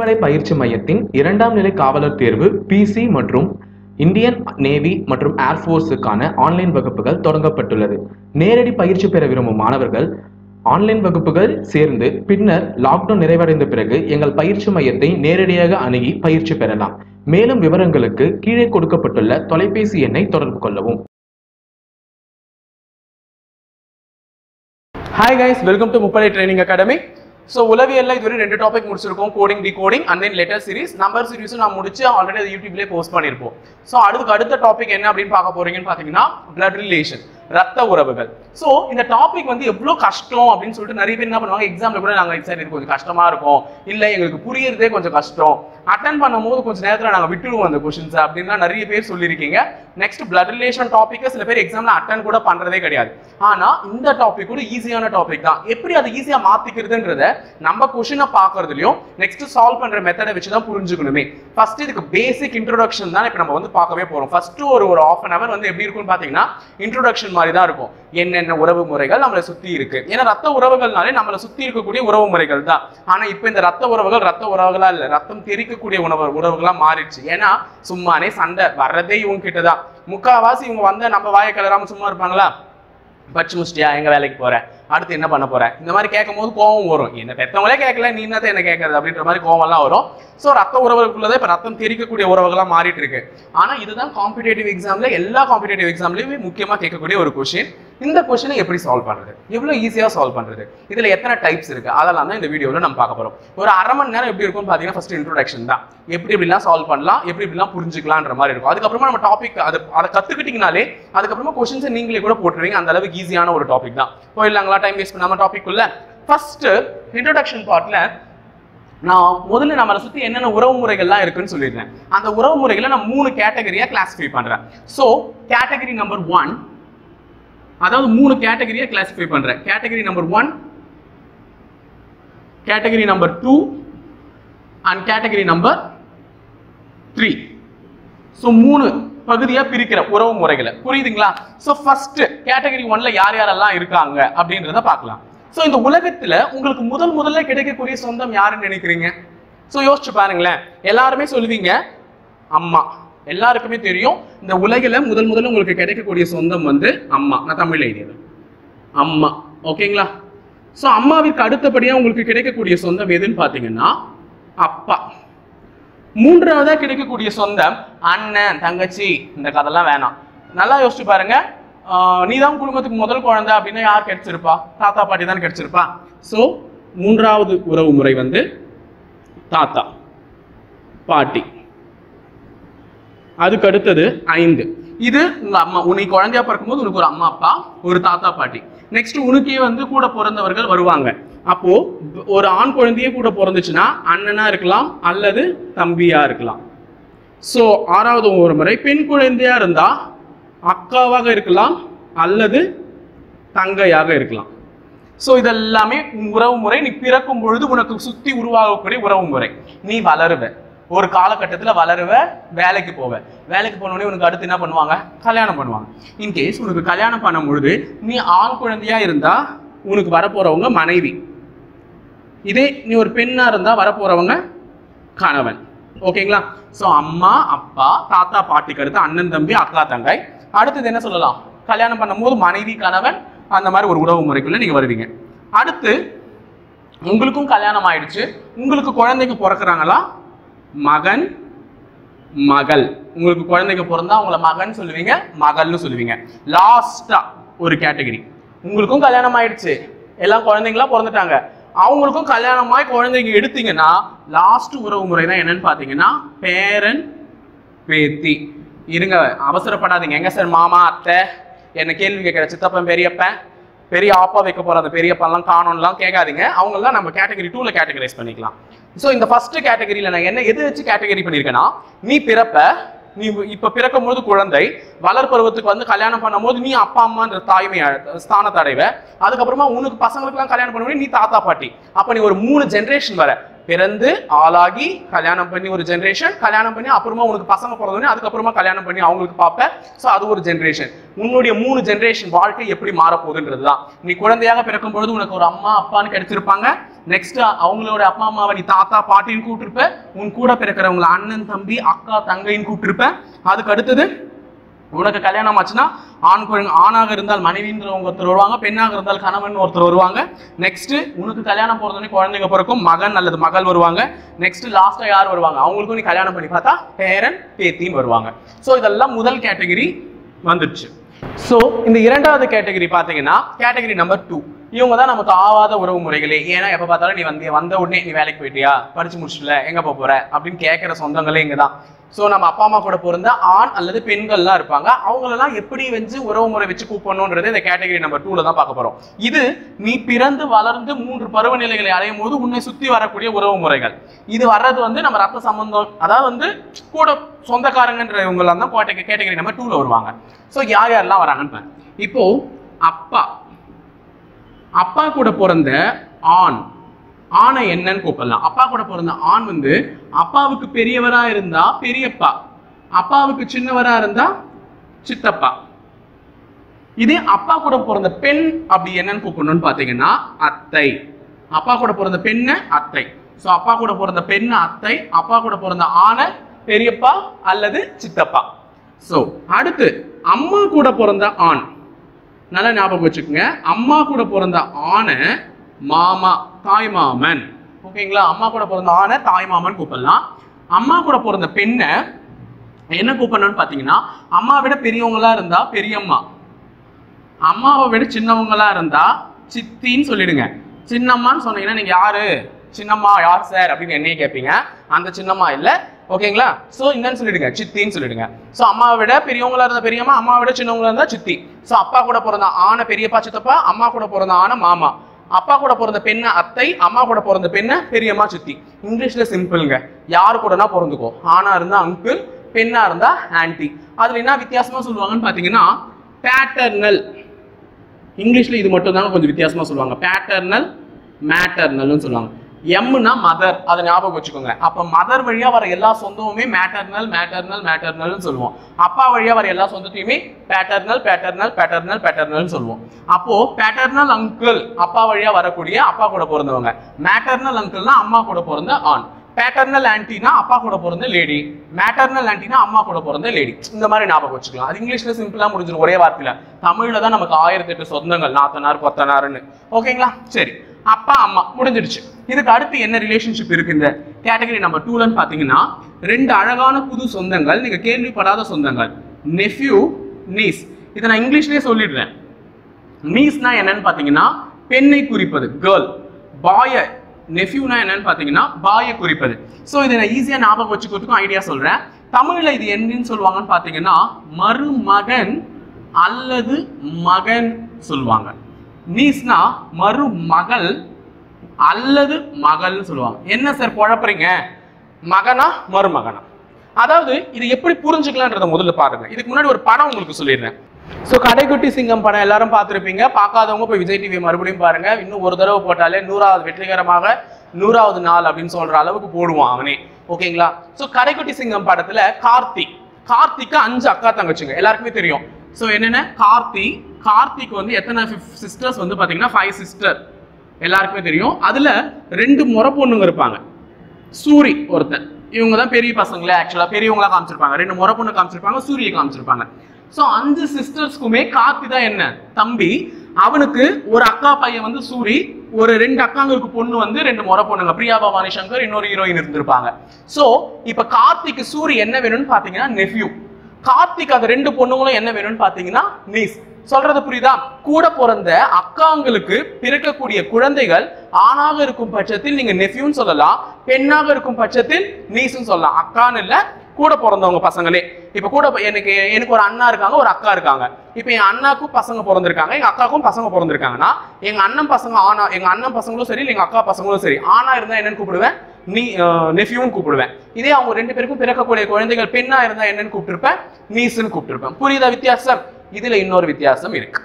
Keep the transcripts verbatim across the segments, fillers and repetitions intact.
முப்படை பயிற்சி மையத்தின் இரண்டாம் நிலை காவலர் தேர்வு பிசி மற்றும் இந்தியன் நேவி மற்றும் ஏர்ஃபோர்ஸுக்கான ஆன்லைன் வகுப்புகள் தொடங்கப்பட்டுள்ளது. நேரடி பயிற்சி பெற விரும்பும் மாணவர்கள் ஆன்லைன் வகுப்புகள் சேர்ந்து பின்னர் லாக்டவுன் நிறைவடைந்த பிறகு எங்கள் பயிற்சி மையத்தை நேரடியாக அணுகி பயிற்சி பெறலாம். மேலும் விவரங்களுக்கு கீழே கொடுக்கப்பட்டுள்ள தொலைபேசி எண்ணை தொடர்பு கொள்ளவும். ஹாய் கைஸ், வெல்கம் டு முப்படை ட்ரைனிங் அகாடமி. ஸோ உளவியல்ல இதுவரை ரெண்டு டாபிக் முடிச்சிருக்கோம், coding decoding and then letter series. Number சீரிஸும் நான் முடிச்சு ஆல்ரெடி அது யூடியூப்லேயே போஸ்ட் பண்ணியிருப்போம். ஸோ அடுத்து அடுத்த டாபிக் என்ன அப்படின்னு பார்க்க போறீங்கன்னு பார்த்தீங்கன்னா பிளட் ரிலேஷன், ரத்த உறவுகள். ஸோ இந்த டாபிக் வந்து எவ்வளோ கஷ்டம் அப்படின்னு சொல்லிட்டு நிறைய பேர் என்ன பண்ணுவாங்க, எக்ஸாம்ல கூட நாங்கள் சார் இது கொஞ்சம் கஷ்டமா இருக்கும், இல்லை எங்களுக்கு புரியறதே கொஞ்சம் கஷ்டம், அட்டன் பண்ணும்போது கொஞ்சம் நேரத்தில் நாங்கள் விட்டுடுவோம் அந்த கொஸ்டின்ஸ் அப்படின்னா நிறைய பேர் சொல்லியிருக்கீங்க. நெக்ஸ்ட் பிளட் ரிலேஷன் டாபிக் சில பேர் எக்ஸாம்ல அட்டன் கூட பண்றதே கிடையாது. ஆனா இந்த டாபிக் கூட ஈஸியான டாபிக் தான். எப்படி அதை ஈஸியா மாத்திக்கிறதுன்றத நம்ம கொஸ்டினை பார்க்கறதுலயும் நெக்ஸ்ட் சால்வ் பண்ற மெத்தடை வச்சு தான் புரிஞ்சுக்கணுமே. ஃபர்ஸ்ட் இதுக்கு பேசிக் இன்ட்ரோடக்ஷன் தான் இப்போ நம்ம வந்து பார்க்கவே போறோம். ஃபர்ஸ்ட் ஒரு ஒரு ஆஃப் அன் அவர் வந்து எப்படி இருக்கும்னு பாத்தீங்கன்னா இன்ட்ரோடக்ஷன் மாதிரி தான் இருக்கும். என்னென்ன உறவு முறைகள் நம்மளை சுத்தி இருக்கு, ஏன்னா ரத்த உறவுகள்னாலே நம்மளை சுத்தி இருக்கக்கூடிய உறவு முறைகள் தான். ஆனா இப்ப இந்த ரத்த உறவுகள் ரத்த உறவுகளா இல்ல, ரத்தம் தெரிக்கக்கூடிய உணவு உறவுகளா மாறிடுச்சு. ஏன்னா சும்மானே சண்டை வர்றதே இவங்க கிட்டதான். முக்காவாசி இவங்க வந்த நம்ம வாயை கலராம சும்மா இருப்பாங்களா, பச்சு முஷ்டியா எங்க வேலைக்கு போற, அடுத்து என்ன பண்ண போற, இந்த மாதிரி கேட்கும் போது கோவம் வரும். என்ன பெற்றவங்களே கேட்கல, நீ என்னத்தை என்ன கேட்கறது அப்படின்ற மாதிரி கோவம் எல்லாம் வரும். ஸோ ரத்த உறவுகளுக்குள்ளதான் இப்ப ரத்தம் தெரிக்கக்கூடிய உறவுகளா மாறிட்டு இருக்கு. ஆனா இதுதான் காம்படிட்டிவ் எக்ஸாம்ல எல்லா காம்படிட்டிவ் எக்ஸாம்லயுமே முக்கியமா கேட்கக்கூடிய ஒரு கொஸ்டின். இந்த கொஸ்டினை எப்படி சால்வ் பண்றது, எவ்வளவு ஈஸியா சால்வ் பண்றது, இதுல எத்தனை டைப்ஸ் இருக்கு, அதெல்லாம் தான் இந்த வீடியோல நம்ம பார்க்க போறோம். ஒரு அரை மணி நேரம் எப்படி இருக்கும்னு பாத்தீங்கன்னா ஃபர்ஸ்ட் இன்ட்ரோடக்ஷன் தான், எப்படி எப்படிலாம் சால்வ் பண்ணலாம், எப்படி எப்படிலாம் புரிஞ்சுக்கலான்ற மாதிரி இருக்கும். அதுக்கப்புறமா நம்ம டாபிக் அதை அதை கத்துக்கிட்டீங்கனாலே அதுக்கப்புறமா கொஸ்டின்ஸை நீங்களே கூட போட்டுருவீங்க. அந்த அளவுக்கு ஈஸியான ஒரு டாபிக் தான். போயிடலாங்களா, டைம் வேஸ்ட் பண்ணாம டாபிக் உள்ள. ஃபர்ஸ்ட் இன்ட்ரோடக்ஷன் பார்ட்ல நான் முதல்ல நம்மளை சுத்தி என்னென்ன உறவு முறைகள்லாம் இருக்குன்னு சொல்லிடுறேன். அந்த உறவு முறைகளை நான் மூணு கேட்டகரியா கிளாசிஃபை பண்றேன். ஸோ கேட்டகரி நம்பர் ஒன், அதாவது மூணு கேட்டகரியா கிளாசிஃபை பண்றேன். Category number one, category number two and category number three. So மூணு பகுதியா பிரிக்கிற உறவு முறைகளை, புரியுதுங்களா? ஸோ ஃபர்ஸ்ட் கேட்டகரி ஒன்ல யார் யாரெல்லாம் இருக்காங்க அப்படின்றத பார்க்கலாம். ஸோ இந்த உலகத்துல உங்களுக்கு முதல் முதல்ல கிடைக்கக்கூடிய சொந்தம் யாருன்னு நினைக்கிறீங்க? ஸோ யோசிச்சு பாருங்களேன். எல்லாருமே சொல்லுவீங்க அம்மா. எல்லாருக்குமே தெரியும் இந்த உலகில முதல் முதல்ல உங்களுக்கு கிடைக்கக்கூடிய சொந்தம் வந்து அம்மா. நான் தமிழ்ல எழுதியது அம்மா, ஓகேங்களா? ஸோ அம்மாவிற்கு அடுத்தபடியா உங்களுக்கு கிடைக்கக்கூடிய சொந்தம் எதுன்னு பாத்தீங்கன்னா அப்பா. மூன்றாவதா கிடைக்கக்கூடிய சொந்தம் அண்ணன் தங்கச்சி. இந்த கதெல்லாம் வேணாம், நல்லா யோசிச்சு பாருங்க. நீதான் குடும்பத்துக்கு முதல் குழந்தை அப்படின்னா யார் கிடைச்சிருப்பா? தாத்தா பாட்டி தான் கிடைச்சிருப்பா. ஸோ மூன்றாவது உறவு முறை வந்து தாத்தா பாட்டி. அதுக்கு அடுத்தது ஐந்து. இது உங்க அம்மா. உனக்கு குழந்தையா பிறக்கும்போது உனக்கு ஒரு அம்மா அப்பா, ஒரு தாத்தா பாட்டி. நெக்ஸ்ட் உனக்கே வந்து கூட பிறந்தவர்கள் வருவாங்க. அப்போ ஒரு ஆண் குழந்தையே கூட பிறந்துச்சுன்னா அண்ணனா இருக்கலாம் அல்லது தம்பியா இருக்கலாம். ஸோ ஆறாவது ஒரு முறை பெண் குழந்தையா இருந்தா அக்காவாக இருக்கலாம் அல்லது தங்கையாக இருக்கலாம். ஸோ இதெல்லாமே உறவு முறை. நீ பிறக்கும் பொழுது உனக்கு சுத்தி உருவாகக்கூடிய உறவு முறை. நீ வளருவ, ஒரு காலகட்டத்தில் வளருவ, வேலைக்கு போவ. வேலைக்கு போனோடனே உனக்கு அடுத்து என்ன பண்ணுவாங்க, கல்யாணம் பண்ணுவாங்க. இன்கேஸ் உனக்கு கல்யாணம் பண்ணும் பொழுது நீ ஆண் குழந்தையா இருந்தா உனக்கு வரப்போறவங்க மனைவி. இதே நீ ஒரு பெண்ணா இருந்தா வரப்போறவங்க கணவன். ஓகேங்களா? ஸோ அம்மா அப்பா தாத்தா பாட்டிக்கு அடுத்து அண்ணன் தம்பி அக்கா தங்கை. அடுத்தது என்ன சொல்லலாம், கல்யாணம் பண்ணும் போது மனைவி கணவன், அந்த மாதிரி ஒரு உறவு முறைக்குள்ள நீங்க வருவீங்க. அடுத்து உங்களுக்கும் கல்யாணம் ஆயிடுச்சு, உங்களுக்கு குழந்தைங்க பிறக்கிறாங்களா, மகன் மகள். உங்களுக்கு குழந்தைங்க பிறந்தா உங்களை மகன் சொல்லுவீங்க, மகள்னு சொல்லுவீங்க. லாஸ்டா ஒரு கேட்டகரி, உங்களுக்கும் கல்யாணம் ஆயிடுச்சு, எல்லாம் குழந்தைங்களா பிறந்துட்டாங்க, அவங்களுக்கும் கல்யாணமாய் குழந்தைங்க எடுத்தீங்கன்னா லாஸ்ட் உறவு முறை தான் என்னன்னு பாத்தீங்கன்னா பேரன் பேத்தி. இருங்க, அவசரப்படாதீங்க. எங்க சார் மாமா அத்தை என்ன கேள்வி கேட்கிற, சித்தப்பன் பெரியப்பன் பெரிய ஆப்பா வைக்க போற அந்த பெரியப்பெல்லாம் காணோம்லாம் கேட்காதீங்க. அவங்கெல்லாம் நம்ம கேட்டகரி டூல கேட்டகரைஸ் பண்ணிக்கலாம். ஸோ இந்த ஃபர்ஸ்ட் கேட்டகரியில நான் என்ன எது வச்சு கேட்டகரி பண்ணியிருக்கேன்னா, நீ பிறப்ப, நீ இப்ப பிறக்கும் போது குழந்தை, வளர்பருவத்துக்கு வந்து கல்யாணம் பண்ணும் போது நீ அப்பா அம்மான்ற தாய்மை ஸ்தானத்தை அடைவ. அதுக்கப்புறமா உனக்கு பசங்களுக்கு எல்லாம் கல்யாணம் பண்ணும்போது நீ தாத்தா பாட்டி. அப்ப நீ ஒரு மூணு ஜென்ரேஷன் வர, பிறந்து ஆளாகி கல்யாணம் பண்ணி ஒரு ஜென்ரேஷன், கல்யாணம் பண்ணி அப்புறமா உனக்கு பசங்க பிறந்தோடனே அதுக்கப்புறமா கல்யாணம் பண்ணி அவங்களுக்கு பார்ப்ப. ஸோ அது ஒரு ஜென்ரேஷன். உன்னுடைய மூணு ஜென்ரேஷன் வாழ்க்கை எப்படி மாறப்போகுதுன்றது தான். நீ குழந்தையாக பிறக்கும் பொழுது உனக்கு ஒரு அம்மா அப்பான்னு கிடைச்சிருப்பாங்க, நெக்ஸ்ட் அவங்களோட அப்பா அம்மாவை நீ தாத்தா பாட்டின்னு கூப்பிட்டுருப்ப. உன் கூட பிறக்கிறவங்களை அண்ணன் தம்பி அக்கா தங்கைன்னு கூப்பிட்டுருப்ப. அதுக்கு அடுத்தது உனக்கு கல்யாணம் ஆச்சுன்னா ஆண் குழந்தை ஆணாக இருந்தால் மனைவின்றவங்க ஒருத்தர் வருவாங்க, பெண்ணாக இருந்தால் கணவன் ஒருத்தர் வருவாங்க. நெக்ஸ்ட் உனக்கு கல்யாணம் போறதுனே குழந்தைங்க பிறக்கும், மகன் அல்லது மகள் வருவாங்க. நெக்ஸ்ட் லாஸ்டா யார் வருவாங்க, அவங்களுக்கும் நீ கல்யாணம் பண்ணி பார்த்தா பேரன் பேத்தின்னு வருவாங்க. ஸோ இதெல்லாம் முதல் கேட்டகரி வந்துடுச்சு. ஸோ இந்த இரண்டாவது கேட்டகரி பார்த்தீங்கன்னா கேட்டகரி நம்பர் டூ. இவங்க தான் நமக்கு ஆவாத உறவு முறைகளே. ஏன்னா எப்போ பார்த்தாலும் நீ வந்து வந்த உடனே நீ வேலைக்கு போயிட்டியா, படிச்சு முடிச்சுல, எங்க போக போற அப்படின்னு கேட்கிற சொந்தங்களே இங்க தான். ஸோ நம்ம அப்பா அம்மா கூட பிறந்த ஆண் அல்லது பெண்கள்லாம் இருப்பாங்க. அவங்களெல்லாம் எப்படி வந்து உறவு முறை வச்சு கூப்பிடணுன்றது இந்த கேட்டகரி நம்பர் டூல தான் பார்க்க போறோம். இது நீ பிறந்து வளர்ந்து மூன்று பருவநிலைகளை அடையும் போது உன்னை சுத்தி வரக்கூடிய உறவு முறைகள். இது வர்றது வந்து நம்ம ரத்த சம்பந்தம், அதாவது வந்து கூட சொந்தக்காரங்கன்றவங்களாம் தான் கேட்டகரி நம்பர் டூல வருவாங்க. ஸோ யார் யாரெல்லாம் வராங்கன்னு இப்போ அப்பா அப்பா கூட பிறந்த ஆண், ஆணை என்னன்னு கூப்பிடலாம். அப்பா கூட பிறந்த ஆண் வந்து அப்பாவுக்கு பெரியவரா இருந்தா பெரியப்பா, அப்பாவுக்கு சின்னவரா இருந்தா சித்தப்பா. இதே அப்பா கூட பிறந்த பெண் அப்படி என்னன்னு கூப்பிடணும்னு பாத்தீங்கன்னா அத்தை. அப்பா கூட பிறந்த பெண்ண அத்தை. சோ அப்பா கூட பிறந்த பெண்ண அத்தை, அப்பா கூட பிறந்த ஆணை பெரியப்பா அல்லது சித்தப்பா. சோ அடுத்து அம்மா கூட பிறந்த ஆண், நல்லா ஞாபகம் வச்சுக்கோங்க. அம்மா கூட பிறந்த ஆணை மாமா, தாய் மாமன். ஓகேங்களா, அம்மா கூட பிறந்த ஆணை தாய் மாமன் கூப்பிடலாம். அம்மா கூட பிறந்த பெண்ணை என்ன கூப்பிடணும்னு பாத்தீங்கன்னா அம்மா விட பெரியவங்களா இருந்தா பெரியம்மா, அம்மாவை விட சின்னவங்களா இருந்தா சித்தின்னு சொல்லிடுங்க. சின்னம்மான்னு சொன்னீங்கன்னா நீங்க யாரு, சின்னம்மா யார் சார் அப்படின்னு என்னையே கேட்பீங்க. அந்த சின்னம்மா இல்ல, ஓகேங்களா. சோ என்னன்னு சொல்லிடுங்க, சித்தின்னு சொல்லிடுங்க. சோ அம்மாவை விட பெரியவங்களா இருந்தா பெரியம்மா, அம்மாவை விட சின்னவங்களா இருந்தா சித்தி. சோ அப்பா கூட பிறந்த ஆணை பெரியப்பா சித்தப்பா, அம்மா கூட பிறந்த ஆணை மாமா, அப்பா கூட பிறந்த பெண்ணை அத்தை, அம்மா கூட பிறந்த பெண்ணை பெரியம்மா சித்தி. இங்கிலீஷ்ல சிம்பிள்ங்க, யாரு கூடனா பிறந்துக்கோ. ஆணா இருந்தா அங்கிள், பெண்ணா இருந்தா ஆன்டி. அதுல என்ன வித்தியாசமா சொல்லுவாங்கன்னு பாத்தீங்கன்னா பேட்டர்னல். இங்கிலீஷ்ல இது மட்டும் தான் கொஞ்சம் வித்தியாசமா சொல்லுவாங்க. பேட்டர்னல் மேட்டர்னல்னு சொல்லுவாங்க. எம்னா மதர், அதை ஞாபகம் வச்சுக்கோங்க. அப்ப மதர் வழியா வர எல்லா சொந்தமுமே மேட்டர்னல் மேட்டர்னல் மேட்டர்னல் சொல்லுவோம். அப்பா வழியா வர எல்லா சொந்தத்தையுமே பேட்டர்னல் பேட்டர்னல் பேட்டர்னல் பேட்டர்னல் சொல்லுவோம். அப்போ பேட்டர்னல் அங்கிள் அப்பா வழியா வரக்கூடிய அப்பா கூட பிறந்தவங்க, மேட்டர்னல் அங்கிள்னா அம்மா கூட பிறந்த ஆண், பேட்டர்னல் ஆன்டினா அப்பா கூட பிறந்த லேடி, மேட்டர்னல் ஆன்டினா அம்மா கூட பிறந்த லேடி. இந்த மாதிரி ஞாபகம் வச்சுக்கலாம். அது இங்கிலீஷ்ல சிம்பிளா முடிஞ்சிடும் ஒரே வார்த்தையில. தமிழ்ல தான் நமக்கு ஆயிரத்தி எட்டு சொந்தங்கள், நாத்தனார் கொத்தனார்னு. ஓகேங்களா, சரி. அப்பா அம்மா முடிஞ்சிடுச்சு. இதுக்கு அடுத்து என்ன ரிலேஷன்ஷிப் இருக்கு இந்த கேட்டகரி நம்பர் டூலன்னு பாத்தீங்கன்னா ரெண்டு அழகான புது சொந்தங்கள், நீங்க கேள்விப்படாத சொந்தங்கள், நெஃப்யூ நீஸ். இதை நான் இங்கிலீஷ்லயே சொல்லிடுறேன். நீஸ்னா என்னன்னு பாத்தீங்கன்னா பெண்ணை குறிப்பது, கேர்ள். பாய நெஃப்யூனா என்னன்னு பாத்தீங்கன்னா பாயை குறிப்பது. சோ இதை நான் ஈஸியா ஞாபகம் வச்சுக்கிறதுக்கும் ஐடியா சொல்றேன். தமிழ்ல இது என்னன்னு சொல்லுவாங்கன்னு பாத்தீங்கன்னா மருமகன் அல்லது மகன் சொல்லுவாங்க. நீஸ்னா மருமகள் அல்லது மகள்னு சொல்லுவாங்க. என்ன சார் குழப்பறீங்க, மகனா மருமகனா? அதாவது இது எப்படி புரிஞ்சுக்கலான்றத முதல்ல பாருங்க. இதுக்கு முன்னாடி ஒரு படம் உங்களுக்கு சொல்லிடுறேன். ஸோ கடைக்குட்டி சிங்கம் படம் எல்லாரும் பார்த்துருப்பீங்க. பார்க்காதவங்க போய் விஜய் டிவி மறுபடியும் பாருங்க. இன்னும் ஒரு தடவை போட்டாலே நூறாவது வெற்றிகரமாக நூறாவது நாள் அப்படின்னு சொல்ற அளவுக்கு போடுவான் அவனே. ஓகேங்களா. ஸோ கடைக்குட்டி சிங்கம் படத்துல கார்த்திக் கார்த்திக்கு அஞ்சு அக்கா தங்கச்சிங்க எல்லாருக்குமே தெரியும். ஸோ என்னென்ன, கார்த்தி கார்த்திக் வந்து எத்தனை சிஸ்டர்ஸ் வந்து பாத்தீங்கன்னா ஃபைவ் சிஸ்டர் எல்லாருக்குமே தெரியும். அதுல ரெண்டு முறை பொண்ணுங்க இருப்பாங்க. சூரி ஒருத்தன், இவங்க தான் பெரிய பசங்களே, ஆக்சுவலா பெரியவங்களா காமிச்சிருப்பாங்க. ரெண்டு முறை பொண்ணு காமிச்சிருப்பாங்க, சூரியை காமிச்சிருப்பாங்க. சோ அஞ்சு சிஸ்டர்ஸ்க்குமே கார்த்தி தான் என்ன தம்பி. அவனுக்கு ஒரு அக்கா பையன் வந்து சூரி, ஒரு ரெண்டு அக்காங்களுக்கு பொண்ணு வந்து ரெண்டு முறை பொண்ணுங்க, பிரியா பவானி சங்கர், இன்னொரு ஹீரோயின் இருந்திருப்பாங்க. சோ இப்ப கார்த்திக்கு சூரி என்ன வேணும்னு பாத்தீங்கன்னா நெஃப்யூ, கார்த்திக் அது ரெண்டு பொண்ணுங்களும் என்ன வேணும்னு பாத்தீங்கன்னா நீஸ். சொல்றது புரியுதா? கூட பிறந்த அக்காங்களுக்கு பிறக்கக்கூடிய குழந்தைகள் ஆணாக இருக்கும் பட்சத்தில் நீங்க நெஃப்யூன்னு சொல்லலாம், பெண்ணாக இருக்கும் பட்சத்தில் நீஸ்ன்னு சொல்லலாம். அக்கான்னு இல்ல, கூட பிறந்தவங்க பசங்களே. இப்ப கூட எனக்கு எனக்கு ஒரு அண்ணா இருக்காங்க, ஒரு அக்கா இருக்காங்க. இப்ப என் அண்ணாக்கும் பசங்க பிறந்திருக்காங்க, எங்க அக்காவுக்கும் பசங்க பிறந்திருக்காங்கன்னா எங்க அண்ணன் பசங்க ஆனா எங்க அண்ணன் பசங்களும் சரி, எங்க அக்கா பசங்களும் சரி, ஆணா இருந்தா என்னன்னு கூப்பிடுவேன், நீ நெஃப்யூன்னு கூப்பிடுவேன். இதே அவங்க ரெண்டு பேருக்கும் பிறக்கக்கூடிய குழந்தைகள் பெண்ணா இருந்தா என்னன்னு கூப்பிட்டுருப்பேன், நீஸ்ன்னு கூப்பிட்டுருப்பேன். புரியுதா வித்தியாசம்? இதுல இன்னொரு வித்தியாசம் இருக்கு.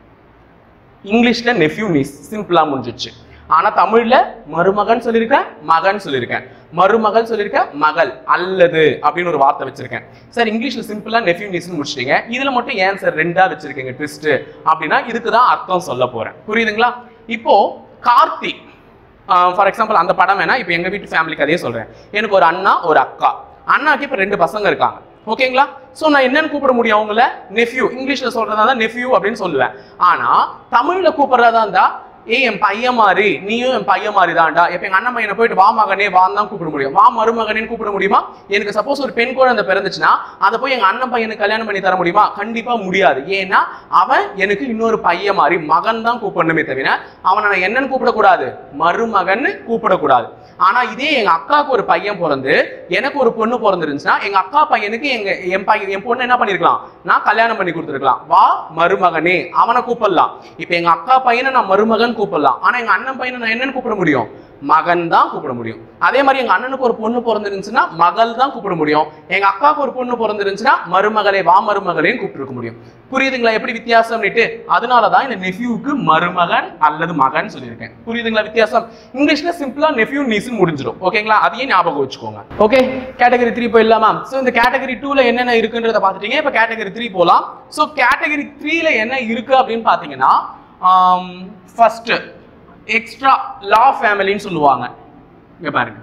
இங்கிலீஷ்ல நெஃப்யூ நீஸ் சிம்பிளா முடிஞ்சிச்சு. ஆனா தமிழ்ல மருமகன் சொல்லியிருக்கேன், மகன் சொல்லியிருக்கேன், மருமகள் சொல்லியிருக்கேன், மகள் அல்லது அப்படின்னு ஒரு வார்த்தை வச்சிருக்கேன். சார் இங்கிலீஷ்ல சிம்பிளா நெஃப்யூ நீஸ்ன்னு முடிச்சிட்டீங்க, இதுல மட்டும் ஏன் சார் ரெண்டா வச்சிருக்கீங்க ட்விஸ்ட் அப்படின்னா இதுக்குதான் அர்த்தம் சொல்ல போறேன். புரியுதுங்களா? இப்போ கார்த்தி ஃபார் எக்ஸாம்பிள் அந்த படம் வேணா இப்போ எங்க வீட்டு ஃபேமிலிக்கு அதே சொல்றேன். எனக்கு ஒரு அண்ணா ஒரு அக்கா, அண்ணாக்கு இப்போ ரெண்டு பசங்க இருக்காங்க. ஓகேங்களா? சோ நான் என்னன்னு கூப்பிட முடியும் அவங்கள? நெஃப்யூ. இங்கிலீஷ்ல சொல்றதா இருந்தா நெஃப்யூ அப்படின்னு சொல்லுவேன். ஆனா தமிழ்ல கூப்பிடுறதா இருந்தா ஏய் என் பையன் மாதிரி, நீயும் என் பையன் மாதிரி தான்டா. இப்ப எங்க அண்ணன் பையனை போயிட்டு வா மகனே வான்னு தான் கூப்பிட முடியும். வா மருமகனேன்னு கூப்பிட முடியுமா? எனக்கு சப்போஸ் ஒரு பெண் குழந்தை பிறந்துச்சுன்னா அதை போய் எங்க அண்ணன் பையனுக்கு கல்யாணம் பண்ணி தர முடியுமா? கண்டிப்பா முடியாது. ஏன்னா அவன் எனக்கு இன்னொரு பையன் மாதிரி மகன் தான் கூப்பிடணுமே தவிர அவனை நான் என்னன்னு கூப்பிடக்கூடாது? மருமகன்னு கூப்பிடக்கூடாது. ஆனா இதே எங்க அக்காவுக்கு ஒரு பையன் பிறந்து எனக்கு ஒரு பொண்ணு பிறந்துருந்துச்சுன்னா எங்க அக்கா பையனுக்கு எங்க என் பையன் என் பொண்ணு என்ன பண்ணிருக்கலாம்? நான் கல்யாணம் பண்ணி கொடுத்துருக்கலாம். வா மருமகனே அவனை கூப்பிடலாம். இப்ப எங்க அக்கா பையனை நான் மருமகன் கூப்பிடலாம். ஆனா எங்க அண்ணன் பையனை நான் என்னன்னு கூப்பிட முடியும்? மகன் தான் கூப்பிட முடியும். அதே மாதிரி எங்க அண்ணனுக்கு ஒரு பொண்ணு பிறந்திருந்துச்சுன்னா மகள் தான் கூப்பிட முடியும். எங்க அக்காவுக்கு ஒரு பொண்ணு பிறந்திருந்துச்சுன்னா மருமகளே வா மருமகளேன்னு கூப்பிட்டு முடியும். புரியுதுங்களா எப்படி வித்தியாசம்னுட்டு? அதனாலதான் இந்த நெஃப்யூக்கு மருமகன் அல்லது மகன் சொல்லியிருக்கேன். புரியுதுங்களா வித்தியாசம்? இங்கிலீஷ்ல சிம்பிளா நெஃப்யூ நீஸ்னு முடிஞ்சிடும். ஓகேங்களா? அதையும் ஞாபகம் வச்சுக்கோங்க. ஓகே, கேட்டகரி த்ரீ போயிடலாமா? சோ இந்த கேட்டகரி டூல என்னென்ன இருக்குன்றத பாத்துட்டீங்க. இப்ப கேட்டகரி த்ரீ போலாம். சோ கேட்டகரி த்ரீல என்ன இருக்கு அப்படின்னு பாத்தீங்கன்னா ஃபர்ஸ்ட் எக்ஸ்ட்ரா லா ஃபேமிலின்னு சொல்லுவாங்க. இங்க பாருங்க.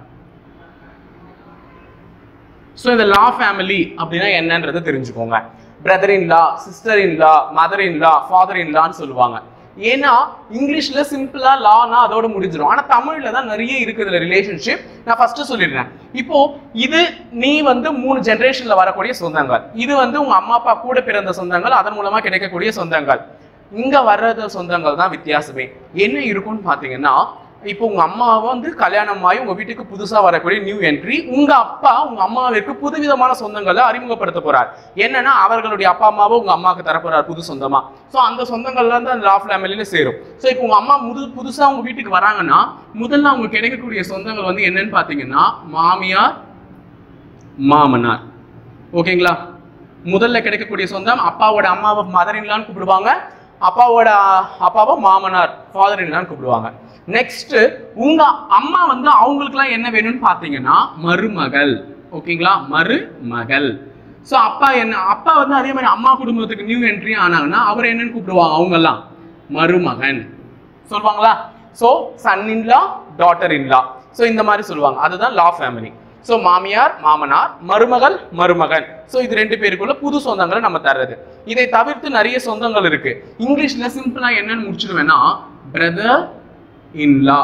சோ இந்த லா ஃபேமிலி அப்படின்னா என்னன்றதை தெரிஞ்சுக்கோங்க. Brother in law, sister in law, mother in law, father in லான்னு சொல்லுவாங்க. ஏன்னா இங்கிலீஷ்ல சிம்பிளா லானா அதோட முடிஞ்சிடும். ஆனா தமிழ்ல தான் நிறைய இருக்குது ரிலேஷன்ஷிப். நான் ஃபர்ஸ்ட் சொல்லிடுறேன். இப்போ இது நீ வந்து மூணு ஜெனரேஷன்ல வரக்கூடிய சொந்தங்கள். இது வந்து உங்க அம்மா அப்பா கூட பிறந்த சொந்தங்கள், அதன் மூலமா கிடைக்கக்கூடிய சொந்தங்கள். இங்க வர்றது சொந்தங்கள் தான் வித்தியாசமே. என்ன இருக்கும்னு பாத்தீங்கன்னா இப்போ உங்க அம்மாவை வந்து கல்யாணம் ஆகி உங்க வீட்டுக்கு புதுசா வரக்கூடிய நியூ என்ட்ரி, உங்க அப்பா உங்க அம்மாவிற்கு புதுவிதமான சொந்தங்களை அறிமுகப்படுத்த போறார். என்னன்னா அவர்களுடைய அப்பா அம்மாவை உங்க அம்மாவுக்கு தரப்போறார் புது சொந்தமா. சோ அந்த சொந்தங்கள்ல இருந்து அந்த லா ஃபேமிலியில சேரும். சோ இப்போ உங்க அம்மா முது புதுசா உங்க வீட்டுக்கு வராங்கன்னா முதல்ல அவங்களுக்கு கிடைக்கக்கூடிய சொந்தங்கள் வந்து என்னன்னு பாத்தீங்கன்னா மாமியார் மாமனார். ஓகேங்களா? முதல்ல கிடைக்கக்கூடிய சொந்தம் அப்பாவோட அம்மாவை மதர் இன் லான்னு கூப்பிடுவாங்க, அப்பாவோட அப்பாவை மாமனார் ஃபாதர் இன் லான்னு கூப்பிடுவாங்க. நெக்ஸ்ட் உங்க அம்மா வந்து அவங்களுக்கு எல்லாம் என்ன வேணும்னு பாத்தீங்கன்னா மருமகள். ஓகேங்களா? மருமகள். சோ அப்பா என்ன அப்பா வந்து அதே மாதிரி அம்மா குடும்பத்துக்கு நியூ என்ட்ரி ஆனாங்கன்னா அவர் என்னன்னு கூப்பிடுவாங்க? அவங்க எல்லாம் மருமகன் சொல்லுவாங்களா? So son in law, daughter in law. So இந்த மாதிரி சொல்லுவாங்க. அதுதான் லா ஃபேமிலி. சோ மாமியார் மாமனார், மருமகள் மருமகன். சோ இது ரெண்டு பேருக்குள்ள புது சொந்தங்களை நம்ம தர்றது. இதை தவிர்த்து நிறைய சொந்தங்கள் இருக்கு. இங்கிலீஷ்ல சிம்பிளா என்னன்னு முடிச்சிடுவேன்னா brother in law,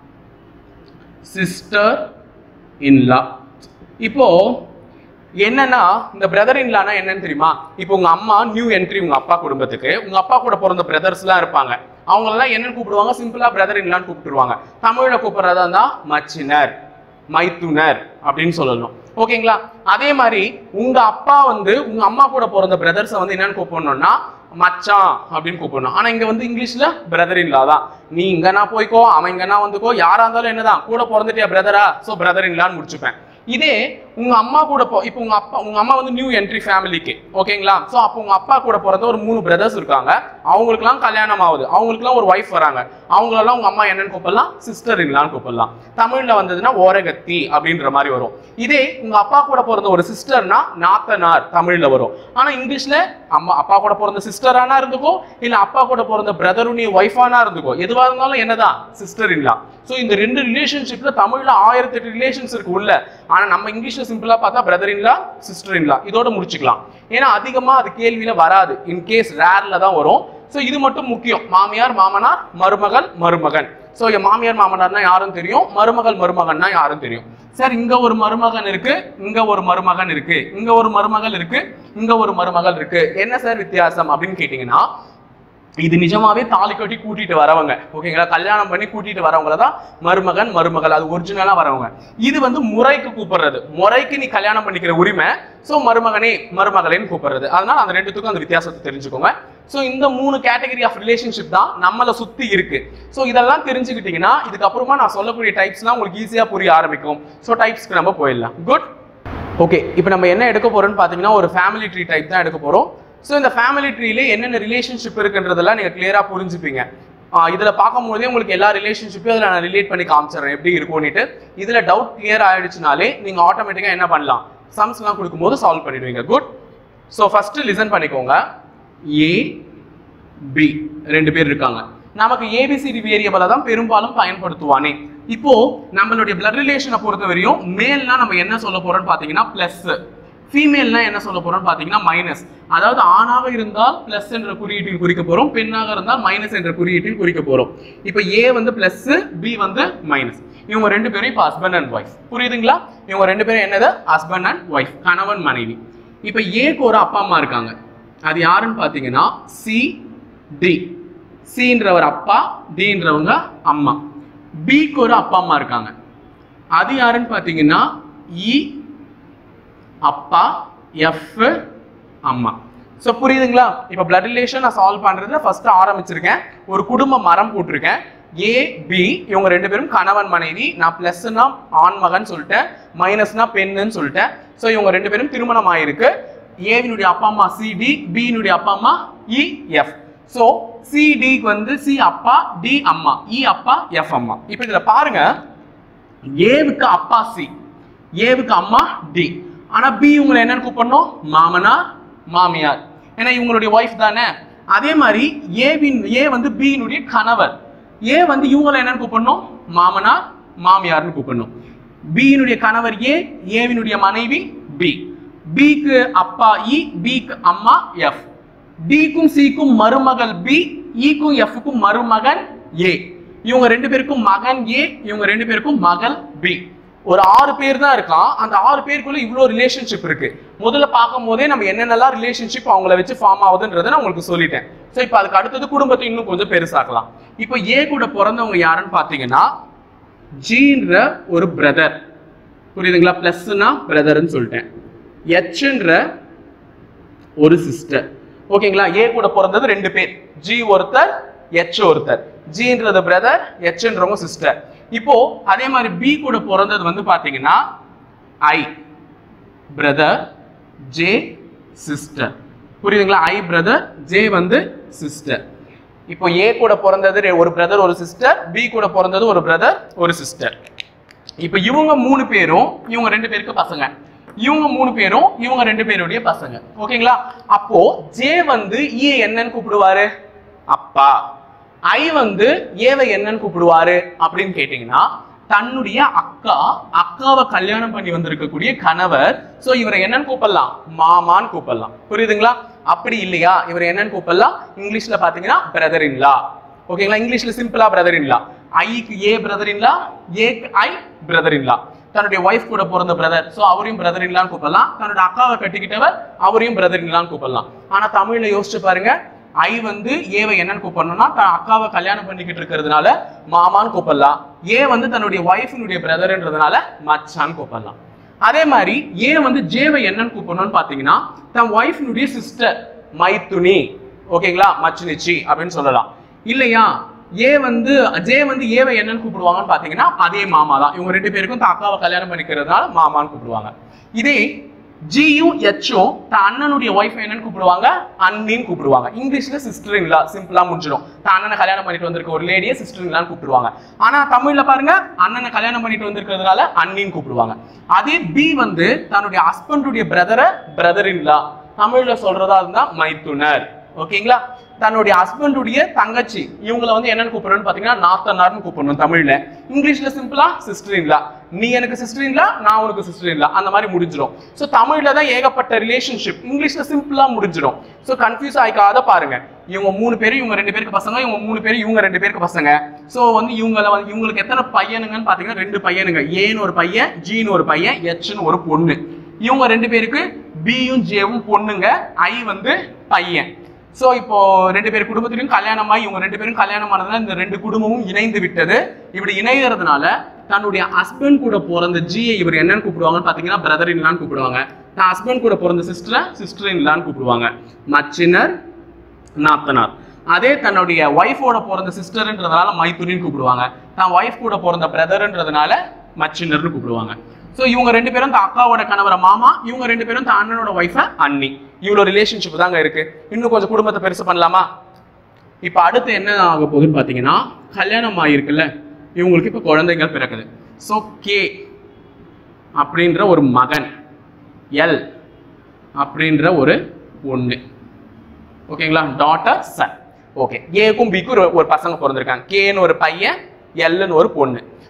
sister in லா. இப்போ என்னன்னா இந்த பிரதர் இன் லானா என்னன்னு தெரியுமா? இப்போ உங்க அம்மா நியூ என்ட்ரி உங்க அப்பா குடும்பத்துக்கு, உங்க அப்பா கூட பிறந்த பிரதர்ஸ் எல்லாம் இருப்பாங்க. அவங்க எல்லாம் என்னன்னு கூப்பிடுவாங்க? சிம்பிளா பிரதர் இன் லான்னு கூப்பிட்டுருவாங்க. தமிழ்ல கூப்பிடுறதா இருந்தா மச்சினர், மைத்துனர் அப்படின்னு சொல்லணும். ஓகேங்களா? அதே மாதிரி உங்க அப்பா வந்து உங்க அம்மா கூட பிறந்த பிரதர்ஸை வந்து என்னன்னு கூப்பிடணும்னா மச்சான் அப்படின்னு கூப்பிடணும். ஆனா இங்க வந்து இங்கிலீஷ்ல பிரதர் இன் லா தான். நீ இங்கன்னா போய்க்கோ, அவன் இங்கன்னா வந்துக்கோ, யாரா இருந்தாலும் என்னதான் கூட பிறந்துட்டியா பிரதரா, சோ பிரதர் இன் லான்னு முடிச்சுப்பேன். இதே உங்க அம்மா கூட இப்போ உங்க அப்பா உங்க அம்மா வந்து நியூ என்ட்ரி ஃபேமிலிக்கு. ஓகேங்களா? சோ அப்போ உங்க அப்பா கூட பிறந்த ஒரு மூணு பிரதர்ஸ் இருக்காங்க. அவங்களுக்குலாம் கல்யாணம் ஆகுது, அவங்களுக்குலாம் ஒரு ஒய்ஃப் வராங்க. அவங்களெல்லாம் உங்க அம்மா என்னன்னு கூப்பிடலாம்? சிஸ்டர் இன் லான்னு கூப்பிடலாம். தமிழ்ல வந்ததுன்னா ஓரகத்தி அப்படின்ற மாதிரி வரும். இதே உங்க அப்பா கூட பிறந்த ஒரு சிஸ்டர்னா நாத்தனார் தமிழ்ல வரும். ஆனா இங்கிலீஷ்ல அம்மா அப்பா கூட பிறந்த சிஸ்டரானா இருந்துக்கோ, இல்ல அப்பா கூட பிறந்த பிரதருடைய ஒய்ஃபானா இருந்துக்கோ, எதுவா இருந்தாலும் என்னதான் சிஸ்டர் இன் லா. சோ இந்த ரெண்டு ரிலேஷன்ஷிப்ல தமிழ்ல ஆயிரத்தி எட்டு ரிலேஷன்ஸ் இருக்கு உள்ள. ஆனா நம்ம இங்கிலீஷ்ல சிம்பிளா பார்த்தா brother in law, sister in லா இதோட முடிச்சுக்கலாம். ஏன்னா அதிகமா அது கேள்வியில வராது, இன்கேஸ் ரேர்ல தான் வரும். சோ இது மட்டும் முக்கியம். மாமியார் மாமனார், மருமகள் மருமகன். சோ மாமியார் மாமனார்னா யாரும் தெரியும், மருமகள் மருமகன்னா யாரும் தெரியும். சார் இங்க ஒரு மருமகன் இருக்கு, இங்க ஒரு மருமகன் இருக்கு, இங்க ஒரு மருமகள் இருக்கு, இங்க ஒரு மருமகள் இருக்கு, என்ன சார் வித்தியாசம் அப்படின்னு கேட்டீங்கன்னா இது நிஜமாவே தாலி கட்டி கூட்டிட்டு வரவங்க. ஓகேங்களா? கல்யாணம் பண்ணி கூட்டிட்டு வரவங்கள தான் மருமகன் மருமகள், அது ஒரிஜினலா வரவங்க. இது வந்து முறைக்கு கூப்பிடுறது, முறைக்கு நீ கல்யாணம் பண்ணிக்கிற உரிமை. சோ மருமகனே மருமகளேன்னு கூப்பிடுறது. அதனால அந்த ரெண்டுத்துக்கும் அந்த வித்தியாசத்தை தெரிஞ்சுக்கோங்க. சோ இந்த மூணு கேட்டகரி ஆஃப் ரிலேஷன்ஷிப் தான் நம்மள சுத்தி இருக்கு. சோ இதெல்லாம் தெரிஞ்சுக்கிட்டீங்கன்னா இதுக்கப்புறமா நான் சொல்லக்கூடிய டைப்ஸ்லாம் உங்களுக்கு ஈஸியா புரிய ஆரம்பிக்கும். சோ டைப்ஸ்க்கு நம்ம போயிடலாம். குட். ஓகே, இப்போ நம்ம என்ன எடுக்க போறோம்னு பாத்தீங்கன்னா ஒரு ஃபேமிலி ட்ரீ டைப் தான் எடுக்க போறோம். ஸோ இந்த ஃபேமிலி ட்ரீல என்னென்ன ரிலேஷன்ஷிப் இருக்குன்றதெல்லாம் நீங்கள் கிளியராக புரிஞ்சுப்பீங்க. இதில் பார்க்கும்போதே உங்களுக்கு எல்லா ரிலேஷன்ஷிப்பையும் அதில் நான் ரிலேட் பண்ணி காமிச்சிடுறேன் எப்படி இருக்கும்னுட்டு. இதில் டவுட் கிளியர் ஆயிடுச்சுனாலே நீங்கள் ஆட்டோமேட்டிக்காக என்ன பண்ணலாம், சம்ஸ்லாம் கொடுக்கும்போது சால்வ் பண்ணிடுவீங்க. குட். ஸோ ஃபர்ஸ்ட் லிசன் பண்ணிக்கோங்க. ஏ பி ரெண்டு பேர் இருக்காங்க. நமக்கு ஏபிசிடி வேரியபிளை தான் பெரும்பாலும் பயன்படுத்துவானே. இப்போ நம்மளுடைய பிளட் ரிலேஷனை பொறுத்த வரையும் மேல்னா நம்ம என்ன சொல்ல போறோம்னு பாத்தீங்கன்னா பிளஸ், ஃபீமேல்னா என்ன சொல்ல போறோம்னு பாத்தீங்கன்னா மைனஸ். அதாவது ஆணாக இருந்தால் பிளஸ் என்ற குறியீட்டில் குறிக்க போறோம், பெண்ணாக இருந்தால் மைனஸ் என்ற குறியீட்டில் குறிக்க போறோம். இப்போ ஏ வந்து பிளஸ், பி வந்து மைனஸ். இவங்க ரெண்டு பேரும் இப்போ ஹஸ்பண்ட் அண்ட் ஒய்ஃப். புரியுதுங்களா? இவங்க ரெண்டு பேரும் என்னது? ஹஸ்பண்ட் அண்ட் ஒய்ஃப், கணவன் மனைவி. இப்போ ஏக்கு ஒரு அப்பா அம்மா இருக்காங்க. அது யாருன்னு பாத்தீங்கன்னா சி டி. சின்றவர் அப்பா, டின்றவங்க அம்மா. பிக்கு ஒரு அப்பா அம்மா இருக்காங்க. அது யாருன்னு பாத்தீங்கன்னா இ அப்பா, எஃப் அம்மா. ஸோ புரியுதுங்களா? இப்போ பிளட் ரிலேஷன் நான் சால்வ் பண்றதுல ஃபர்ஸ்ட் ஆரம்பிச்சிருக்கேன். ஒரு குடும்ப மரம் போட்டிருக்கேன். ஏ பி இவங்க ரெண்டு பேரும் கணவன் மனைவி. நான் பிளஸ்னா ஆண் மகன் சொல்லிட்டேன், மைனஸ்னா பெண்ணுன்னு சொல்லிட்டேன். ஸோ இவங்க ரெண்டு பேரும் திருமணம் ஆயிருக்கு. ஏவினுடைய அப்பா அம்மா சிடி, பியினுடைய அப்பா அம்மா இ எஃப். ஸோ சிடிக்கு வந்து சி அப்பா, டி அம்மா, இ அப்பா, எஃப் அம்மா. இப்போ இதுல பாருங்க, ஏவுக்கு அப்பா சி, ஏவுக்கு அம்மா டி. ஆனா பி இவங்களை என்னன்னு கூப்பிடணும்? மாமனார் மாமியார். ஏன்னா இவங்களுடைய ஒய்ஃப் தானே. அதே மாதிரி ஏவின் ஏ வந்து பியினுடைய கணவர். ஏ வந்து இவங்களை என்னன்னு கூப்பிடணும்? மாமனார் மாமியார்னு கூப்பிடணும். பியினுடைய கணவர் ஏ, ஏவினுடைய மனைவி பி. பிக்கு அப்பா இ, பிக்கு அம்மா எஃப். டிக்கும் சிக்கும் மருமகள் பி, இக்கும் எஃப்க்கும் மருமகன் ஏ. இவங்க ரெண்டு பேருக்கும் மகன் ஏ, இவங்க ரெண்டு பேருக்கும் மகள் பி. ஒரு ஆறு பேர் தான் இருக்கான். அந்த ஆறு பேருக்குள்ள இவ்வளவு ரிலேஷன்ஷிப் இருக்கு. முதல்ல பார்க்கும் போதே நம்ம என்னென்னலாம் ரிலேஷன்ஷிப் அவங்கள வச்சு ஃபார்ம் ஆகுதுன்றதை நான் உங்களுக்கு சொல்லிட்டேன். ஸோ இப்போ அதுக்கு அடுத்தது குடும்பத்தை இன்னும் கொஞ்சம் பெருசாக்கலாம். இப்போ ஏ கூட பிறந்தவங்க யாருன்னு பார்த்தீங்கன்னா ஜீன்ற ஒரு பிரதர். புரியுதுங்களா? பிளஸ்னா பிரதர்ன்னு சொல்லிட்டேன். எச்ன்ற ஒரு சிஸ்டர். ஓகேங்களா? ஏ கூட பிறந்தது ரெண்டு பேர், ஜி ஒருத்தர், எச் ஒருத்தர். ஜின்றது பிரதர், எச்ன்றவங்க சிஸ்டர். இப்போ அதே மாதிரி பி கூட பிறந்தது வந்து பாத்தீங்கன்னா ஐ பிரதர், ஜே சிஸ்டர். புரியுதுங்களா? ஐ பிரதர், ஜே வந்து சிஸ்டர். இப்போ ஏ கூட பிறந்தது ஒரு பிரதர் ஒரு சிஸ்டர், பி கூட பிறந்தது ஒரு பிரதர் ஒரு சிஸ்டர். இப்போ இவங்க மூணு பேரும் இவங்க ரெண்டு பேருக்கு பசங்க, இவங்க மூணு பேரும் இவங்க ரெண்டு பேருடைய பசங்க. ஓகேங்களா? அப்போ ஜே வந்து ஈ என்னன்னு கூப்பிடுவாரு? அப்பா. ஐ வந்து ஏவை என்னன்னு கூப்பிடுவாரு அப்படின்னு கேட்டீங்கன்னா தன்னுடைய அக்கா, அக்காவை கல்யாணம் பண்ணி வந்திருக்கக்கூடிய கணவர். சோ இவரை என்னன்னு கூப்பிடலாம்? மாமான்னு கூப்பிடலாம். புரியுதுங்களா? அப்படி இல்லையா இவரை என்னன்னு கூப்பிடலாம்? இங்கிலீஷ்ல பாத்தீங்கன்னா பிரதர் இன் லா. ஓகேங்களா? இங்கிலீஷ்ல சிம்பிளா பிரதர் இன் லா. ஐக்கு ஏ பிரதர் இன் லா, ஏக்கு ஐ பிரதர் இன் லா. தன்னுடைய ஒய்ஃப் கூட பிறந்த பிரதர், சோ அவரையும் பிரதர் இன் லான்னு கூப்பிடலாம். தன்னுடைய அக்காவை கட்டிக்கிட்டவர், அவரையும் பிரதர் இன் லான்னு கூப்பிடலாம். ஆனா தமிழ்ல யோசிச்சு பாருங்க, ஐ வந்து ஏவை என்னன்னு கூப்பிடணும்னா தன் அக்காவை கல்யாணம் பண்ணிக்கிட்டு இருக்கிறதுனால மாமான்னு கூப்பிடலாம். ஏ வந்து தன்னுடைய ஒய்ஃபினுடைய பிரதர்ன்றதுனால மச்சான்னு கூப்பிடலாம். அதே மாதிரி ஏ வந்து ஜேவை என்னன்னு கூப்பிடணும்னு பாத்தீங்கன்னா தன் ஒய்ஃபினுடைய சிஸ்டர் மைத்துனி. ஓகேங்களா? மச்சுனிச்சி அப்படின்னு சொல்லலாம். இல்லையா ஏ வந்து ஜே வந்து ஏவை என்னன்னு கூப்பிடுவாங்கன்னு பாத்தீங்கன்னா அதே மாமா தான். இவங்க ரெண்டு பேருக்கும் தன் அக்காவை கல்யாணம் பண்ணிக்கிறதுனால மாமான்னு கூப்பிடுவாங்க. இதே ஜியும் எச்சும் தன் அண்ணனுடைய ஒய்ஃப் என்னன்னு கூப்பிடுவாங்க? அண்ணின்னு கூப்பிடுவாங்க. இங்கிலீஷ்ல சிஸ்டர் இன் லா சிம்பிளா முடிஞ்சிடும். தன் அண்ணனை கல்யாணம் பண்ணிட்டு வந்திருக்க ஒரு லேடியை சிஸ்டர் இன் லான்னு கூப்பிடுவாங்க. ஆனா தமிழ்ல பாருங்க, அண்ணனை கல்யாணம் பண்ணிட்டு வந்திருக்கிறதுனால அண்ணின்னு கூப்பிடுவாங்க. அதே பி வந்து தன்னுடைய ஹஸ்பண்டுடைய பிரதரை பிரதர் இன் லா, தமிழ்ல சொல்றதா இருந்தா மைத்துனர். ஓகேங்களா? தன்னுடைய ஹஸ்பண்டுடைய தங்கச்சி இவங்களை வந்து என்னன்னு கூப்பிடணும்னு பாத்தீங்கன்னா நாத்தனார்னு கூப்பிடணும் தமிழ்ல. இங்கிலீஷ்ல சிம்பிளா சிஸ்டர் இன் லா. நீ எனக்கு சிஸ்டர் இன் லா, நான் உனக்கு சிஸ்டர் இன் லா, அந்த மாதிரி முடிஞ்சிடும். சோ தமிழ்ல தான் ஏகப்பட்ட ரிலேஷன்ஷிப், இங்கிலீஷ்ல சிம்பிளா முடிஞ்சிடும். சோ கன்ஃபியூஸ் ஆயிக்காத பாருங்க. இவங்க மூணு பேரும் இவங்க ரெண்டு பேருக்கு பசங்க, இவங்க மூணு பேரும் இவங்க ரெண்டு பேருக்கு பசங்க. சோ வந்து இவங்கள வந்து இவங்களுக்கு எத்தனை பையனுங்கன்னு பாத்தீங்கன்னா ரெண்டு பையனுங்க. ஏன்னு ஒரு பையன், ஜின்னு ஒரு பையன், எச்னு ஒரு பொண்ணு. இவங்க ரெண்டு பேருக்கு பியும் ஜேவும் பொண்ணுங்க, ஐ வந்து பையன். சோ இப்போ ரெண்டு பேர் குடும்பத்திலும் கல்யாணமாய் இவங்க ரெண்டு பேரும் கல்யாணம் ஆனதுனால இந்த ரெண்டு குடும்பமும் இணைந்து விட்டது. இப்படி இணைகிறதுனால தன்னுடைய ஹஸ்பண்ட் கூட பிறந்த ஜியை இவர் என்னன்னு கூப்பிடுவாங்கன்னு பாத்தீங்கன்னா பிரதர் இன் லான்னு கூப்பிடுவாங்க. தன் ஹஸ்பண்ட் கூட பிறந்த சிஸ்டரை சிஸ்டர் இன் லான்னு கூப்பிடுவாங்க, மச்சினர் நாத்தனார். அதே தன்னுடைய ஒய்ஃபோட பிறந்த சிஸ்டர்ன்றதுனால மைத்துனின்னு கூப்பிடுவாங்க. தன் ஒய்ஃப் கூட பிறந்த பிரதர்ன்றதுனால மச்சினர்னு கூப்பிடுவாங்க. சோ இவங்க ரெண்டு பேரும் தான் அக்காவோட கணவரை மாமா, இவங்க ரெண்டு பேரும் தான் அண்ணனோட ஒய்ஃபை அண்ணி. இவ்வளவு ரிலேஷன்ஷிப் தாங்க இருக்கு. இன்னும் கொஞ்சம் குடும்பத்தை பெருசு பண்ணலாமா? இப்ப அடுத்து என்ன ஆக போகுதுன்னு பாத்தீங்கன்னா கல்யாணம் ஆகிருக்குல்ல, இவங்களுக்கு இப்ப குழந்தைகள் பிறக்குது. சோ கே அப்படின்ற ஒரு மகன், எல் அப்படின்ற ஒரு பொண்ணு. ஓகேங்களா? Daughter Sun. ஓகே, ஏக்கும் பிக்கும் ஒரு பசங்க பிறந்திருக்காங்க. கேன்னு ஒரு பையன், எல்னு ஒரு பொண்ணு.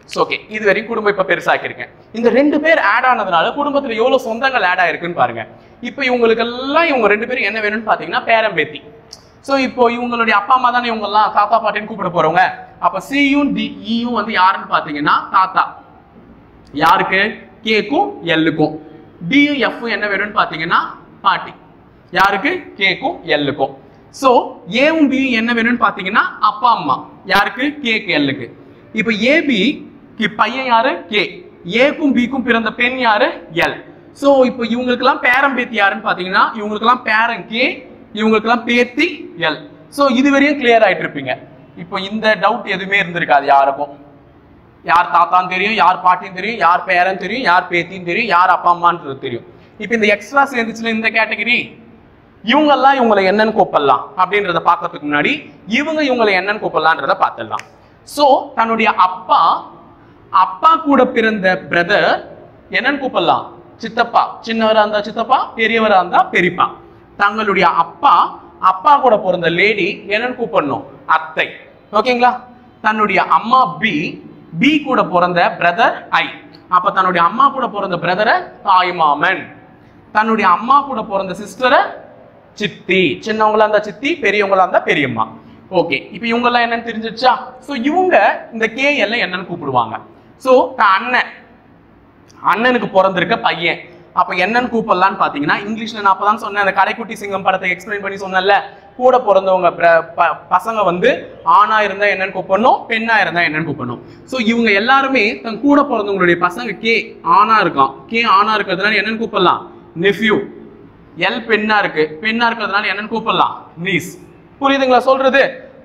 ஓகே, இது வரைக்கும் குடும்பம் இப்ப பெருசாக்கிருக்கேன். இந்த ரெண்டு பேர் ஆட் ஆனதுனால குடும்பத்துல எவ்வளவு சொந்தங்கள் ஆட் ஆயிருக்குன்னு பாருங்க. இப்போ இவங்களுக்கு எல்லாம் இவங்க ரெண்டு பேரும் என்ன வேணும்னு பாத்தீங்கன்னா பேரம்பேத்தி. சோ இப்போ இவங்களுடைய அப்பா அம்மா தானே இவங்க எல்லாம் தாத்தா பாட்டின்னு கூப்பிட போறவங்க. அப்ப சியும் டி ஈயும் வந்து யாருன்னு பாத்தீங்கன்னா தாத்தா. யாருக்கு? கேக்கும் எல்லுக்கும். டியும் எஃப்பும் என்ன வேணும்னு பாத்தீங்கன்னா பாட்டி. யாருக்கு? கேக்கும் எல்லுக்கும். சோ ஏவும் பியும் என்ன வேணும்னு பாத்தீங்கன்னா அப்பா அம்மா. யாருக்கு? கேக்கு எல்லுக்கு. இப்ப ஏபி பையன் யாரு? கே. ஏக்கும் பிக்கும் பிறந்த பெண் யாரு? எல். சோ இப்போ இவங்களுக்கு எல்லாம் பேரம் பேத்தி யாருன்னு பாத்தீங்கன்னா இவங்களுக்கு எல்லாம் பேரன் கே, இவங்களுக்கு எல்லாம் பேத்தி எல். சோ இது வரையும் கிளியர் ஆயிட்டு இருப்பீங்க. இப்போ இந்த டவுட் எதுவுமே இருந்திருக்காது யாருக்கும். யார் தாத்தான்னு தெரியும், யார் பாட்டின்னு தெரியும், யார் பேரன் தெரியும், யார் பேத்தின்னு தெரியும், யார் அப்பா அம்மான்றது தெரியும். இப்போ இந்த எக்ஸ்ட்ரா சேர்ந்துச்சுல இந்த கேட்டகரி, இவங்க எல்லாம் இவங்களை என்னன்னு கூப்பிடலாம் அப்படின்றத பாக்கிறதுக்கு முன்னாடி இவங்க இவங்களை என்னன்னு கூப்பிடலான்றத பார்த்துடலாம். சோ தன்னுடைய அப்பா அப்பா கூட பிறந்த பிரதர் என்னன்னு கூப்பிடலாம்? சித்தப்பா. சின்னவரா இருந்தா சித்தப்பா, பெரியவரா இருந்தா பெரியப்பா. தங்களுடைய அப்பா அப்பா கூட பிறந்த லேடி என்னன்னு கூப்பிடணும்? அத்தை. ஓகேங்களா? தன்னுடைய அம்மா பி, பி கூட பிறந்த பிரதர் ஐ. அப்ப தன்னுடைய அம்மா கூட பிறந்த பிரதரை தாய் மாமன். தன்னுடைய அம்மா கூட பிறந்த சிஸ்டரை சித்தி. சின்னவங்களா இருந்தா சித்தி, பெரியவங்களா இருந்தா பெரியம்மா. ஓகே, இப்போ இவங்க எல்லாம் என்னன்னு தெரிஞ்சிருச்சா? சோ இவங்க இந்த கே எல்லாம் என்னன்னு கூப்பிடுவாங்க? சோ அண்ணன், அண்ணனுக்கு பிறந்திருக்க பையன் அப்ப என்னன்னு கூப்பிடலான்னு பாத்தீங்கன்னா இங்கிலீஷ்ல நான் அப்பதான் சொன்னேன், அந்த கடைக்குட்டி சிங்கம் படத்தை எக்ஸ்பிளைன் பண்ணி சொன்னேன்ல, கூட பிறந்தவங்க பசங்க வந்து ஆணா இருந்தா என்னன்னு கூப்பிடணும், பெண்ணா இருந்தா என்னன்னு கூப்பிடணும். சோ இவங்க எல்லாருமே தன் கூட பிறந்தவங்களுடைய பசங்க கே ஆணா இருக்கான், கே ஆணா இருக்கிறதுனால என்னன்னு கூப்பிடலாம்? நெஃப்யூ. எல் பெண்ணா இருக்கு, பெண்ணா இருக்கிறதுனால என்னன்னு கூப்பிடலாம்? நீஸ். புரியுதுங்களா சொல்றது?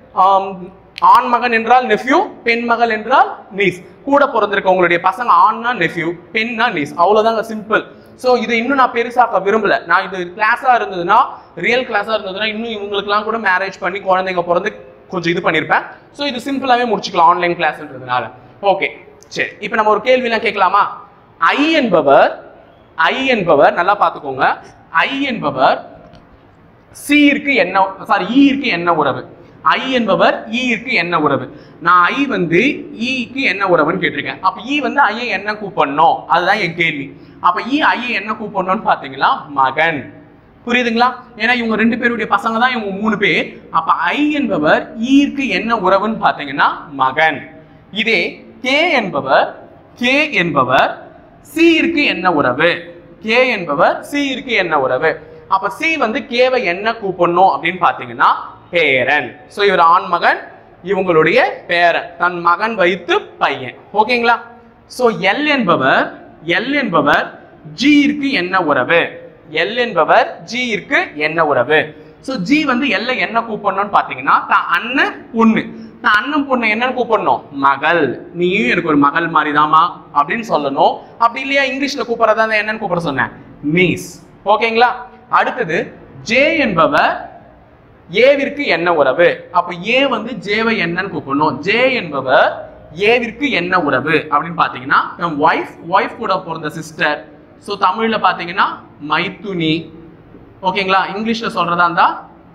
ஆண் மகன் என்றால் நெஃப்யூ, பெண் மகள் என்றால் நீஸ். கூட பிறந்திருக்கவங்களுடைய பசங்க ஆண்னா நெஃப்யூ, பெண்ணா நீஸ். அவ்வளவுதாங்க, சிம்பிள். சோ இதை இன்னும் நான் பெருசாக்க விரும்பல. நான் இது கிளாஸா இருந்ததுன்னா, ரியல் கிளாஸா இருந்ததுன்னா இன்னும் இவங்களுக்கு எல்லாம் கூட மேரேஜ் பண்ணி குழந்தைங்க பிறந்து கொஞ்சம் இது பண்ணிருப்பேன். சோ இது சிம்பிளாவே முடிச்சுக்கலாம் ஆன்லைன் கிளாஸ்ன்றதுனால. ஓகே சரி, இப்போ நம்ம ஒரு கேள்வி எல்லாம் கேட்கலாமா? ஐ என்பவர், ஐ என்பவர் நல்லா பாத்துக்கோங்க, ஐ என்பவர் சி இருக்கு என்ன, சாரி ஈ இருக்கு என்ன உறவு? ஐ என்பவர் ஈ இருக்கு என்ன உறவு? நான் ஐ வந்து ஈக்கு என்ன உறவுன்னு கேட்டிருக்கேன். அப்ப ஈ வந்து ஐயை என்ன கூப்பிடணும், அதுதான் என் கேள்வி. அப்ப ஈ ஐயை என்ன கூப்பிடணும்னு பாத்தீங்களா? மகன். புரியுதுங்களா? ஏன்னா இவங்க ரெண்டு பேருடைய பசங்க தான் இவங்க மூணு பேர். அப்ப ஐ என்பவர் ஈக்கு என்ன உறவுன்னு பாத்தீங்கன்னா மகன். இதே கே என்பவர், கே என்பவர் சி இருக்கு என்ன உறவு? கே என்பவர் சி இருக்கு என்ன உறவு? அப்ப சி வந்து கேவை என்ன கூப்பிடணும் அப்படின்னு பாத்தீங்கன்னா பேரன். சோ இவர் ஆண் மகன், இவங்களுடைய பேரன், தன் மகன் வைத்து பையன். ஓகேங்களா? சோ எல் என்பவர், எல் என்பவர் ஜி இருக்கு என்ன உறவு? எல் என்பவர் ஜி இருக்கு என்ன உறவு? சோ ஜி வந்து எல்ல என்ன கூப்பிடணும்னு பாத்தீங்கன்னா தான் அண்ணன் பொண்ணு, தான் அண்ணன் பொண்ணு என்னன்னு கூப்பிடணும்? மகள். நீயும் எனக்கு ஒரு மகள் மாதிரிதாமா அப்படின்னு சொல்லணும். அப்படி இல்லையா இங்கிலீஷ்ல கூப்பிடறதா என்னன்னு கூப்பிட சொன்னேன்? நீஸ். ஓகேங்களா? அடுத்தது ஜே என்பவர் ஏவிற்கு என்ன உறவு? அப்ப ஏ வந்து ஜேவை என்னன்னு கூப்பிடணும். ஜே என்பவர் ஏவிற்கு என்ன உறவு அப்படின்னு பாத்தீங்கன்னா வைஃப், வைஃப் கூட பிறந்த சிஸ்டர். சோ தமிழ்ல பாத்தீங்கன்னா மைத்துனி. ஓகேங்களா? இங்கிலீஷ்ல சொல்றதா இருந்தா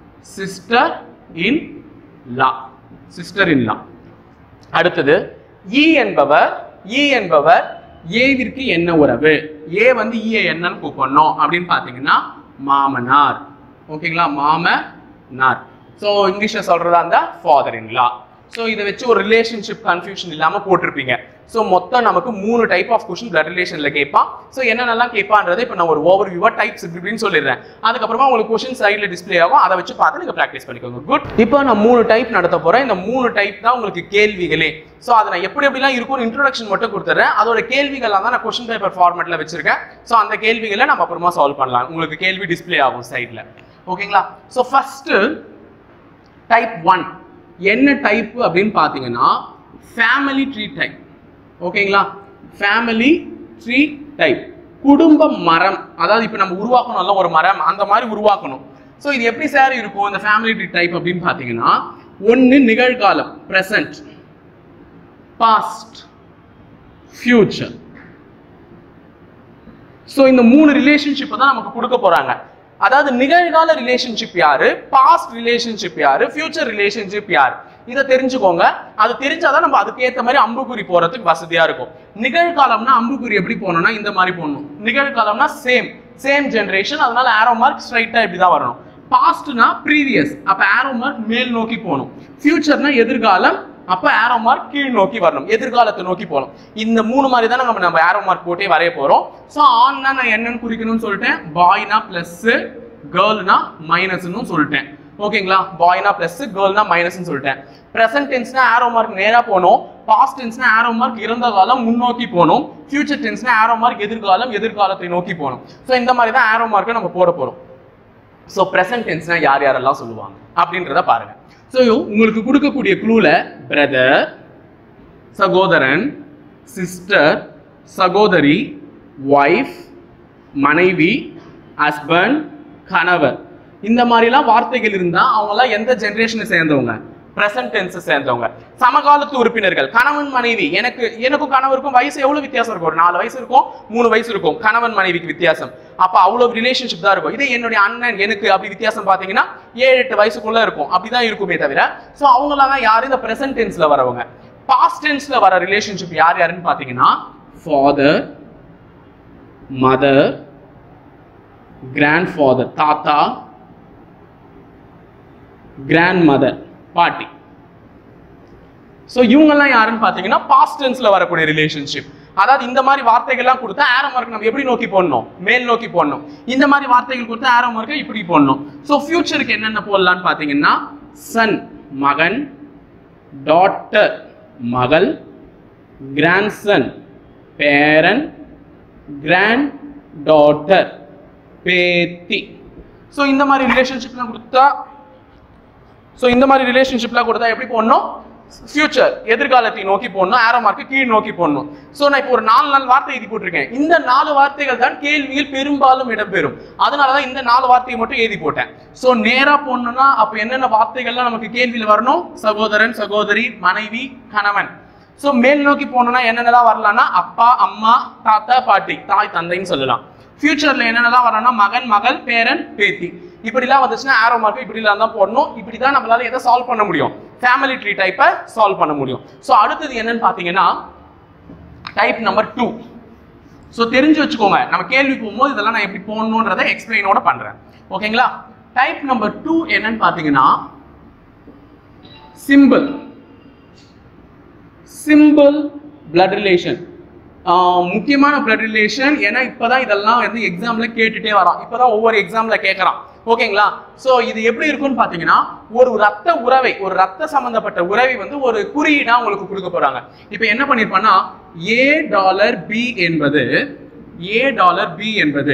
sister in law, sister in லா. அடுத்தது இ என்பவர், இ என்பவர் ஏவிற்கு என்ன உறவு? ஏ வந்து ஈ என்னன்னு கூப்பிடணும் அப்படின்னு பாத்தீங்கன்னா மாமனார். ஓகேங்களா? மாமனார். சோ இங்கிலீஷ்ல சொல்றதா இருந்தா ஃபாதர் இன் லா. சோ இதை வச்சு ஒரு ரிலேஷன்ஷிப் கன்ஃபியூஷன் இல்லாம போட்டிருப்பீங்க. சோ மொத்தம் நமக்கு மூணு டைப் ஆஃப் क्वेश्चन பிளட் ரிலேஷன்ல கேட்பான். சோ என்னென்னலாம் கேட்பான்றதை இப்போ நான் ஒரு ஓவர் வியூவா டைப்ஸ் இப்படின்னு சொல்லிடுறேன். அதுக்கப்புறமா உங்களுக்கு क्वेश्चन சைடுல டிஸ்ப்ளே ஆகும், அதை வச்சு பார்த்து நீங்க பிராக்டிஸ் பண்ணிக்கோங்க. குட். இப்போ நான் மூணு டைப் நடத்த போறேன். இந்த மூணு டைப் தான் உங்களுக்கு கேள்விகளே. சோ அதை நான் எப்படி எப்படிலாம் இருக்கும்னு இன்ட்ரோடக்ஷன் மட்டும் கொடுத்துறேன். அதோட கேள்விகள்லாம் தான் நான் क्वेश्चन பேப்பர் ஃபார்மேட்ல வச்சிருக்கேன். சோ அந்த கேள்விகளை நம்ம அப்புறமா சால்வ் பண்ணலாம். உங்களுக்கு கேள்வி டிஸ்ப்ளே ஆகும் சைடுல. ஓகேங்களா? சோ ஃபர்ஸ்ட் டைப் ஒன் என்ன டைப் அப்படின்னு பாத்தீங்கன்னா ஃபேமிலி ட்ரீ டைப். ஓகேங்களா? ஃபேமிலி ட்ரீ டைப், குடும்ப மரம். அதாவது இப்போ நம்ம உருவாக்கணும்ல ஒரு மரம், அந்த மாதிரி உருவாக்கணும். ஸோ இது எப்படி சார் இருக்கும் இந்த ஃபேமிலி ட்ரீ டைப் அப்படின்னு பார்த்தீங்கன்னா, ஒன்று நிகழ்காலம் பிரசன்ட், பாஸ்ட், ஃபியூச்சர். ஸோ இந்த மூணு ரிலேஷன்ஷிப்பை தான் நமக்கு கொடுக்க போறாங்க. அதாவது நிகழ்கால ரிலேஷன்ஷிப் யாரு, பாஸ்ட் ரிலேஷன்ஷிப் யாரு, ஃபியூச்சர் ரிலேஷன்ஷிப் யாரு, இதை தெரிஞ்சுக்கோங்க. அது தெரிஞ்சாதான் நம்ம அதுக்கு ஏற்ற மாதிரி அம்புக்குறி போறதுக்கு வசதியா இருக்கும். நிகழ்காலம்னா அம்புக்குறி எப்படி போகணும்னா இந்த மாதிரி போடணும். நிகழ்காலம்னா சேம் சேம் ஜெனரேஷன், அதனால ஆரோ மார்க் ஸ்ட்ரைட்டா இப்படிதான் வரணும். பாஸ்ட்னா ப்ரீவியஸ், அப்ப ஆரோ மார்க் மேல் நோக்கி போகணும். ஃபியூச்சர்னா எதிர்காலம், அப்ப ஆரோ மார்க் கீழ் நோக்கி வரணும், எதிர்காலத்தை நோக்கி போகணும். இந்த மூணு மாதிரி தான் நம்ம நம்ம ஆரோ மார்க் போட்டே வரைய போறோம். ஸோ ஆன்னா நான் என்னன்னு குறிக்கணும்னு சொல்லிட்டேன், பாய்னா பிளஸ், கேர்ள்னா மைனஸ்னு சொல்லிட்டேன். ஓகேங்களா, பாய்னா பிளஸ், கேர்ள்னா மைனஸ்னு சொல்லிட்டேன். பிரசன்ட் டென்ஸ்னா ஆரோ மார்க் நேரா போகணும், பாஸ்ட் டென்ஸ்னா ஆரோ மார்க் இறந்த காலம் முன்னோக்கி போகணும், ஃபியூச்சர் டென்ஸ்னா ஆரோ மார்க் எதிர்காலம் எதிர்காலத்தை நோக்கி போகணும். ஸோ இந்த மாதிரி தான் ஆரோ மார்க்கை நம்ம போட போறோம். ஸோ பிரசன்ட் டென்ஸ்னா யார் யாரெல்லாம் சொல்லுவாங்க அப்படின்றத பாருங்க. ஸோ உங்களுக்கு கொடுக்கக்கூடிய க்ளூல பிரதர், சகோதரன், சிஸ்டர், சகோதரி, ஒய்ஃப், மனைவி, ஹஸ்பண்ட், கணவர், இந்த மாதிரிலாம் வார்த்தைகள் இருந்தா அவங்களாம் எந்த ஜெனரேஷனை சேர்ந்தவங்க, பிரசன்ட் டென்ஸ் சேர்ந்தவங்க. சமகாலத்து உறுப்பினர்கள் கணவன் மனைவி, எனக்கு எனக்கும் கணவருக்கும் வயசு எவ்வளவு வித்தியாசம் இருக்கும், ஒரு நாலு வயசு இருக்கும், மூணு வயசு இருக்கும் கணவன் மனைவிக்கு வித்தியாசம். அப்ப அவ்வளவு ரிலேஷன்ஷிப் தான் இருக்கும். இதே என்னுடைய அண்ணன் எனக்கு அப்படி வித்தியாசம் பாத்தீங்கன்னா ஏழு எட்டு வயசுக்குள்ள இருக்கும், அப்படிதான் இருக்குமே தவிர. சோ அவங்களாம் தான் யாரு இந்த பிரசன்ட் டென்ஸ்ல வரவங்க. பாஸ்ட் டென்ஸ்ல வர ரிலேஷன்ஷிப் யார் யாருன்னு பாத்தீங்கன்னா ஃபாதர், மதர், கிராண்ட்ஃபாதர் தாத்தா, கிராண்ட் மதர் பாட்டி. சோ இவங்கெல்லாம் யாருன்னு பாத்தீங்கன்னா பாஸ்ட் டென்ஸ்ல வரக்கூடிய ரிலேஷன்ஷிப். அதாவது இந்த மாதிரி வார்த்தைகள்லாம் கொடுத்தா ஆரோ மார்க் நம்ம எப்படி நோக்கி போடணும், மேல் நோக்கி போடணும். இந்த மாதிரி வார்த்தைகள் கொடுத்தா ஆரோ மார்க் இப்படி போடணும். சோ ஃபியூச்சருக்கு என்னென்ன போடலாம்னு பாத்தீங்கன்னா சன் மகன், டாட்டர் மகள், கிராண்ட்சன் பேரன், கிராண்ட் டாட்டர் பேத்தி. சோ இந்த மாதிரி ரிலேஷன்ஷிப்லாம் கொடுத்தா சோ இந்த மாதிரி ரிலேஷன்ஷிப்லாம் கொடுத்தா எப்படி போடணும், ஃபியூச்சர் எதிர்காலத்தை நோக்கி போடணும், ஆரோ மார்க் கீழ் நோக்கி போடணும். சோ நான் இப்போ ஒரு நாலு நாலு வார்த்தை எழுதி போட்டிருக்கேன். இந்த நாலு வார்த்தைகள் தான் கேள்வியில் பெரும்பாலும் இடம்பெறும். அதனாலதான் இந்த நாலு வார்த்தையை மட்டும் எழுதி போட்டேன். சோ நேரா போடணும்னா அப்ப என்னென்ன வார்த்தைகள்லாம் நமக்கு கேள்வியில் வரணும், சகோதரன், சகோதரி, மனைவி, கணவன். சோ மேல் நோக்கி போகணும்னா என்னென்னலாம் வரலாம்னா அப்பா, அம்மா, தாத்தா, பாட்டி, தாய், தந்தைன்னு சொல்லலாம். ஃபியூச்சர்ல என்னென்னலாம் வரணும்னா மகன், மகள், பேரன், பேத்தி. இப்படிலாம் வந்துச்சுன்னா ஆரோ மார்க் இப்படிலாம் தான் போடணும். இப்படிதான் நம்மளால எதை சால்வ் பண்ண முடியும், ஃபேமிலி ட்ரீ டைப்பை சால்வ் பண்ண முடியும். சோ அடுத்தது என்னன்னு பாத்தீங்கன்னா டைப் நம்பர் டூ. சோ தெரிஞ்சு வச்சுக்கோங்க, நம்ம கேள்வி போகும்போது இதெல்லாம் நான் எப்படி போடணும்ன்றதை எக்ஸ்பிளைனோட பண்றேன். ஓகேங்களா, டைப் நம்பர் டூ என்னன்னு பாத்தீங்கன்னா சிம்பிள். சிம்பிள் பிளட் ரிலேஷன் முக்கியமான பிளட் ரிலேஷன். ஏன்னா இப்பதான் இதெல்லாம் வந்து எக்ஸாம்ல கேட்டுட்டே வரான், இப்பதான் ஒவ்வொரு எக்ஸாம்ல கேட்கறான். ஓகேங்களா, சோ இது எப்படி இருக்கும்னு பாத்தீங்கன்னா ஒரு ரத்த உறவை, ஒரு ரத்த சம்பந்தப்பட்ட உறவை வந்து ஒரு குறியீடா உங்களுக்கு கொடுக்க போறாங்க. இப்ப என்ன பண்ணிருப்பான்னா ஏ டாலர் பி என்பது ஏ டாலர் பி என்பது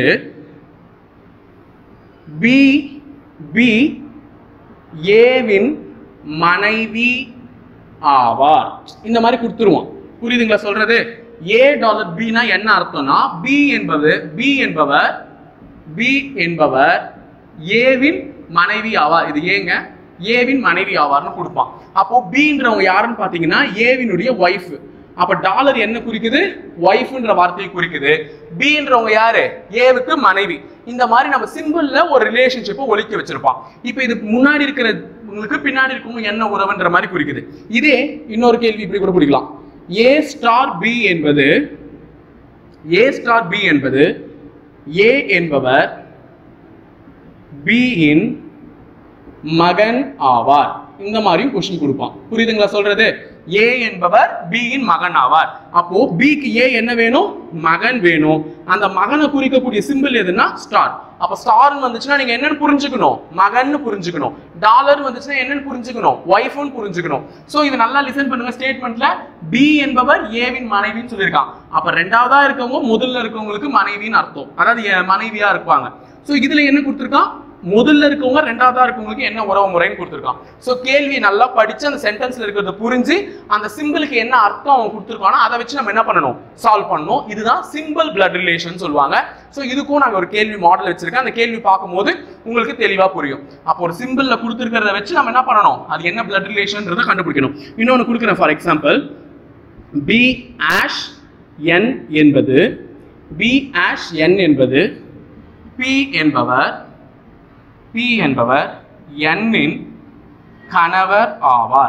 பி பி ஏவின் மனைவி ஆவார். இந்த மாதிரி கொடுத்துருவோம். புரியுதுங்களா சொல்றது? ஏ டாலர் பினா என்ன அர்த்தம்னா பி என்பது பி என்பவர் பி என்பவர் ஏவின் மனைவி ஆவார். இது ஏங்க ஏவின் மனைவி ஆவார்னு கொடுப்பான். அப்போ பின்றவங்க யாருன்னு பாத்தீங்கன்னா ஏவினுடைய ஒய்ஃப். அப்ப டாலர் என்ன குறிக்குது, ஒய்ஃப்ன்ற வார்த்தையை குறிக்குது. பின்றவங்க யாரு, ஏவுக்கு மனைவி. இந்த மாதிரி நம்ம சிம்பிள்ல ஒரு ரிலேஷன்ஷிப்பை ஒழிக்க வச்சிருப்பான். இப்ப இது முன்னாடி இருக்கிற உங்களுக்கு பின்னாடி இருக்கவங்க என்ன உறவுன்ற மாதிரி குறிக்குது. இதே இன்னொரு கேள்வி இப்படி கூட பிடிக்கலாம். ஏ ஸ்டார் பி என்பது ஏ ஸ்டார் பி என்பது ஏ என்பவர் பி இன் மகன் ஆவார். இந்த மாதிரியும் கொஸ்டின் கொடுப்பான். புரியுதுங்களா சொல்றது? ஏ என்பவர் பி இன் மகன் ஆவார். அப்போ பிக்கு ஏ என்ன வேணும், மகன் வேணும். அந்த மகனை குறிக்கக்கூடிய சிம்பிள் எதுனா ஸ்டார். அப்ப ஸ்டார் வந்துச்சுன்னா நீங்க என்னன்னு புரிஞ்சுக்கணும், மகன்னு புரிஞ்சுக்கணும். டாலர் வந்துச்சுன்னா என்னன்னு புரிஞ்சுக்கணும், ஒய்ஃப்னு புரிஞ்சுக்கணும். சோ இது நல்லா லிசன் பண்ணுங்க. ஸ்டேட்மெண்ட்ல பி என்பவர் ஏவின் மனைவின்னு சொல்லியிருக்கான். அப்ப ரெண்டாவதா இருக்கவங்க முதல்ல இருக்கவங்களுக்கு மனைவின்னு அர்த்தம், அதாவது மனைவியா இருப்பாங்க. சோ இதுல என்ன கொடுத்திருக்கான், முதல்ல இருக்கவங்க ரெண்டாவதா இருக்கவங்களுக்கு என்ன உறவு முறைன்னு கொடுத்திருக்கான். சோ கேள்வி நல்லா படிச்சு அந்த சென்டென்ஸ்ல இருக்கிறத புரிஞ்சு அந்த சிம்பிளுக்கு என்ன அர்த்தம் அவன் கொடுத்திருக்கானோ அதை வச்சு நம்ம என்ன பண்ணணும், சால்வ் பண்ணணும். இதுதான் சிம்பிள் பிளட் ரிலேஷன் சொல்லுவாங்க. சோ இதுக்கும் நாங்க ஒரு கேள்வி மாடல் வச்சிருக்கேன். அந்த கேள்வி பார்க்கும்போது உங்களுக்கு தெளிவா புரியும். அப்போ ஒரு சிம்பிள்ல கொடுத்திருக்கிறத வச்சு நம்ம என்ன பண்ணணும், அது என்ன பிளட் ரிலேஷன்றதை கண்டுபிடிக்கணும். இன்னொன்னு கொடுக்குறேன். For example B hash N என்பது பி ஆஷ் என் என்பது பி என்பவர் பி என்பவர் எண்ணின் கணவர் ஆவார்.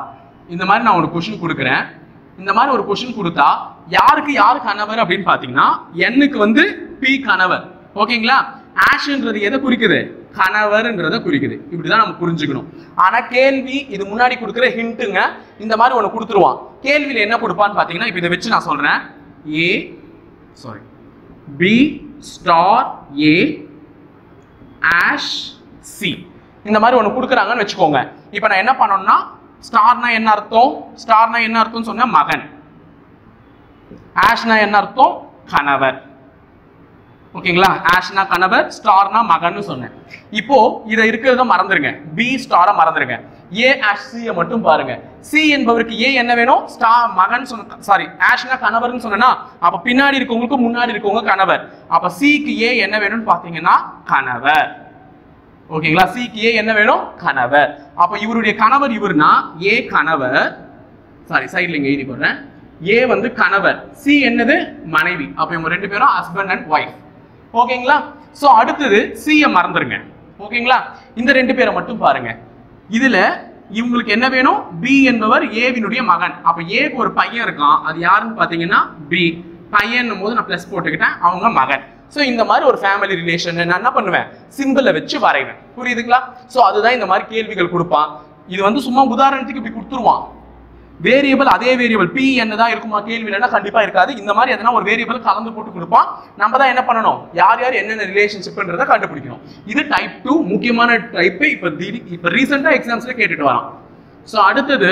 இந்த மாதிரி நான் ஒரு கொஸ்டின் கொடுக்குறேன். இந்த மாதிரி ஒரு கொஸ்டின் கொடுத்தா யாருக்கு யாரு கணவர் அப்படின்னு பாத்தீங்கன்னா எண்ணுக்கு வந்து பி கணவர். ஓகேங்களா? ஆஷ்ன்றது எதை குறிக்குது? கணவர்ன்றதை குறிக்குது. இப்படிதான் நம்ம புரிஞ்சுக்கணும். ஆனா கேள்வி இது முன்னாடி கொடுக்குற ஹிண்ட்டுங்க. இந்த மாதிரி ஒண்ணு கொடுத்துருவான். கேள்வியில என்ன கொடுப்பான்னு பாத்தீங்கன்னா இப்ப இதை வச்சு நான் சொல்றேன். A sorry B star A hash C இந்த மாதிரி ஒண்ணு கொடுக்குறாங்கன்னு வச்சுக்கோங்க. இப்ப நான் என்ன பண்ணணும்னா ஸ்டார்னா என்ன அர்த்தம்? ஸ்டார்னா என்ன அர்த்தம் சொன்ன மகன். ஆஷ்னா என்ன அர்த்தம்? கணவர். ஓகேங்களா? ஆஷ்னா கணவர், ஸ்டார்னா மகன்னு சொன்னேன். இப்போ இத இருக்கிறத மறந்துருங்க. பி ஸ்டாரை மறந்துருங்க. ஏ ஆஷ் சி மட்டும் பாருங்க. சி என்பவருக்கு ஏ என்ன வேணும்? ஸ்டார் மகன் சொன்ன சாரி ஆஷ்னா கணவர்னு சொன்னா அப்ப பின்னாடி இருக்கவங்களுக்கு முன்னாடி இருக்கவங்க கணவர். அப்ப சிக்கு ஏ என்ன வேணும்னு பாத்தீங்கன்னா கணவர். ஓகேங்களா? சிக்கு ஏ என்ன வேணும்? கணவர். அப்ப இவருடைய கணவர் இவர்னா ஏ கணவர். சாரி சைடுல இங்க எழுதி போடுறேன். ஏ வந்து கணவர், சி என்னது? மனைவி. அப்ப இவங்க ரெண்டு பேரும் ஹஸ்பண்ட் அண்ட் ஒய்ஃப். ஓகேங்களா? சோ அடுத்தது சி மறந்துருங்க. ஓகேங்களா? இந்த ரெண்டு பேரை மட்டும் பாருங்க. இதுல இவங்களுக்கு என்ன வேணும்? பி என்பவர் ஏவினுடைய மகன். அப்ப ஏக்கு ஒரு பையன் இருக்கான். அது யாருன்னு பாத்தீங்கன்னா பி. பையன் போது நான் பிளஸ் போட்டுக்கிட்டேன். அவங்க மகன். சோ இந்த மாதிரி ஒரு ஃபேமிலி ரிலேஷன் நான் என்ன பண்ணுவேன்? சிம்பிளை வச்சு வரைவேன். புரியுதுங்களா? சோ அதுதான் இந்த மாதிரி கேள்விகள் கொடுப்பான். இது வந்து சும்மா உதாரணத்துக்கு இப்படி கொடுத்துருவான். வேரியபிள் அதே வேரியபிள் பி என்னதான் இருக்குமா கேள்வியிலன்னா கண்டிப்பா இருக்காது. இந்த மாதிரி எதனா ஒரு வேரியபிள் கலந்து போட்டு கொடுப்பான். நம்ம தான் என்ன பண்ணணும்? யார் யார் என்னென்ன ரிலேஷன்ஷிப்ன்றதை கண்டுபிடிக்கணும். இது டைப் டூ முக்கியமான டைப். இப்ப இப்ப ரீசெண்டா எக்ஸாம்ஸ்ல கேட்டுட்டு வரான். சோ அடுத்தது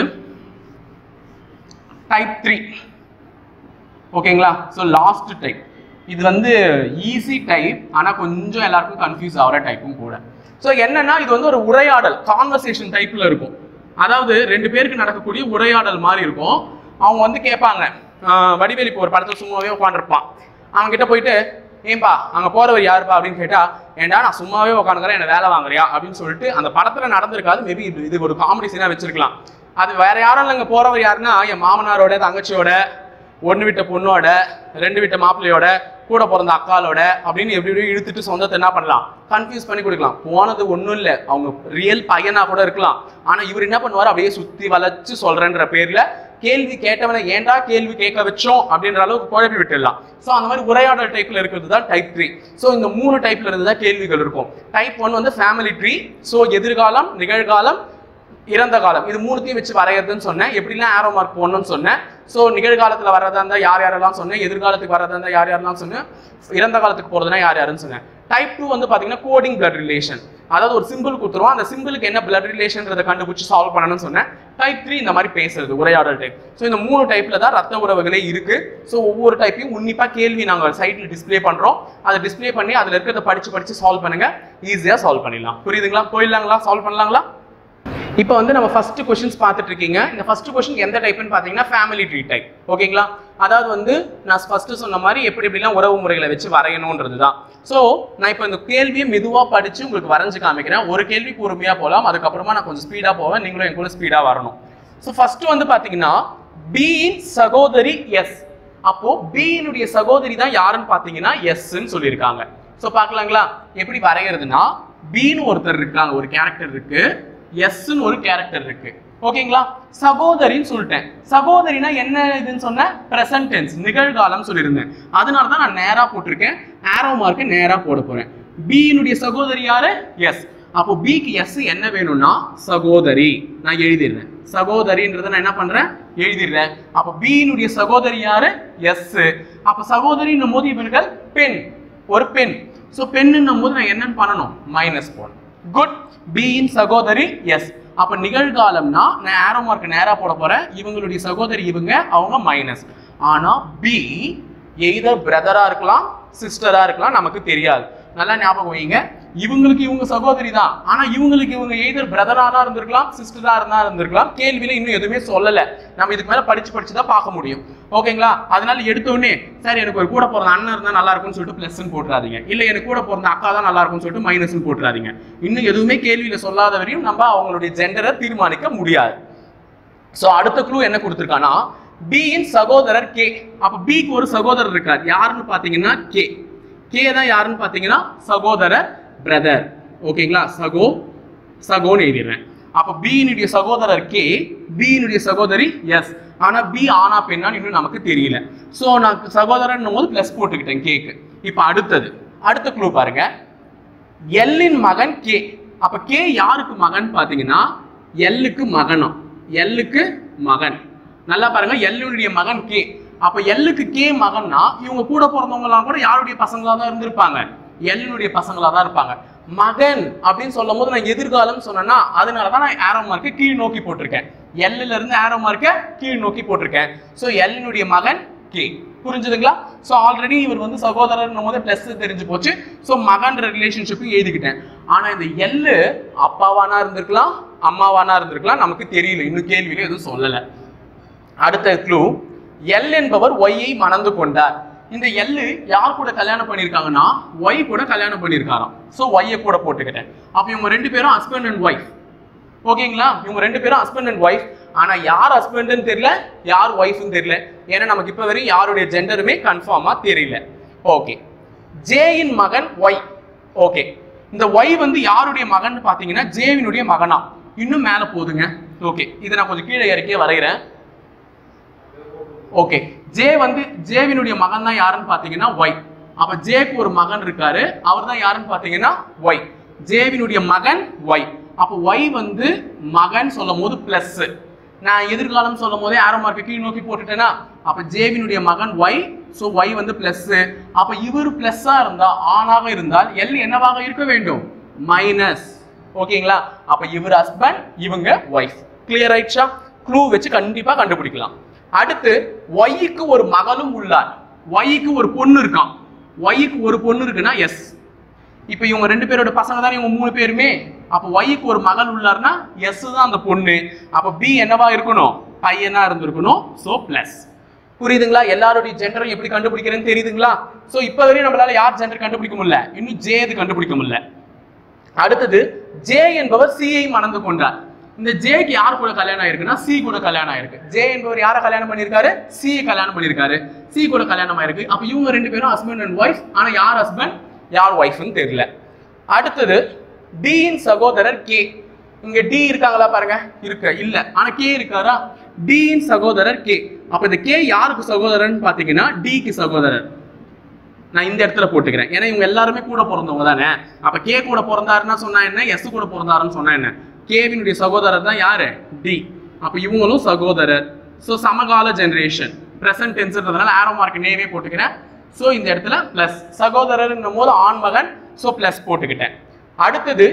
டைப் த்ரீ. ஓகேங்களா? So last type. இது வந்து ஈஸி டைப். ஆனா கொஞ்சம் எல்லாருக்கும் கன்ஃபியூஸ் ஆகிற டைப்பும் கூட. சோ என்னன்னா இது வந்து ஒரு உரையாடல் கான்வர்சேஷன் டைப்ல இருக்கும். அதாவது ரெண்டு பேருக்கு நடக்கக்கூடிய உரையாடல் மாதிரி இருக்கும். அவங்க வந்து கேட்பாங்க. வடிவேலு இப்போ ஒரு படத்துல சும்மாவே உட்காந்துருப்பான். அவங்க கிட்ட போயிட்டு ஏன்பா அங்க போறவர் யாருப்பா அப்படின்னு கேட்டா ஏண்டா நான் சும்மாவே உட்காந்துக்கிறேன் என்ன வேலை வாங்குறியா அப்படின்னு சொல்லிட்டு அந்த படத்துல நடந்திருக்காது. மேபி இது இது ஒரு காமெடி சீனா வச்சிருக்கலாம். அது வேற யாரும் இல்லைங்க. போறவர் யாருன்னா என் மாமனாரோட தங்கச்சியோட ஒன்னு விட்ட பொண்ணோட ரெண்டு விட்ட மாப்பிள்ளையோட கூட பிறந்த அக்காலோட அப்படின்னு எப்படி எப்படி இழுத்துட்டு சொந்தத்தை என்ன பண்ணலாம்? கன்ஃபியூஸ் பண்ணி கொடுக்கலாம். போனது ஒன்றும் இல்லை. அவங்க ரியல் பையனா கூட இருக்கலாம். ஆனா இவர் என்ன பண்ணுவார்? அப்படியே சுத்தி வளைச்சு சொல்றேன்ற பேர்ல கேள்வி கேட்டவனை ஏண்டா கேள்வி கேட்க வச்சோம் அப்படின்ற அளவுக்கு குழப்பி விட்டுடலாம். ஸோ அந்த மாதிரி உரையாடல் டைப்ல இருக்கிறது தான் டைப் த்ரீ. ஸோ இந்த மூணு டைப்ல இருந்து தான் கேள்விகள் இருக்கும். டைப் ஒன் வந்து ஃபேமிலி ட்ரீ. ஸோ எதிர்காலம், நிகழ்காலம், இறந்த காலம் இது மூணுத்தையும் வச்சு வரைகிறதுன்னு சொன்னேன். எப்படிலாம் ஆரோ மார்க் போடணும்னு சொன்னேன். ஸோ நிகழ்காலத்தில் வரதா இருந்தால் யார் யாரெல்லாம் சொன்னேன், எதிர்காலத்துக்கு வரதா இருந்தால் யார் யாரெல்லாம் சொன்னேன், இறந்த காலத்துக்கு போகிறதுனா யார் யாருன்னு சொன்னேன். டைப் டூ வந்து பார்த்தீங்கன்னா கோடிங் பிளட் ரிலேஷன். அதாவது ஒரு சிம்பிள் கொடுத்துருவோம். அந்த சிம்பிளுக்கு என்ன பிளட் ரிலேஷன்றதை கண்டுபிடிச்சு சால்வ் பண்ணணும்னு சொன்னேன். டைப் த்ரீ இந்த மாதிரி பேசுறது உரையாடல் டைப். ஸோ இந்த மூணு டைப்ல தான் ரத்த உறவுகளே இருக்கு. ஸோ ஒவ்வொரு டைப்பையும் உன்னிப்பாக கேள்வி நாங்கள் சைட்டில் டிஸ்பிளே பண்றோம். அதை டிஸ்பிளே பண்ணி அதில் இருக்கிறத படிச்சு படிச்சு சால்வ் பண்ணுங்க. ஈஸியாக சால்வ் பண்ணிடலாம். புரியுதுங்களா? போயிடலாங்களா? சால்வ் பண்ணலாங்களா? இப்போ வந்து நம்ம ஃபர்ஸ்ட் கொஸ்டின்ஸ் பார்த்துட்டு இருக்கீங்க. இந்த ஃபர்ஸ்ட் கொஸ்டின் எந்த டைப்னு பார்த்தீங்கன்னா ஃபேமிலி ட்ரீ டைப். ஓகேங்களா? அதாவது வந்து நான் ஃபர்ஸ்ட் சொன்ன மாதிரி எப்படி எப்படிலாம் உறவு முறைகளை வச்சு வரையணுன்றது தான். ஸோ நான் இப்போ இந்த கேள்வியை மெதுவாக படிச்சு உங்களுக்கு வரைஞ்சு காமிக்கிறேன். ஒரு கேள்வி பொறுமையாக போகலாம். அதுக்கப்புறமா நான் கொஞ்சம் ஸ்பீடாக போவேன். நீங்களும் என் கூட ஸ்பீடாக வரணும். ஸோ ஃபர்ஸ்ட் வந்து பார்த்தீங்கன்னா பியின் சகோதரி எஸ். அப்போ பியினுடைய சகோதரி தான் யாருன்னு பார்த்தீங்கன்னா எஸ்ன்னு சொல்லியிருக்காங்க. ஸோ பார்க்கலாங்களா? எப்படி வரைகிறதுனா பின்னு ஒருத்தர் இருக்காங்க, ஒரு கேரக்டர் இருக்கு. எஸ்ன்னு ஒரு கேரக்டர் இருக்கு. ஓகேங்களா? சகோதரின்னு சொல்லிட்டேன். சகோதரினா என்ன இதுன்னு சொன்ன? பிரசன்ட் டென்ஸ், நிகழ்காலம் சொல்லியிருந்தேன். அதனால தான் நான் நேரா போட்டிருக்கேன். ஆரோ மார்க் நேரா போட போறேன். பியினுடைய சகோதரி யாரு? எஸ். அப்போ பிக்கு எஸ் என்ன வேணும்னா சகோதரி. நான் எழுதிடுறேன். சகோதரின்றத நான் என்ன பண்றேன்? எழுதிடுறேன். அப்போ பியினுடைய சகோதரி யாரு? எஸ். அப்ப சகோதரின்னும் போது இவர்கள் பெண், ஒரு பெண். சோ பெண்ணுன்னும் போது நான் என்னன்னு பண்ணணும்? மைனஸ் போடணும். குட். பியின் சகோதரி எஸ். அப்ப நிகழ்காலம்னா நான் ஆரோ மார்க் நேரா போட போறேன். இவங்களுடைய சகோதரி இவங்க, அவங்க மைனஸ். ஆனா பி எய்தர் பிரதரா இருக்கலாம், சிஸ்டரா இருக்கலாம், நமக்கு தெரியாது. நல்லா ஞாபகம் வைங்க. இவங்களுக்கு இவங்க சகோதரி தான். ஆனா இவங்களுக்கு இவங்க எய்தர் பிரதரா தான் இருந்திருக்கலாம், சிஸ்டரா இருந்தா இருந்திருக்கலாம். கேள்வியில இன்னும் எதுவுமே சொல்லல. நம்ம இதுக்கு மேல படிச்சு படிச்சுதான் பார்க்க முடியும். ஓகேங்களா? அதனால எடுத்த உடனே சரி எனக்கு ஒரு கூட பிறந்த அண்ணன் இருந்தா நல்லா இருக்கும்னு சொல்லிட்டு பிளஸ் போட்டுறாதீங்க. இல்ல எனக்கு கூட பிறந்த அக்கா தான் நல்லா இருக்கும்னு சொல்லிட்டு மைனஸ் போட்டுறாதீங்க. இன்னும் எதுவுமே கேள்வியில சொல்லாத வரையும் நம்ம அவங்களுடைய ஜெண்டரை தீர்மானிக்க முடியாது. சோ அடுத்த க்ளூ என்ன கொடுத்திருக்கானா பியின் சகோதரர் கே. அப்ப பிக்கு ஒரு சகோதரர் இருக்கார். யாருன்னு பாத்தீங்கன்னா கே. கே தான் யாருன்னு பாத்தீங்கன்னா சகோதரர், பிரதர். ஓகேங்களா? சகோ சகோன்னு எழுதிடுறேன். அப்ப B னுடைய சகோதரர் K, B னுடைய சகோதரி S. ஆனா B ஆனா பெண்ணா இன்னும் நமக்கு தெரியல. சோ நான் சகோதரன் போது பிளஸ் போட்டுக்கிட்டேன் K க்கு. இப்ப அடுத்தது அடுத்த க்ளூ பாருங்க. L இன் மகன் K. அப்ப K யாருக்கு மகன் பாத்தீங்கன்னா L க்கு மகனும். L க்கு மகன். நல்லா பாருங்க, L னுடைய மகன் K. அப்ப L க்கு K மகன்னா இவங்க கூட பிறந்தவங்க எல்லாம் கூட யாருடைய பசங்களா தான் இருந்திருப்பாங்க? L னுடைய பசங்களா தான் இருப்பாங்க. மகன் அப்படின்னு சொல்லும் போது நான் எதிர்காலம் சொன்னேன்னா அதனாலதான் நான் ஆரோ மார்க்கை கீழ் நோக்கி போட்டிருக்கேன். L ல இருந்து ஆரோ மார்க்கை கீழ் நோக்கி போட்டிருக்கேன். சோ L னுடைய மகன் K. புரிஞ்சுதுங்களா? சோ ஆல்ரெடி இவர் வந்து சகோதரர் போது பிளஸ் தெரிஞ்சு போச்சு. சோ மகன் ரிலேஷன்ஷிப் எழுதிக்கிட்டேன். ஆனா இந்த L அப்பாவானா இருந்திருக்கலாம், அம்மாவானா இருந்திருக்கலாம், நமக்கு தெரியல. இன்னும் கேள்வியில எதுவும் சொல்லல. அடுத்த க்ளூ, L என்பவர் Y ஐ மணந்து கொண்டார். இந்த L யார் கூட கல்யாணம் பண்ணிருக்காங்கன்னா Y கூட கல்யாணம் பண்ணிருக்காராம். சோ Y கூட போட்டுக்கிட்டேன். அப்ப இவங்க ரெண்டு பேரும் ஹஸ்பண்ட் அண்ட் ஒய்ஃப். ஓகேங்களா? இவங்க ரெண்டு பேரும் ஹஸ்பண்ட் அண்ட் ஒய்ஃப். ஆனா யார் ஹஸ்பண்ட்னு தெரியல, யார் ஒய்ஃப்னு தெரியல. ஏன்னா நமக்கு இப்ப வரையும் யாருடைய ஜெண்டருமே கன்ஃபார்மா தெரியல. ஓகே, J இன் மகன் Y. ஓகே, இந்த Y வந்து யாருடைய மகன் பாத்தீங்கன்னா J வினுடைய மகனா. இன்னும் மேல போதுங்க. ஓகே, இதை நான் கொஞ்சம் கீழே இறக்கியே வரைகிறேன். ஓகே, J வந்து J வினுடைய மகன் தான் யாருன்னு பாத்தீங்கன்னா Y. அப்ப J க்கு ஒரு மகன் இருக்காரு, அவர் தான் யாருன்னு பாத்தீங்கன்னா Y. J வினுடைய மகன் Y. அப்ப Y வந்து மகன் சொல்லும் போது பிளஸ், நான் எதிர்காலம் சொல்லும் போதே ஆரோ மார்க்கை கீழ் நோக்கி போட்டுட்டேனா, அப்ப J வினுடைய மகன் Y. சோ Y வந்து பிளஸ். அப்ப இவர் பிளஸ்ஸா இருந்தா, ஆணாக இருந்தால் L என்னவாக இருக்க வேண்டும்? மைனஸ். ஓகேங்களா? அப்ப இவர் ஹஸ்பண்ட், இவங்க ஒய்ஃப். கிளியர் ஆயிடுச்சா? க்ளூ வச்சு கண்டிப்பா கண்டுபிடிக்கலாம். அடுத்து Y க்கு ஒரு மகளும் உள்ளார். Y க்கு ஒரு பொண்ணு இருக்கான். Y க்கு ஒரு பொண்ணு இருக்குன்னா எஸ். இப்போ இவங்க ரெண்டு பேரோட பசங்க தான் இவங்க மூணு பேருமே. அப்ப Y க்கு ஒரு மகள் உள்ளார்னா எஸ் தான் அந்த பொண்ணு. அப்ப B என்னவா இருக்கணும்? பையனா இருந்திருக்கணும். So plus. புரியுதுங்களா? எல்லாரோட ஜெண்டரை எப்படி கண்டுபிடிக்கிறேன்னு தெரியுதுங்களா? சோ இப்போ வரையும் நம்மளால யார் ஜெண்டர் கண்டுபிடிக்க முடியல, இன்னும் J இது கண்டுபிடிக்க முடியல. அடுத்தது J என்பவர் C ஐ மணந்து கொண்டார். இந்த J க்கு யார் கூட கல்யாணம் ஆயிருக்குன்னா C கூட கல்யாணம் ஆயிருக்கு. J என்பவர் யாரை கல்யாணம் பண்ணிருக்காரு? C கல்யாணம் பண்ணிருக்காரு. C கூட கல்யாணம் ஆயிருக்கு. அப்ப இவங்க ரெண்டு பேரும் ஹஸ்பண்ட் அண்ட் ஒய்ஃப். ஆனா யார் ஹஸ்பண்ட் யார் ஒய்ஃப்னு தெரியல. அடுத்தது D இன் சகோதரர் K. இங்க D இருக்காங்களா பாருங்க, இருக்க இல்ல, ஆனா K இருக்காரா? D இன் சகோதரர் K. அப்ப இந்த K யாருக்கு சகோதரன் பாத்தீங்கன்னா D க்கு சகோதரர். நான் இந்த இடத்துல போட்டுக்கிறேன், ஏன்னா இவங்க எல்லாருமே கூட பிறந்தவங்க தானே. அப்ப K கூட பிறந்தாருன்னா சொன்னா என்ன, S கூட பிறந்தாருன்னு சொன்னா என்ன? K வினுடைய சகோதரர் தான் யாரு? D. அப்ப இவங்களும் சகோதரர். சோ சமகால ஜெனரேஷன், பிரசன்ட் டென்ஸ்ன்றதுனால ஆரோ மார்க் நேவே போட்டுக்கிறேன். சோ இந்த இடத்துல பிளஸ், சகோதரர்ன்னும் போது ஆண் மகன். சோ பிளஸ் போட்டுக்கிட்டேன். அடுத்தது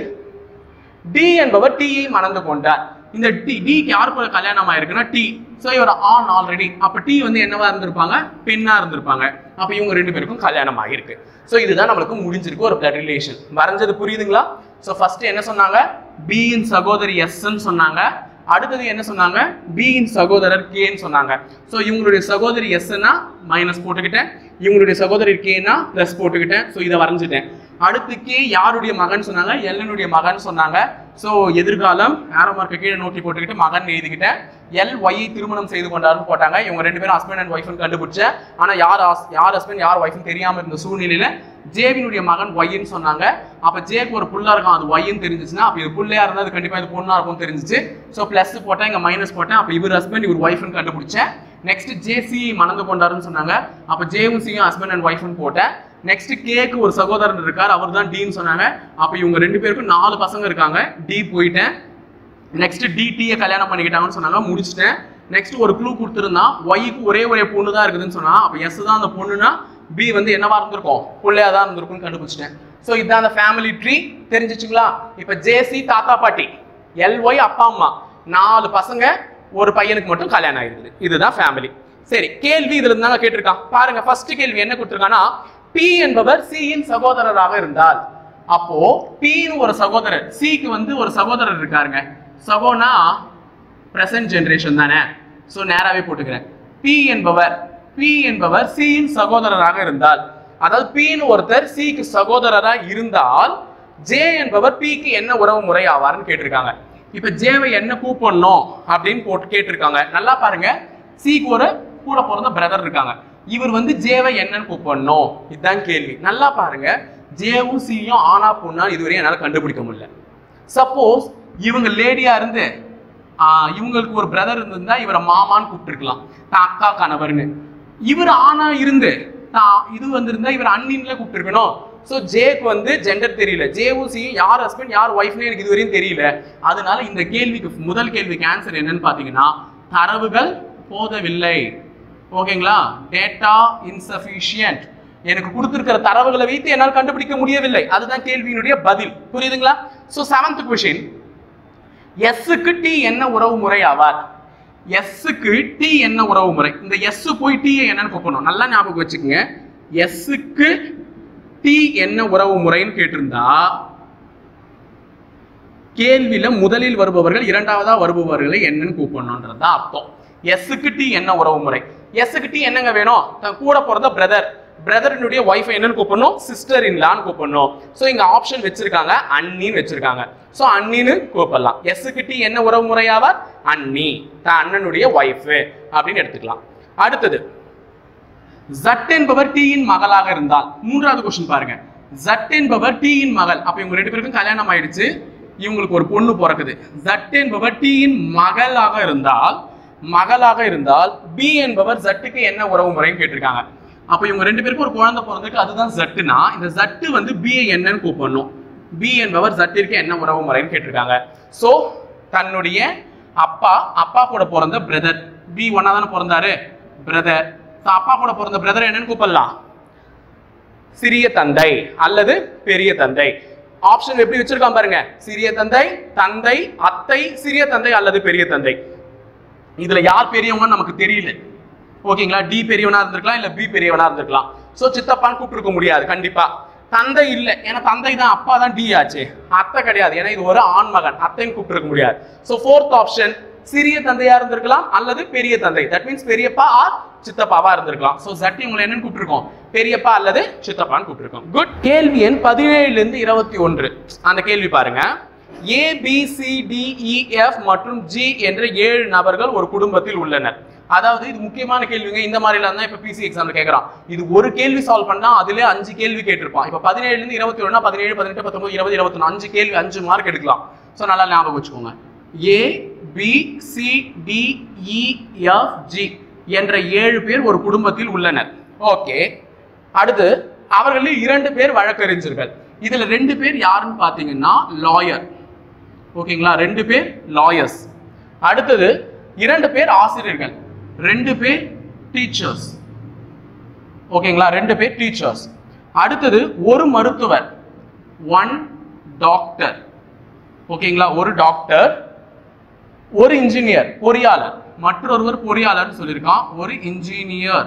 D என்பவர் T ஐ மணந்து கொண்டார். இந்த T D க்கு யார் கூட கல்யாணம் ஆயிருக்குன்னா T. சோ இவர ஆண் ஆல்ரெடி. அப்ப T வந்து என்னவா இருந்திருப்பாங்க? பெண்ணா இருந்திருப்பாங்க. அப்ப இவங்க ரெண்டு பேருக்கும் கல்யாணம் ஆகிருக்கு. சோ இதுதான் நம்மளுக்கு முடிஞ்சிருக்கு ஒரு பிளட் ரிலேஷன். வரைஞ்சது புரியுதுங்களா? சோ ஃபர்ஸ்ட் என்ன சொன்னாங்க? B இன் சகோதரி S ன்னு சொன்னாங்க. அடுத்தது என்ன சொன்னாங்க? B இன் சகோதரர் K ன்னு சொன்னாங்க. சோ இவங்களுடைய சகோதரி S னா மைனஸ் போட்டுக்கிட்டேன், இவங்களுடைய சகோதரி K னா பிளஸ் போட்டுக்கிட்டேன். சோ இத வரைஞ்சிட்டேன். அடுத்து K யாருடைய மகன் சொன்னாங்க? L னுடைய மகன் சொன்னாங்க. சோ எதிர்காலம் ஆரோ மார்க்கை கீழே நோக்கி போட்டுக்கிட்டு மகன் எழுதிக்கிட்டேன். L Y ஐ திருமணம் செய்து கொண்டாருன்னு போட்டாங்க. இவங்க ரெண்டு பேரும் ஹஸ்பண்ட் அண்ட் ஒய்ஃப்னு கண்டுபிடிச்சேன். ஆனா யார் யார் ஹஸ்பண்ட் யார் ஒய்ஃப்னு தெரியாம இருந்த சூழ்நிலையில J வினுடைய மகன் Y ன்னு சொன்னாங்க. அப்ப J க்கு ஒரு புள்ளா இருக்கும், அது Y ன்னு தெரிஞ்சிச்சுன்னா அப்ப இது புள்ளையா இருந்தா அது கண்டிப்பா இது பொண்ணா இருக்கும் தெரிஞ்சிச்சு. சோ பிளஸ் போட்டேன், இங்க மைனஸ் போட்டேன். அப்ப இவர் ஹஸ்பண்ட் இவர் ஒய்ஃப்னு கண்டுபிடிச்சேன். நெக்ஸ்ட் J C மணந்து கொண்டாருன்னு சொன்னாங்க. அப்ப J வும் C யும் ஹஸ்பண்ட் அண்ட் ஒய்ஃப்னு போட்டேன். நெக்ஸ்ட் K க்கு ஒரு சகோதரன் இருக்கார், அவர் தான் D ன்னு சொன்னாங்க. அப்ப இவங்க ரெண்டு பேருக்கும் நாலு பசங்க இருக்காங்க. D போயிட்டேன். நெக்ஸ்ட் D T ஐ கல்யாணம் பண்ணிக்கிட்டாங்கன்னு சொன்னாங்க, முடிச்சிட்டேன். நெக்ஸ்ட் ஒரு க்ளூ கொடுத்திருந்தா Y க்கு ஒரே ஒரே பொண்ணு தான் இருக்குதுன்னு சொன்னா, அப்ப S தான் அந்த பொண்ணுனா B வந்து என்னவா இருந்திருக்கும்? புள்ளையா தான் இருந்திருக்கும்னு கண்டுபிடிச்சிட்டேன். சோ இதான் அந்த ஃபேமிலி ட்ரீ. தெரிஞ்சிச்சுங்களா? இப்ப J C தாத்தா பாட்டி, L Y அப்பா அம்மா, நாலு பசங்க, ஒரு பையனுக்கு மட்டும் கல்யாணம் ஆயிருக்குது. இதுதான் ஃபேமிலி. சரி, கேள்வி இதுல இருந்தாங்க கேட்டிருக்கான் பாருங்க. ஃபர்ஸ்ட் கேள்வி என்ன கொடுத்திருக்கானா, P என்பவர் C இன் சகோதரராக இருந்தால், அப்போ P ன்னு ஒரு சகோதரர், C க்கு வந்து ஒரு சகோதரர் இருக்காருங்க. சகோனா பிரசன்ட் ஜெனரேஷன் தானே. சோ நேராவே போட்டுக்கிறேன். P என்பவர் P என்பவர் C இன் சகோதரராக இருந்தால், அதாவது P ன்னு ஒருத்தர் C க்கு சகோதரரா இருந்தால் J என்பவர் P க்கு என்ன உறவு முறை ஆவார்னு கேட்டிருக்காங்க. இப்ப J வை என்ன கூப்பிடணும் அப்படின்னு போட்டு கேட்டிருக்காங்க. நல்லா பாருங்க, C க்கு ஒரு கூட பிறந்த பிரதர் இருக்காங்க. இவர் வந்து J வை என்னன்னு கூப்பிடணும், இதுதான் கேள்வி. நல்லா பாருங்க, J வும் C யும் ஆனா பொண்ணா இதுவரை என்னால கண்டுபிடிக்க முடியல. சப்போஸ் இவங்க லேடியா இருந்து இவங்களுக்கு ஒரு பிரதர் இருந்திருந்தா இவரை மாமான்னு கூப்பிட்டுருக்கலாம், தான் அக்கா கணவர்னு. இவர் ஆனா இருந்து இது வந்திருந்தா இவர் அண்ணின்ல கூப்பிட்டுருக்கணும். ஸோ ஜேக்கு வந்து ஜெண்டர் தெரியல, ஜேவும் சியும் யார் ஹஸ்பண்ட் யார் ஒய்ஃப்னு எனக்கு இதுவரையும் தெரியல. அதனால இந்த கேள்விக்கு முதல் கேள்விக்கு ஆன்சர் என்னன்னு பாத்தீங்கன்னா தரவுகள் போதவில்லை. ஓகேங்களா, டேட்டா இன்சஃபிஷியன்ட். எனக்கு கொடுத்திருக்கிற தரவுகளை வைத்து என்னால் கண்டுபிடிக்க முடியவில்லை. அதுதான் கேள்வியினுடைய பதில். புரியுதுங்களா? ஸோ செவன்த் கொஸ்டின், எஸ்ஸுக்கு டி என்ன உறவு முறை ஆவார்? எஸ்ஸுக்கு டி என்ன உறவு முறை? இந்த எஸ் போய் டி என்னன்னு கூப்பிடணும், நல்லா ஞாபகம் வச்சுக்கோங்க. எஸ்ஸுக்கு டி என்ன உறவு முறைன்னு கேட்டிருந்தா கேள்வியில முதலில் வருபவர்கள் இரண்டாவதா வருபவர்களை என்னன்னு கூப்பிடணும்ன்றதா அர்த்தம். எஸ்ஸுக்கு டி என்ன உறவு முறை? எஸ்ஸுக்கு டி என்னங்க வேணும்? கூட பிறந்த பிரதர், பிரதரினுடைய ஒய்ஃப் என்னன்னு கூப்பிடணும், சிஸ்டர் இன் லான்னு கூப்பிடணும். ஸோ இங்க ஆப்ஷன் வச்சிருக்காங்க, அண்ணின்னு வச்சிருக்காங்க. ஸோ அண்ணின்னு கூப்பிடலாம். எஸ்ஸுக்கு டி என்ன உறவு முறையாவார்? அண்ணி, தான் அண்ணனுடைய ஒய்ஃப் அப்படின்னு எடுத்துக்கலாம். அடுத்தது, ஜட் என்பவர் டீயின் மகளாக இருந்தால், மூன்றாவது கொஸ்டின் பாருங்க. ஜட் என்பவர் டீயின் மகள், அப்ப இவங்க ரெண்டு பேருக்கும் கல்யாணம் ஆயிடுச்சு, இவங்களுக்கு ஒரு பொண்ணு பிறக்குது. ஜட் என்பவர் டீயின் மகளாக இருந்தால் மகளாக இருந்தால் பி என்பவர் ஜட்டுக்கு என்ன உறவு முறைன்னு கேட்டிருக்காங்க. அப்ப இவங்க ரெண்டு பேருக்கும் ஒரு குழந்தை பிறந்திருக்கு, அதுதான் ஜட்டுனா இந்த ஜட்டு வந்து பி என்னன்னு கூப்பிடணும். பி என்பவர் ஜட்டிற்கு என்ன உறவு முறைன்னு கேட்டிருக்காங்க. சோ தன்னுடைய அப்பா அப்பா கூட பிறந்த பிரதர், பி ஒன்னா தானே பிறந்தாரு பிரதர், அப்பா கூட பிறந்த பிரதர் என்னன்னு கூப்பிடலாம், சிறிய தந்தை அல்லது பெரிய தந்தை. ஆப்ஷன் எப்படி வச்சிருக்கான் பாருங்க, சிறிய தந்தை, தந்தை, அத்தை, சிறிய தந்தை அல்லது பெரிய தந்தை. இதுல யார் பெரியவங்கன்னு நமக்கு தெரியல. ஓகேங்களா, டி பெரியவனா இருந்திருக்கலாம் இல்ல பி பெரியவனா இருந்திருக்கலாம். சோ சித்தப்பான்னு கூப்பிட்டு முடியாது கண்டிப்பா. தந்தை இல்ல, ஏன்னா தந்தை தான், அப்பா தான் டி ஆச்சு. அத்தை கிடையாது, ஏன்னா இது ஒரு ஆண் மகன், அத்தைன்னு கூப்பிட்டு முடியாது. சோ ஃபோர்த் ஆப்ஷன் சிறிய தந்தையா இருந்திருக்கலாம் அல்லது பெரிய தந்தை, தட் மீன்ஸ் பெரியப்பா ஆர் சித்தப்பாவா இருந்திருக்கலாம். சோ ஜட்டி உங்களை என்னன்னு கூப்பிட்டுருக்கோம், பெரியப்பா அல்லது சித்தப்பான்னு கூப்பிட்டுருக்கோம். குட். கேள்வி எண் பதினேழுல இருந்து இருபத்தி ஒன்று அந்த கேள்வி பாருங்க. A B C D E F மற்றும் ஜி என்ற ஏழு நபர்கள் ஒரு குடும்பத்தில் உள்ளனர். அதாவது இது முக்கியமான கேள்விங்க. இந்த மாதிரி எல்லாம் தான் இப்ப பிசி எக்ஸாம்ல கேட்கறான். இது ஒரு கேள்வி சால்வ் பண்ணா அதுல அஞ்சு கேள்வி கேட்டிருப்பான். இப்ப பதினேழுல இருந்து இருபத்தி ஒண்ணா பதினேழு பதினெட்டு பத்தொன்பது இருபது இருபத்தி ஒண்ணு அஞ்சு கேள்வி, அஞ்சு மார்க் எடுக்கலாம். சோ நல்லா ஞாபகம் வச்சுக்கோங்க. A B C D E F G என்ற ஏழு பேர் ஒரு குடும்பத்தில் உள்ளனர். ஓகே. அடுத்து அவர்களில் இரண்டு பேர் வழக்கறிஞர்கள். இதுல ரெண்டு பேர் யாருன்னு பாத்தீங்கன்னா லாயர். ஓகேங்களா, ரெண்டு பேர் லாயர்ஸ். அடுத்தது இரண்டு பேர் ஆசிரியர்கள், ரெண்டு பேர் டீச்சர்ஸ். ஓகேங்களா, ரெண்டு பேர் டீச்சர்ஸ். அடுத்தது ஒரு மருத்துவர், ஒன் டாக்டர். ஓகேங்களா, ஒரு டாக்டர், ஒரு இன்ஜினியர் பொறியாளர், மற்றொருவர் பொறியாளர் சொல்லியிருக்கான், ஒரு இன்ஜினியர்.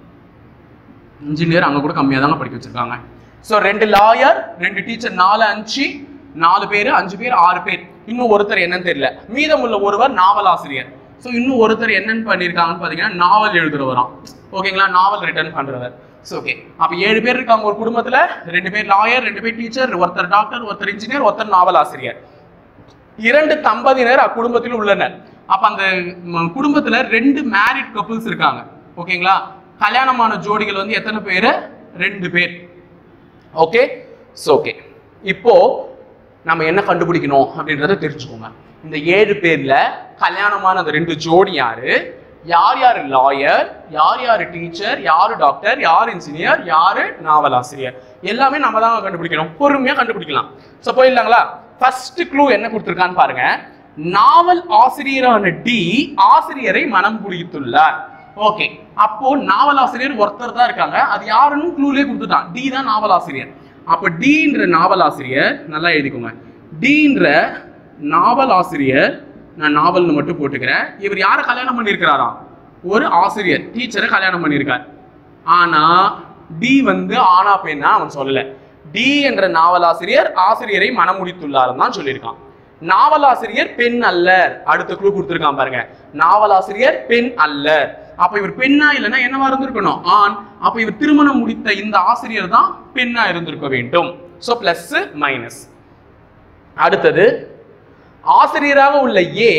இன்ஜினியர் அங்க கூட கம்மியா தாங்க படிக்க வச்சிருக்காங்க. சோ ரெண்டு லாயர், ரெண்டு டீச்சர், நாலு அஞ்சு நாலு பேர், அஞ்சு பேர், ஆறு பேர். இன்னும் ஒருத்தர் என்னன்னு தெரியல. மீதமுள்ள ஒருவர் நாவல் ஆசிரியர். சோ இன்னும் ஒருத்தர் என்னன்னு பண்ணிருக்காங்கன்னு பாத்தீங்கன்னா நாவல் எழுதுறவராம். ஓகேங்களா, நாவல் ரிட்டர்ன் பண்றவர். ஓகே, அப்ப ஏழு பேர் இருக்காங்க ஒரு குடும்பத்துல. ரெண்டு பேர் லாயர், ரெண்டு பேர் டீச்சர், ஒருத்தர் டாக்டர், ஒருத்தர் இன்ஜினியர், ஒருத்தர் நாவல் ஆசிரியர். இரண்டு தம்பதியினர் அக்குடும்பத்தில் உள்ளனர். அப்ப அந்த குடும்பத்துல ரெண்டு மேரிட் கப்புள்ஸ் இருக்காங்க. ஓகேங்களா, கல்யாணமான ஜோடிகள் வந்து எத்தனை பேரு? ரெண்டு பேர். Okay, okay. இப்போ நம்ம என்ன கண்டுபிடிக்கணும் அப்படின்றத தெரிஞ்சுக்கோங்க. இந்த ஏழு பேர்ல கல்யாணமான அந்த ரெண்டு ஜோடி யாரு, யார் யாரு லாயர், யார் யாரு டீச்சர், யாரு டாக்டர், யார் இன்ஜினியர், யாரு நாவல் ஆசிரியர், எல்லாமே நம்ம தான் கண்டுபிடிக்கணும். பொறுமையா கண்டுபிடிக்கலாம். சோ போயிடலாங்களா? ஃபர்ஸ்ட் க்ளூ என்ன கொடுத்திருக்கான்னு பாருங்க. நாவல் ஆசிரியரான டி ஆசிரியரை மனம் பிடித்துள்ளார். ஓகே, அப்போ நாவல் ஆசிரியர் ஒருத்தர் தான் இருக்காங்க. அது யாருன்னு க்ளூலே கொடுத்துட்டான், டி தான் நாவல் ஆசிரியர். அப்ப டீன்ற நாவல் ஆசிரியர், நல்லா எழுதிக்கோங்க, டீன்ற நாவல் ஆசிரியர், நான் நாவல்னு மட்டும் போட்டுக்கிறேன். இவர் யாரை கல்யாணம் பண்ணியிருக்கிறாராம்? ஒரு ஆசிரியர், டீச்சரை கல்யாணம் பண்ணியிருக்கார். ஆனா டி வந்து ஆனா பெண்ணா அவன் சொல்லல. டி என்ற நாவலாசிரியர் ஆசிரியரை மனமுடித்துள்ளார் தான் சொல்லியிருக்கான். நாவலாசிரியர் பெண் அல்ல. அடுத்த குழு கொடுத்திருக்கான் பாருங்க, நாவலாசிரியர் பெண் அல்ல. அப்ப இவர் பெண்ணா இல்லைன்னா என்னவா இருந்திருக்கணும்? ஆண். அப்ப இவர் திருமணம் முடித்த இந்த ஆசிரியர் தான் பெண்ணா இருந்திருக்க வேண்டும். So plus minus. அடுத்தது ஆசிரியராக உள்ள ஏ,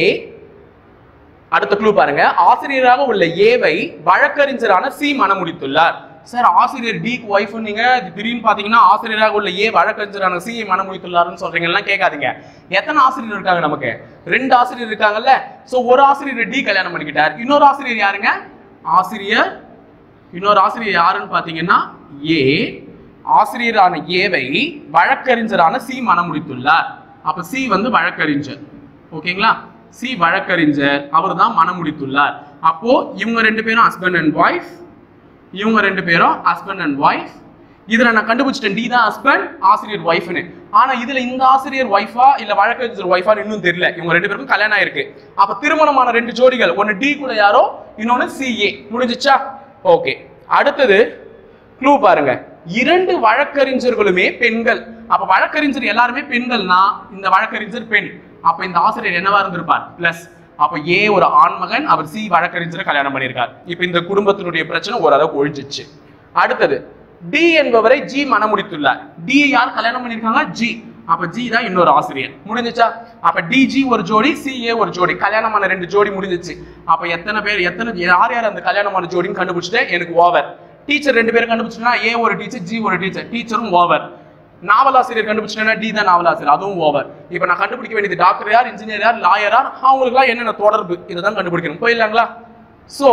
அடுத்த குழு பாருங்க, ஆசிரியராக உள்ள ஏவை வழக்கறிஞரான சி மனமுடித்துள்ளார். சார் ஆசிரியர் டிக்கு ஒய்ஃப் நீங்க திடீர்னு பாத்தீங்கன்னா ஆசிரியராக உள்ள ஏ வழக்கறிஞரான சி மனமுடித்துள்ளாருன்னு சொல்றீங்கன்னா கேட்காதீங்க. எத்தனை ஆசிரியர் இருக்காங்க நமக்கு? ரெண்டு ஆசிரியர் இருக்காங்கல்ல. சோ ஒரு ஆசிரியர் டி கல்யாணம் பண்ணிக்கிட்டார். இன்னொரு ஆசிரியர் யாருங்க? ஆசிரியர் இன்னொரு ஆசிரியர் யாருன்னு பாத்தீங்கன்னா ஏ. ஆசிரியரான ஏவை வழக்கறிஞரான சி மனமுடித்துள்ளார். அப்ப சி வந்து வழக்கறிஞர். ஓகேங்களா? சி வழக்கறிஞர், அவர் தான் மனமுடித்துள்ளார். அப்போ இவங்க ரெண்டு பேரும் ஹஸ்பண்ட் அண்ட் ஒய்ஃப், இவங்க ரெண்டு பேரும் ஹஸ்பண்ட் அண்ட் ஒய்ஃப். இதுல நான் கண்டுபிடிச்சிட்டேன் டி தான் ஹஸ்பண்ட், ஆசிரியர் ஒய்ஃப்னு. ஆனா இதுல இந்த ஆசிரியர் ஒய்ஃபா இல்ல வழக்கறிஞர் ஒய்ஃபா இன்னும் தெரியல. இவங்க ரெண்டு பேருக்கும் கல்யாணம் ஆயிருக்கு. அப்ப திருமணமான ரெண்டு ஜோடிகள், ஒன்னு டி கூட யாரோ, இன்னொன்னு சி ஏ. முடிஞ்சிச்சா? ஓகே. அடுத்தது க்ளூ பாருங்க. இரண்டு வழக்கறிஞர்களுமே பெண்கள். அப்ப வழக்கறிஞர் எல்லாருமே பெண்கள்னா இந்த வழக்கறிஞர் பெண். அப்ப இந்த ஆசிரியர் என்னவா இருந்திருப்பார்? பிளஸ். அப்ப ஏ ஒரு ஆண்மகன், அவர் சி வழக்கறிஞரை கல்யாணம் பண்ணியிருக்கார். இப்ப இந்த குடும்பத்தினுடைய பிரச்சனை ஓரளவுக்கு ஒழிஞ்சிச்சு. அடுத்தது டி என்பவரை ஜி மனமுடித்துள்ளார். டி யார் கல்யாணம் பண்ணிருக்காங்க? ஜி. அப்ப ஜி தான் இன்னொரு ஆசிரியர். முடிஞ்சிச்சா? அப்ப டிஜி ஒரு ஜோடி, சி ஏ ஒரு ஜோடி, கல்யாணமான ரெண்டு ஜோடி முடிஞ்சிச்சு. அப்ப எத்தனை பேர், எத்தனை யார் யார் அந்த கல்யாணமான ஜோடின்னு கண்டுபிடிச்சிட்டு எனக்கு ஓவர். டீச்சர் ரெண்டு பேரும் கண்டுபிடிச்சுன்னா ஏ ஒரு டீச்சர், ஜி ஒரு டீச்சர், டீச்சரும் ஓவர். நாவலாசிரியர் கண்டுபிடிச்சிட்டா டி தான் நாவலாசிரியர், அதுவும் ஓவர். இப்ப நான் கண்டுபிடிக்க வேண்டியது டாக்டர் யார், இன்ஜினியர் யார், லாயர் யார், அவங்களுக்கு எல்லாம் என்னென்ன தொடர்பு, இதைதான் கண்டுபிடிக்கணும். போயிடலாங்களா? சோ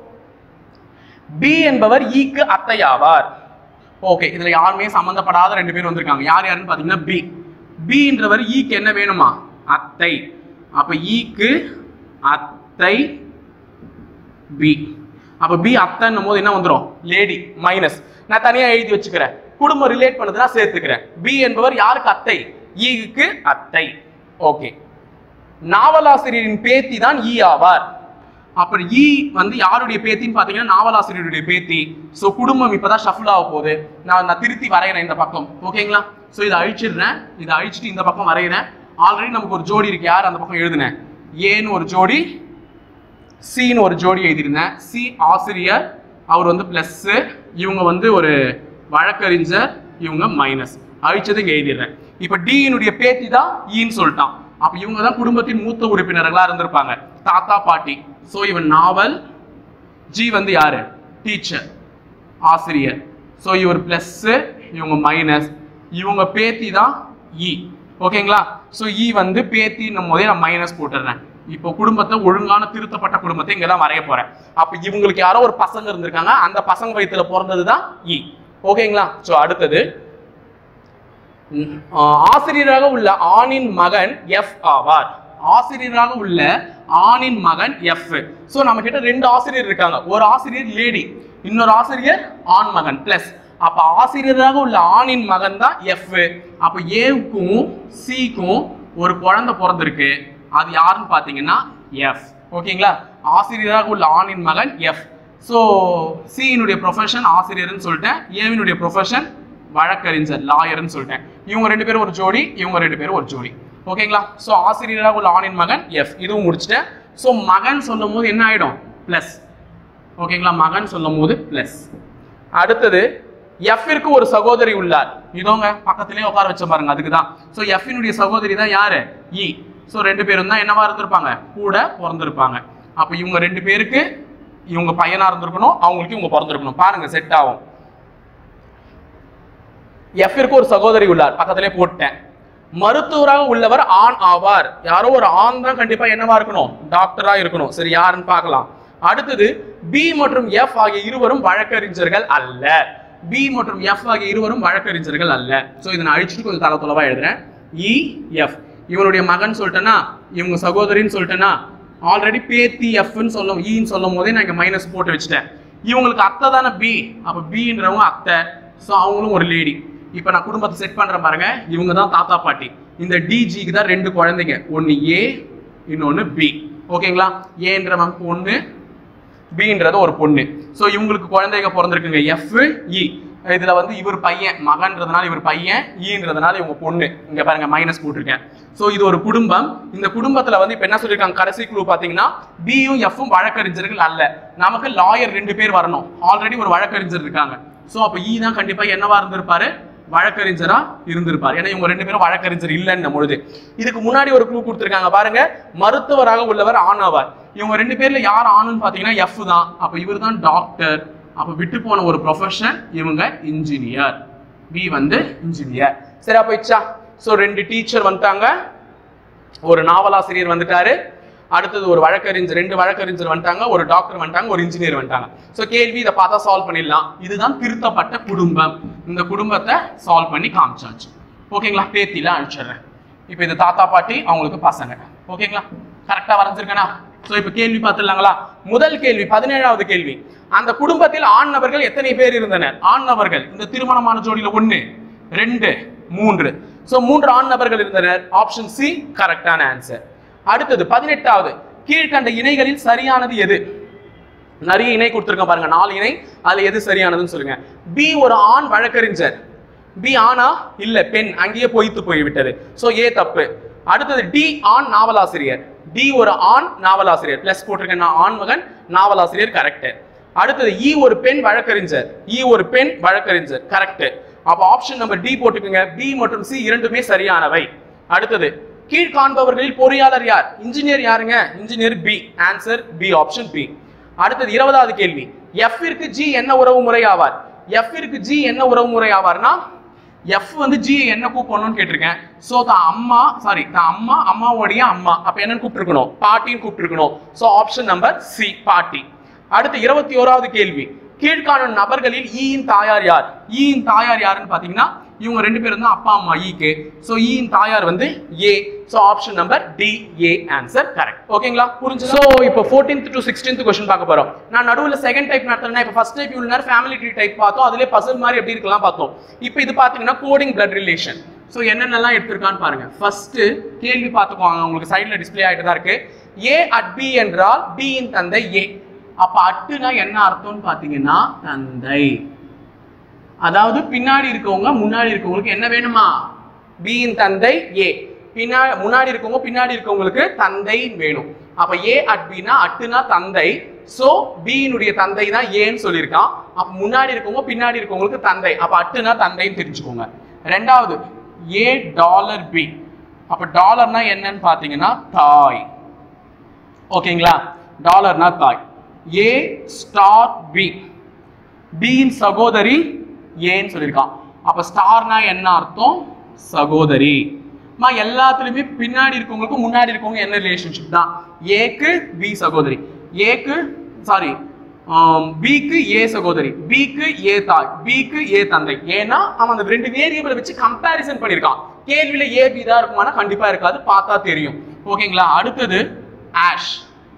பி என்பவர் ஈக்கு அத்தை ஆவார். ஓகே. இதுல யாருமே சம்பந்தப்படாத ரெண்டு பேர் வந்திருக்காங்க. யார் யாருன்னு பாத்தீங்கன்னா பி. பி என்றவர் ஈக்கு என்ன வேணுமா? அத்தை. அப்ப ஈக்கு அத்தை பி. அப்ப பி அத்தைன்னும் போது என்ன வந்துடும்? Lady minus. நான் தனியா எழுதி வச்சுக்கிறேன். குடும்பம் ரிலேட் பண்ணதுனா சேர்த்துக்கிறேன். பி என்பவர் யாருக்கு அத்தை? ஈக்கு அத்தை. ஓகே. நாவலாசிரியரின் பேத்தி தான் ஈ ஆவார். அப்புறம் ஈ வந்து யாருடைய பேத்தின்னு பாத்தீங்கன்னா நாவலாசிரியருடைய பேத்தி. சோ குடும்பம் இப்பதான் ஷஃபிள் ஆக போகுது. நான் நான் திருத்தி வரைகிறேன் இந்த பக்கம். ஓகேங்களா? சோ இதை அழிச்சிடுறேன். இதை அழிச்சிட்டு இந்த பக்கம் வரைகிறேன். ஆல்ரெடி நமக்கு ஒரு ஜோடி இருக்கு. யார் அந்த பக்கம் எழுதுனேன்? ஏன்னு ஒரு ஜோடி, சின்னு ஒரு ஜோடி எழுதிருந்தேன். சி ஆசிரியர், அவர் வந்து பிளஸ், இவங்க வந்து ஒரு வழக்கறிஞர், இவங்க மைனஸ். அழிச்சது இங்க எழுதிடுறேன். இப்ப டியினுடைய பேத்தி தான் ஈன்னு சொல்லிட்டான். அப்ப இவங்க தான் குடும்பத்தின் மூத்த உறுப்பினர்களா இருந்திருப்பாங்க, தாத்தா பாட்டி. சோ இவன் நாவல், ஜி வந்து யாரு? டீச்சர், ஆசிரியர். சோ இவர் பிளஸ், இவங்க மைனஸ், இவங்க பேத்தி தான் இ. ஓகேங்களா? சோ இ வந்து பேத்தின்னும் போதே நான் மைனஸ் போட்டுறேன். இப்போ குடும்பத்தை, ஒழுங்கான திருத்தப்பட்ட குடும்பத்தை இங்கதான் வரைய போறேன். அப்ப இவங்களுக்கு யாரோ ஒரு பசங்க இருந்திருக்காங்க, அந்த பசங்க வயித்துல பிறந்ததுதான் இ. ஓகேங்களா? சோ அடுத்தது ஆசிரியராக உள்ள ஆணின் மகன் எஃப் ஆவார். ஆசிரியராக உள்ள ஆணின் மகன் எஃப். சோ நம்ம கிட்ட ரெண்டு ஆசிரியர் இருக்காங்க. ஒரு ஆசிரியர் லேடி, இன்னொரு ஆசிரியர் ஆண் மகன் பிளஸ். அப்ப ஆசிரியராக உள்ள ஆணின் மகன் தான் எஃப். அப்ப ஏவுக்கும் சிக்கும் ஒரு குழந்தை பிறந்திருக்கு. அது யாருன்னு பாத்தீங்கன்னா எஃப். ஓகேங்களா? ஆசிரியராக உள்ள ஆணின் மகன் எஃப். சோ சியினுடைய ப்ரொஃபஷன் ஆசிரியர்னு சொல்லிட்டேன், ஏவினுடைய ப்ரொஃபஷன் வழக்கறிஞர், லாயர்னு சொல்லிட்டேன். இவங்க ரெண்டு பேரும் ஒரு ஜோடி, இவங்க ரெண்டு பேரும் ஒரு ஜோடி. ஓகேங்களா? சோ ஆசிரியராக உள்ள ஆணின் மகன் எஃப், இதுவும் முடிச்சிட்டேன். சோ மகன் சொல்லும் போது என்ன ஆயிடும்? பிளஸ். ஓகேங்களா? மகன் சொல்லும் போது பிளஸ். அடுத்தது எஃப்ற்கு ஒரு சகோதரி உள்ளார். இதோங்க பக்கத்திலே உட்கார வச்ச பாருங்க, அதுக்குதான். சோ எஃப்னுடைய சகோதரி தான் யாரு? இ. சோ ரெண்டு பேரும் தான் என்னவா இருந்திருப்பாங்க? கூட பிறந்திருப்பாங்க. அப்ப இவங்க ரெண்டு பேருக்கு இவங்க பையனா இருந்திருக்கணும், அவங்களுக்கு இவங்க பிறந்திருக்கணும். பாருங்க செட் ஆகும். எஃப்ற்கு ஒரு சகோதரி உள்ளார், பக்கத்திலே போட்டேன். மருத்துவராக உள்ளவர் ஆண் ஆவார். யாரோ ஒரு ஆண் தான் கண்டிப்பா என்னவா இருக்கணும்? டாக்டரா இருக்கணும். சரி, யாருன்னு பார்க்கலாம். அடுத்தது பி மற்றும் எஃப் ஆகிய இருவரும் வழக்கறிஞர்கள் அல்ல. பி மற்றும் எஃப் ஆகிய இருவரும் வழக்கறிஞர்கள் அல்ல. சோ இதை நான் அழிச்சிட்டு கொஞ்சம் தலை தொலைவா எழுதுறேன். இ எஃப் இவனுடைய மகன் சொல்லிட்டேன்னா, இவங்க சகோதரின்னு சொல்லிட்டேன்னா, ஆல்ரெடி பேத்தி எஃப்னு சொல்லும், ஈன்னு சொல்லும் போதே நான் இங்க மைனஸ் போட்டு வச்சுட்டேன். இவங்களுக்கு அத்தை தானே பி. அப்ப பின்றவங்க அத்தை. சோ அவங்களும் ஒரு லேடி. இப்ப நான் குடும்பத்தை செட் பண்றேன் பாருங்க. இவங்க தான் தாத்தா பாட்டி. இந்த டிஜிக்கு தான் ரெண்டு குழந்தைங்க, ஒன்னு ஏ, இன்னொன்னு பி. ஓகேங்களா? ஏன்றவன் பொண்ணு, பின்றது ஒரு பொண்ணு. சோ இவங்களுக்கு குழந்தைங்க பிறந்திருக்குங்க, எஃப் இ. இதுல வந்து இவர் பையன், மகன்றதுனால இவர் பையன், ஈன்றதுனால இவங்க பொண்ணு. இங்க பாருங்க மைனஸ் போட்டிருக்கேன். சோ இது ஒரு குடும்பம். இந்த குடும்பத்துல வந்து இப்ப என்ன சொல்லிருக்காங்க, கடைசி குழு பாத்தீங்கன்னா பியும் எஃப்பும் வழக்கறிஞர்கள் அல்ல. நமக்கு லாயர் ரெண்டு பேர் வரணும். ஆல்ரெடி ஒரு வழக்கறிஞர் இருக்காங்க. சோ அப்ப இ தான் கண்டிப்பா என்னவா இருந்திருப்பாரு? வழக்கறிஞரா இருந்திருப்பார். ஏன்னா இவங்க ரெண்டு பேரும் வழக்கறிஞர் இல்லைன்னு பொழுது. இதுக்கு முன்னாடி ஒரு குழு கொடுத்திருக்காங்க பாருங்க, மருத்துவராக உள்ளவர் ஆண் ஆவார். இவங்க ரெண்டு பேர்ல யார் ஆணுன்னு பாத்தீங்கன்னா எஃப் தான். அப்ப இவர் தான் டாக்டர், அப்ப விட்டு போன ஒரு ப்ரொஃபஷன் இவங்க இன்ஜினியர். பி வந்து இன்ஜினியர். சரியா போயிடுச்சா? சோ ரெண்டு டீச்சர் வந்துட்டாங்க, ஒரு நாவலாசிரியர் வந்துட்டாரு, அடுத்தது ஒரு வழக்கறிஞர், ரெண்டு வழக்கறிஞர் வந்துட்டாங்க, ஒரு டாக்டர் வந்துட்டாங்க, ஒரு இன்ஜினியர் வந்துட்டாங்க. சோ கேள்வி இதை பார்த்தா சால்வ் பண்ணிடலாம். இதுதான் திருத்தப்பட்ட குடும்பம். இந்த குடும்பத்தை சால்வ் பண்ணி காமிச்சாச்சு. ஓகேங்களா? பேத்தில அழிச்சிடுறேன். இப்போ இது தாத்தா பாட்டி, அவங்களுக்கு பசங்க. ஓகேங்களா? கரெக்டா வரைஞ்சிருக்கேனா? சோ இப்ப கேள்வி பார்த்துடலாங்களா? முதல் கேள்வி, பதினேழாவது கேள்வி. அந்த குடும்பத்தில் ஆண் நபர்கள் எத்தனை பேர் இருந்தனர்? ஆண் நபர்கள் இந்த திருமணமான ஜோடியில ஒன்னு, ரெண்டு, மூன்று. சோ மூன்று ஆண் நபர்கள் இருந்தனர். ஆப்ஷன் சி கரெக்டான ஆன்சர். அடுத்தது பதினெட்டாவது, கீழ்கண்ட இணைகளில் சரியானது எது? நிறைய இணை கொடுத்திருக்க பாருங்க, நாலு இணை. அதுல எது சரியானதுன்னு சொல்லுங்க. பி ஒரு ஆண் வழக்கறிஞர். பி ஆனா இல்ல, பெண், அங்கேயே பொய்த்து போய்விட்டது. சோ ஏ தப்பு. அடுத்தது டி ஆண் நாவலாசிரியர். டி ஒரு ஆண் நாவலாசிரியர், பிளஸ் போட்டிருக்கேன், ஆண் மகன் நாவலாசிரியர், கரெக்ட். அடுத்தது இ ஒரு பெண் வழக்கறிஞர். இ ஒரு பெண் வழக்கறிஞர், கரெக்ட். அப்ப ஆப்ஷன் நம்பர் டி போட்டுக்கோங்க. பி மற்றும் சி இரண்டுமே சரியானவை. அடுத்தது கீழ்காண்பவர்களில் பொறியாளர் யார்? இன்ஜினியர் யாருங்க? Engineer B. Answer B, option B. அடுத்தது இருபதாவது கேள்வி, எஃப் இற்கு ஜி என்ன உறவு முறை ஆவார்? எஃப் இற்கு ஜி என்ன உறவு முறை ஆவார்னா, எஃப் வந்து ஜி என்ன கூப்பிடணும்னு கேட்டிருக்கேன். சோ தான் அம்மா, சாரி தான் அம்மா, அம்மாவுடைய அம்மா, அப்ப என்னன்னு கூப்பிட்டுருக்கணும்? பாட்டின்னு கூப்பிட்டுருக்கணும். சோ ஆப்ஷன் நம்பர் சி, பாட்டி. அடுத்து இருபத்தி ஓராவது கேள்வி, கீழ்காணும் நபர்களில் ஈயின் தாயார் யார்? ஈயின் தாயார் யாருன்னு பாத்தீங்கன்னா இவங்க ரெண்டு பேரும் தான் அப்பா அம்மா ஈக்கு. சோ ஈயின் தாயார் வந்து A. So option number D, A answer correct. ஓகேங்களா? புரிஞ்சு? சோ இப்போ fourteenth to sixteenth क्वेश्चन பார்க்க போறோம். நான் நடுவுல செகண்ட் டைப் நடத்துறேன்னா, இப்போ ஃபர்ஸ்ட் டைப் இவ்வளவு நேரம் ஃபேமிலி ட்ரீ டைப் பார்த்தோம், அதுலயே பசில் மாதிரி எப்படி இருக்கலாம் பார்த்தோம். இப்போ இது பாத்தீங்கன்னா கோடிங் பிளட் ரிலேஷன். சோ என்னென்னலாம் எடுத்திருக்கான்னு பாருங்க. ஃபர்ஸ்ட் கேள்வி பார்த்துக்கோங்க, உங்களுக்கு சைடுல டிஸ்ப்ளே ஆயிட்டு தான் இருக்கு. ஏ அட் பி என்றால் பி இன் தந்தை ஏ. அப்ப அட்டுனா என்ன அர்த்தம்னு பாத்தீங்கன்னா தந்தை. அதாவது பின்னாடி இருக்கவங்க முன்னாடி இருக்கவங்களுக்கு என்ன வேணுமா? பி இன் தந்தை ஏ. பின்னாடி முன்னாடி இருக்கவங்க பின்னாடி இருக்கவங்களுக்கு தந்தை வேணும். அப்ப ஏ அட் பினா அட்டுனா தந்தை. சோ பி இனுடைய தந்தை தான் ஏன்னு சொல்லியிருக்கான். அப்ப முன்னாடி இருக்கவங்க பின்னாடி இருக்கவங்களுக்கு தந்தை, அப்ப அட்டுனா தந்தைன்னு தெரிஞ்சுக்கோங்க. ரெண்டாவது ஏ டாலர் பி. அப்ப டாலர்னா என்னன்னு பாத்தீங்கன்னா தாய். ஓகேங்களா? டாலர்னா தாய். A star B. பி இன் சகோதரி ஏன்னு சொல்லியிருக்கான். அப்ப ஸ்டார்னா என்ன அர்த்தம்? சகோதரி. மா எல்லாத்துலயுமே பின்னாடி இருக்கவங்களுக்கு முன்னாடி இருக்கவங்க என்ன ரிலேஷன்ஷிப் தான்? ஏக்கு பி சகோதரி, ஏக்கு சாரி பிக்கு ஏ சகோதரி, பிக்கு ஏ தாய், பிக்கு ஏ தந்தை. ஏன்னா அவன் அந்த ரெண்டு வேரியபிளை வச்சு கம்பேரிசன் பண்ணியிருக்கான். கேள்வியில ஏ பி தான் இருக்குமானா கண்டிப்பா இருக்காது, பார்த்தா தெரியும். ஓகேங்களா? அடுத்தது ஆஷ்.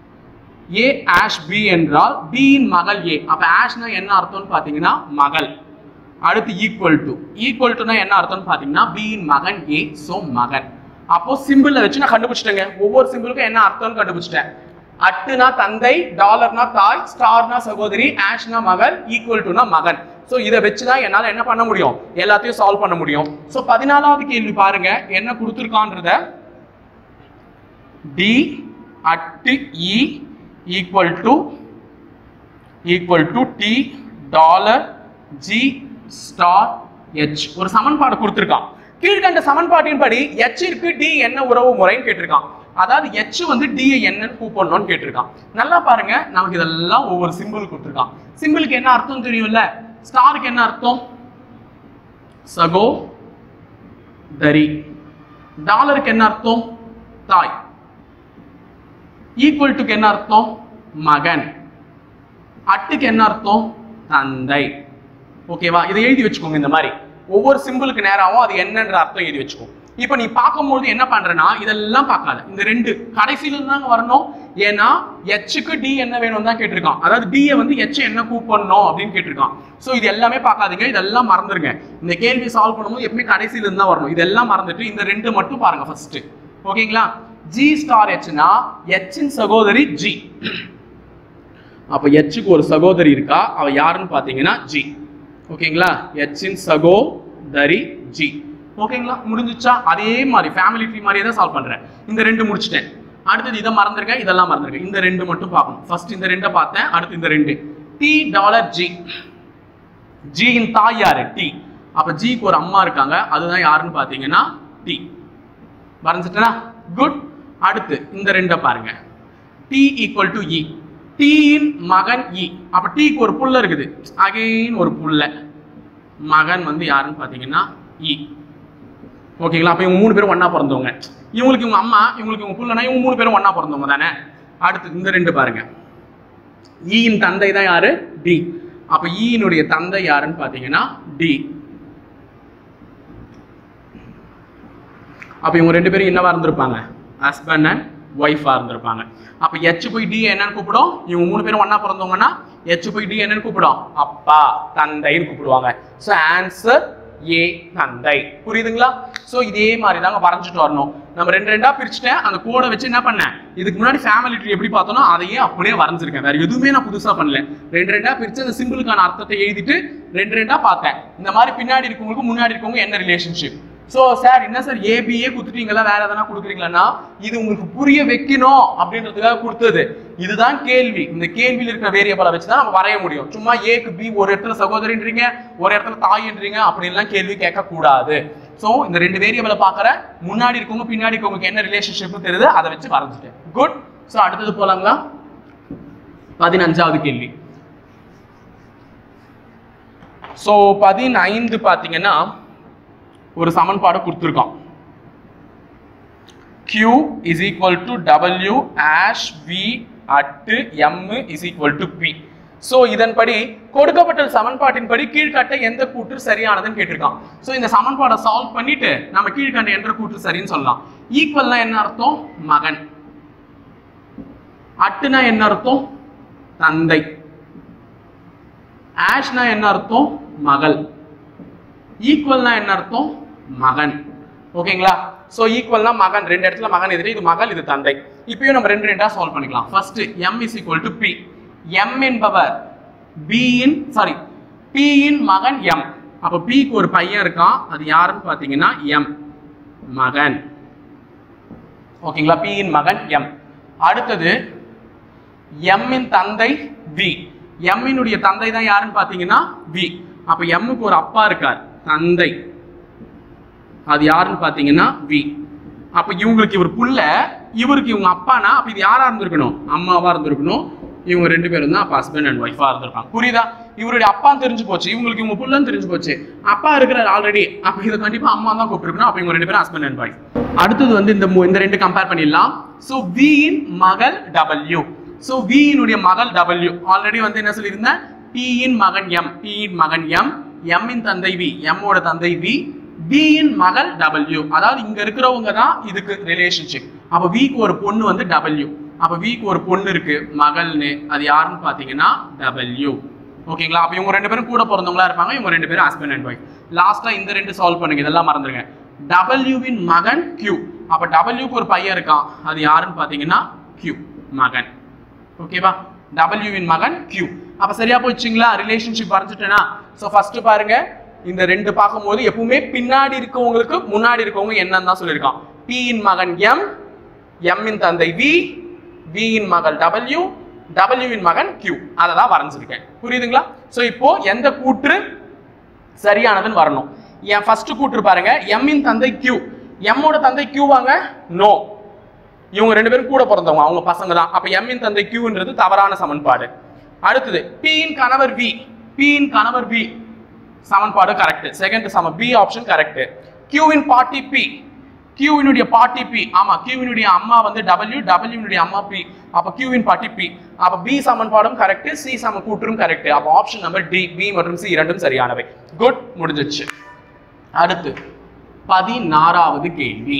ஏ ஆஷ் பி என்றால் பி இன் மகள் ஏ. அப்ப ஆஷ்னா என்ன அர்த்தம்னு பாத்தீங்கன்னா மகள். அடுத்து ஈக்குவல் டு. ஈக்குவல் டுனா என்ன அர்த்தம்னு பாத்தீங்கன்னா பி இன் மகன் ஏ, சோ மகன். அப்போ சிம்பிள்ல வச்சு நான் கண்டுபிடிச்சிட்டேங்க. ஒவ்வொரு சிம்பிளுக்கும் என்ன அர்த்தம்னு கண்டுபிடிச்சிட்டேன். அட்டுனா தந்தை, டாலர்னா தாய், ஸ்டார்னா சகோதரி, ஆஷ்னா மகள், ஈக்குவல் டுனா மகன். சோ இதை வச்சுதான் என்னால என்ன பண்ண முடியும்? எல்லாத்தையும் சால்வ் பண்ண முடியும். சோ பதினாலாவது கேள்வி பாருங்க என்ன கொடுத்துருக்கான்றத. D at E equal to equal to t dollar g star h. ஒரு சமன்பாடு கொடுத்திருக்கான். கீழ்கண்ட சமன்பாட்டின் படி h ற்கு d என்ன உறவு முறைன்னு கேட்டிருக்கான். அதாவது h வந்து d என்னன்னு கூப்பிடணும்னு கேட்டிருக்கான். நல்லா பாருங்க, நமக்கு இதெல்லாம் ஒவ்வொரு சிம்பிள் கொடுத்திருக்கான். சிம்பிளுக்கு என்ன அர்த்தம் தெரியும்ல? ஸ்டாருக்கு என்ன அர்த்தம்? சகோ தரி. டாலருக்கு என்ன அர்த்தம்? தாய். ஈக்குவல் டுக்கு என்ன அர்த்தம்? மகன். அட்டுக்கு என்ன அர்த்தம்? தந்தை. ஓகேவா? இதை எழுதி வச்சுக்கோங்க. இந்த மாதிரி ஒவ்வொரு சிம்பிளுக்கு நேராவும் அது என்னன்ற அர்த்தம் எழுதி வச்சுக்கோ. இப்போ நீ பார்க்கும்போது என்ன பண்றேன்னா இதெல்லாம் பார்க்காத, இந்த ரெண்டு கடைசியில இருந்தாங்க வரணும். ஏன்னா எச்சுக்கு டி என்ன வேணும் தான் கேட்டிருக்கான். அதாவது டி வந்து எச் என்ன கூப்பிடணும் அப்படின்னு கேட்டிருக்கான். ஸோ இது எல்லாமே பார்க்காதீங்க, இதெல்லாம் மறந்துருங்க. இந்த கேள்வி சால்வ் பண்ணும்போது எப்பவுமே கடைசியில இருந்தா வரணும். இதெல்லாம் மறந்துட்டு இந்த ரெண்டு மட்டும் பாருங்க ஃபர்ஸ்ட். ஓகேங்களா? G ஸ்டார் Hனா H இன் சகோதரி G. அப்ப Hக்கு ஒரு சகோதரி இருக்கா, அவ யாருன்னு பாத்தீங்கன்னா G. ஓகேங்களா? H இன் சகோதரி G. ஓகேங்களா? முடிஞ்சிச்சா? அதே மாதிரி ஃபேமிலி ட்ரீ மாதிரியே தான் சால்வ் பண்றேன். இந்த ரெண்டு முடிச்சிட்டேன். அடுத்தது இதை மறந்துருங்க, இதெல்லாம் மறந்துருங்க. இந்த ரெண்டு மட்டும் பார்க்கணும். ஃபர்ஸ்ட் இந்த ரெண்டை பார்த்தேன், அடுத்து இந்த ரெண்டு. T dollar G. G இன் தாய் யாரு? T. அப்ப Gக்கு ஒரு அம்மா இருக்காங்க, அதுதான் யாருன்னு பாத்தீங்கன்னா T. வரைஞ்சிட்டேனா? குட். அடுத்து இந்த ரெண்டை பாருங்க. T equal to E. T இன் மகன் E. அப்ப T க்கு ஒரு புள்ள இருக்குது. அகைன் ஒரு புள்ள. மகன் வந்து யாருன்னு பாத்தீங்கன்னா E. ஓகேங்களா? அப்ப இவங்க மூணு பேரும் ஒண்ணா பிறந்தவங்க. இவங்களுக்கு இவங்க அம்மா, இவங்களுக்கு இவங்க புள்ளனா இவங்க மூணு பேரும் ஒண்ணா பிறந்தவங்க தானே. அடுத்து இந்த ரெண்டு பாருங்க. E இன் தந்தை தான் யாரு? D. அப்ப E இனுடைய தந்தை யாருன்னு பாத்தீங்கன்னா D. அப்ப இவங்க ரெண்டு பேரும் என்னவா இருந்திருப்பாங்க? ஹஸ்பண்ட் அண்ட் ஒய்ஃபா இருந்திருப்பாங்க. அப்ப H போய் D என்னன்னு கூப்பிடும்? இவங்க மூணு பேரும் ஒண்ணா பிறந்தவங்கன்னா H போய் D என்னன்னு கூப்பிடும்? அப்பா, தந்தைன்னு கூப்பிடுவாங்க. சோ ஆன்சர் A, தந்தை. புரியுதுங்களா? சோ இதே மாதிரி தாங்க வரைஞ்சிட்டு வரணும். நம்ம ரெண்டு ரெண்டா பிரிச்சுட்டேன். அந்த கோடை வச்சு என்ன பண்ணேன்? இதுக்கு முன்னாடி ஃபேமிலி ட்ரீ எப்படி பார்த்தோம்னா அதையே அப்படியே வரைஞ்சிருக்கேன். வேற எதுவுமே நான் புதுசா பண்ணல. ரெண்டு ரெண்டா பிரிச்சு அந்த சிம்பிளுக்கான அர்த்தத்தை எழுதிட்டு ரெண்டு ரெண்டா பார்த்தேன். இந்த மாதிரி பின்னாடி இருக்கவங்களுக்கு முன்னாடி இருக்கவங்க என்ன ரிலேஷன்ஷிப். சோ சார் என்ன சார் ஏபிஏ கொடுத்துட்டீங்களா, வேற எதனா கொடுக்குறீங்களா? இது உங்களுக்கு புரிய வைக்கணும் அப்படின்றதுக்காக கொடுத்தது. இதுதான் கேள்வி. இந்த கேள்வியில் இருக்கிற வேரியபிளை வச்சுதான் நம்ம வரைய முடியும். சும்மா ஏக்கு பி ஒரு இடத்துல சகோதரின்றீங்க, ஒரு இடத்துல தாயின்றீங்க அப்படின்லாம் கேள்வி கேட்க கூடாது. சோ இந்த ரெண்டு வேரியபிளை பாக்குற முன்னாடி இருக்கவங்க பின்னாடி இருக்கவங்களுக்கு என்ன ரிலேஷன்ஷிப் தெரியுது, அதை வச்சு வரைஞ்சிட்டேன். குட். சோ அடுத்தது போலாங்களா? பதினஞ்சாவது கேள்வி. சோ பதினைந்து பாத்தீங்கன்னா ஒரு சமன்பாடு கொடுத்திருக்கோம். Q is equal to W hash V at M is equal to P. So இதன்படி கொடுக்கப்பட்ட சமன்பாட்டின்படி கீழ்காட்ட எந்த கூற்று சரியானதுன்னு கேட்டிருக்கான். சோ இந்த சமன்பாடை சால்வ் பண்ணிட்டு நம்ம கீழ்காட்ட எந்த கூற்று சரின்னு சொல்லலாம். ஈக்குவல்னா என்ன அர்த்தம்? மகன். அட்டுனா என்ன அர்த்தம்? தந்தை. ஆஷ்னா என்ன அர்த்தம்? மகள். ஈக்குவல்னா என்ன அர்த்தம்? மகன். ஓகேங்களா? சோ ஈக்குவல்னா மகன், ரெண்டு இடத்துல மகன் எதிரே, இது மகள் இது தந்தை. இப்பயும் நம்ம ரெண்டு ரெண்டா சால்வ் பண்ணிக்கலாம். First m is equal to p. m என்பவர் b இன் சாரி p இன் மகன் m. அப்ப p க்கு ஒரு பையன் இருக்கான், அது யாருன்னு பாத்தீங்கன்னா m, மகன். ஓகேங்களா? p இன் மகன் m. அடுத்தது m இன் தந்தை v. m இனுடைய தந்தை தான் யாருன்னு பாத்தீங்கன்னா v. அப்ப m க்கு ஒரு அப்பா இருக்கார், தந்தை, அது யாருன்னு பாத்தீங்கன்னா v. அப்ப இவங்களுக்கு இவர் புள்ள, இவருக்கு இவங்க அப்பானா அப்ப இது யாரா இருந்திருக்கணும்? அம்மாவா இருந்திருக்கணும். இவங்க ரெண்டு பேரும் தான் அப்ப ஹஸ்பண்ட் அண்ட் ஒய்ஃபா இருந்திருப்பாங்க. புரியுதா? இவருடைய அப்பான்னு தெரிஞ்சு போச்சு, இவங்களுக்கு இவங்க புள்ளன்னு தெரிஞ்சு போச்சு, அப்பா இருக்கிறார் ஆல்ரெடி. அப்ப இதை கண்டிப்பா அம்மா தான் கூப்பிட்டுருக்கணும். அப்ப இவங்க ரெண்டு பேரும் ஹஸ்பண்ட் அண்ட் ஒய்ஃப். அடுத்தது வந்து இந்த இந்த ரெண்டு கம்பேர் பண்ணிடலாம். சோ v இன் மகள் W. சோ v இனுடைய மகள் W ஆல்ரெடி வந்து என்ன சொல்லியிருந்தேன்? p இன் மகன் m, p இன் மகன் m, m இன் தந்தை v, m ஓட தந்தை v, v இன் மகள் W. அதாவது இங்க இருக்கிறவங்க தான் இதுக்கு ரிலேஷன்ஷிப். அப்ப v க்கு ஒரு பொண்ணு வந்து W. அப்ப v க்கு ஒரு பொண்ணு இருக்கு மகள்னு, அது யாருன்னு பாத்தீங்கன்னா W. ஓகேங்களா? அப்ப இவங்க ரெண்டு பேரும் கூட பிறந்தவங்களா இருப்பாங்க. இவங்க ரெண்டு பேரும் ஹஸ்பண்ட் அண்ட் ஒய்ஃப். லாஸ்டா இந்த ரெண்டு சால்வ் பண்ணுங்க, இதெல்லாம் மறந்துருங்க. W இன் மகன் Q. அப்ப W க்கு ஒரு பையன் இருக்கான், அது யாருன்னு பாத்தீங்கன்னா Q, மகன். ஓகேவா? W இன் மகன் Q. அப்ப சரியா போச்சுங்களா? ரிலேஷன்ஷிப் வரைஞ்சிட்டேனா? சோ ஃபர்ஸ்ட் பாருங்க, இந்த ரெண்டு பார்க்கும்போது எப்பவுமே பின்னாடி இருக்கவங்களுக்கு முன்னாடி இருக்கவங்க என்னன்னு தான் சொல்லியிருக்கான். p இன் மகன் m, m இன் தந்தை v, v இன் மகள் w, w இன் மகன் q. அதை தான் வரைஞ்சிருக்கேன். புரியுதுங்களா? சோ இப்போ எந்த கூற்று சரியானதுன்னு வரணும். என் ஃபர்ஸ்ட் கூற்று பாருங்க, m இன் தந்தை q. m ஓட தந்தை q வாங்க? நோ. இவங்க ரெண்டு பேரும் கூட பிறந்தவங்க, அவங்க பசங்க தான். அப்ப m இன் தந்தை qன்றது தவறான சமன்பாடு. அடுத்தது p இன் கணவர் v. p இன் கணவர் v சமன்பாடு கரெக்ட். செகண்ட் சம b ஆப்ஷன் கரெக்ட். q இன் பாட்டி p. q இனுடைய பாட்டி p. ஆமா, q இனுடைய அம்மா வந்து w, w இனுடைய அம்மா p. அப்ப q இன் பாட்டி p. அப்ப b சமன்பாடும் கரெக்ட், c சம கூற்றும் கரெக்ட். அப்ப ஆப்ஷன் நம்பர் d, b மற்றும் c இரண்டும் சரியானவை. குட், முடிஞ்சிச்சு. அடுத்து பதினாறாவது கேள்வி.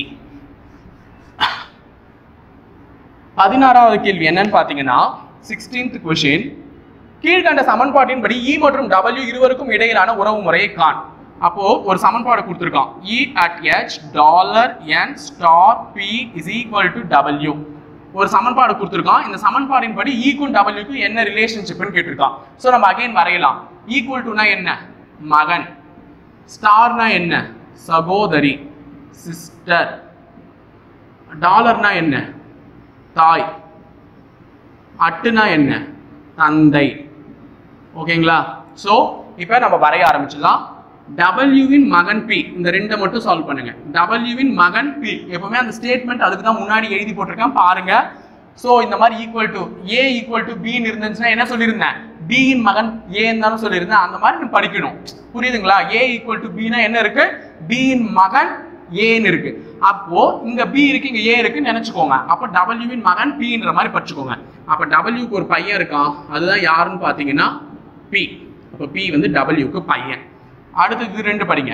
பதினாறாவது கேள்வி என்னன்னு பாத்தீங்கன்னா sixteenth question. கீழ்கண்ட சமன்பாட்டின்படி E மற்றும் W இருவருக்கும் இடையிலான உறவு முறையை காண். அப்போ ஒரு சமன்பாடு கொடுத்திருக்கான். E at h dollar n star p is equal to W. ஒரு சமன்பாடு கொடுத்திருக்கான். இந்த சமன்பாட்டின்படி E க்கும் W க்கும் என்ன ரிலேஷன்ஷிப்னு கேட்டிருக்கான். சோ நம்ம அகைன் வரையலாம். ஈக்குவல் டுனா என்ன? மகன். ஸ்டார்னா என்ன? சகோதரி, சிஸ்டர். டாலர்னா என்ன? தாய். அட்டுனா என்ன? தந்தை. ஓகேங்களா? சோ இப்போ நம்ம வரைய ஆரம்பிச்சிடலாம். W இன் மகன் P, இந்த ரெண்டை மட்டும் சால்வ் பண்ணுங்க. W இன் மகன் P, எப்பவுமே அந்த ஸ்டேட்மெண்ட் அதுக்கு தான் முன்னாடி எழுதி போட்டிருக்கேன் பாருங்க. சோ இந்த மாதிரி equal to a equal to b ன்னு இருந்துச்சுன்னா என்ன சொல்லியிருந்தேன், b இன் மகன் a ன்னு தான சொல்லியிருந்தேன். அந்த மாதிரி நீ படிக்கணும். புரியுதுங்களா? a ஈக்குவல் டு b னா என்ன இருக்கு, b இன் மகன் a ன்னு இருக்கு. அப்போ இங்க b இருக்கு, இங்க a இருக்குன்னு நினைச்சுக்கோங்க. அப்ப w இன் மகன் p ன்ற மாதிரி படிச்சுக்கோங்க. அப்ப w க்கு ஒரு பையன் இருக்கான், அதுதான் யாருன்னு பாத்தீங்கன்னா p. அப்ப p வந்து w க்கு பையன். அடுத்து இது ரெண்டு படிங்க.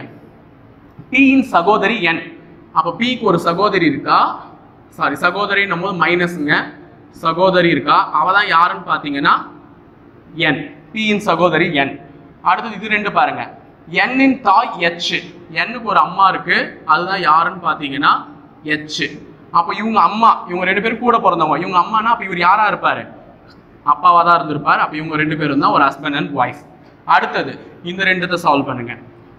p இன் சகோதரி n. அப்ப p க்கு ஒரு சகோதரி இருக்கா, சாரி சகோதரி நம்ம மைனஸ்ங்க, சகோதரி இருக்கா, அவதான் யாருன்னு பாத்தீங்கன்னா n. p இன் சகோதரி n. அடுத்து இது ரெண்டு பாருங்க. n இன் தாய் h. n க்கு ஒரு அம்மா இருக்கு, அதுதான் யாருன்னு பாத்தீங்கன்னா h. அப்ப இவங்க அம்மா, இவங்க ரெண்டு பேரும் கூட பிறந்தவங்க. இவங்க அம்மானா அப்ப இவர் யாரா இருப்பாரு, அப்பாவா தான் இருந்திருப்பாரு. அப்ப இவங்க ரெண்டு பேரும் தான் ஒரு ஹஸ்பண்ட் அண்ட் ஒய்ஃப். அடுத்தது இந்த ரெண்டுத்தை சால்வ் பண்ணுங்க.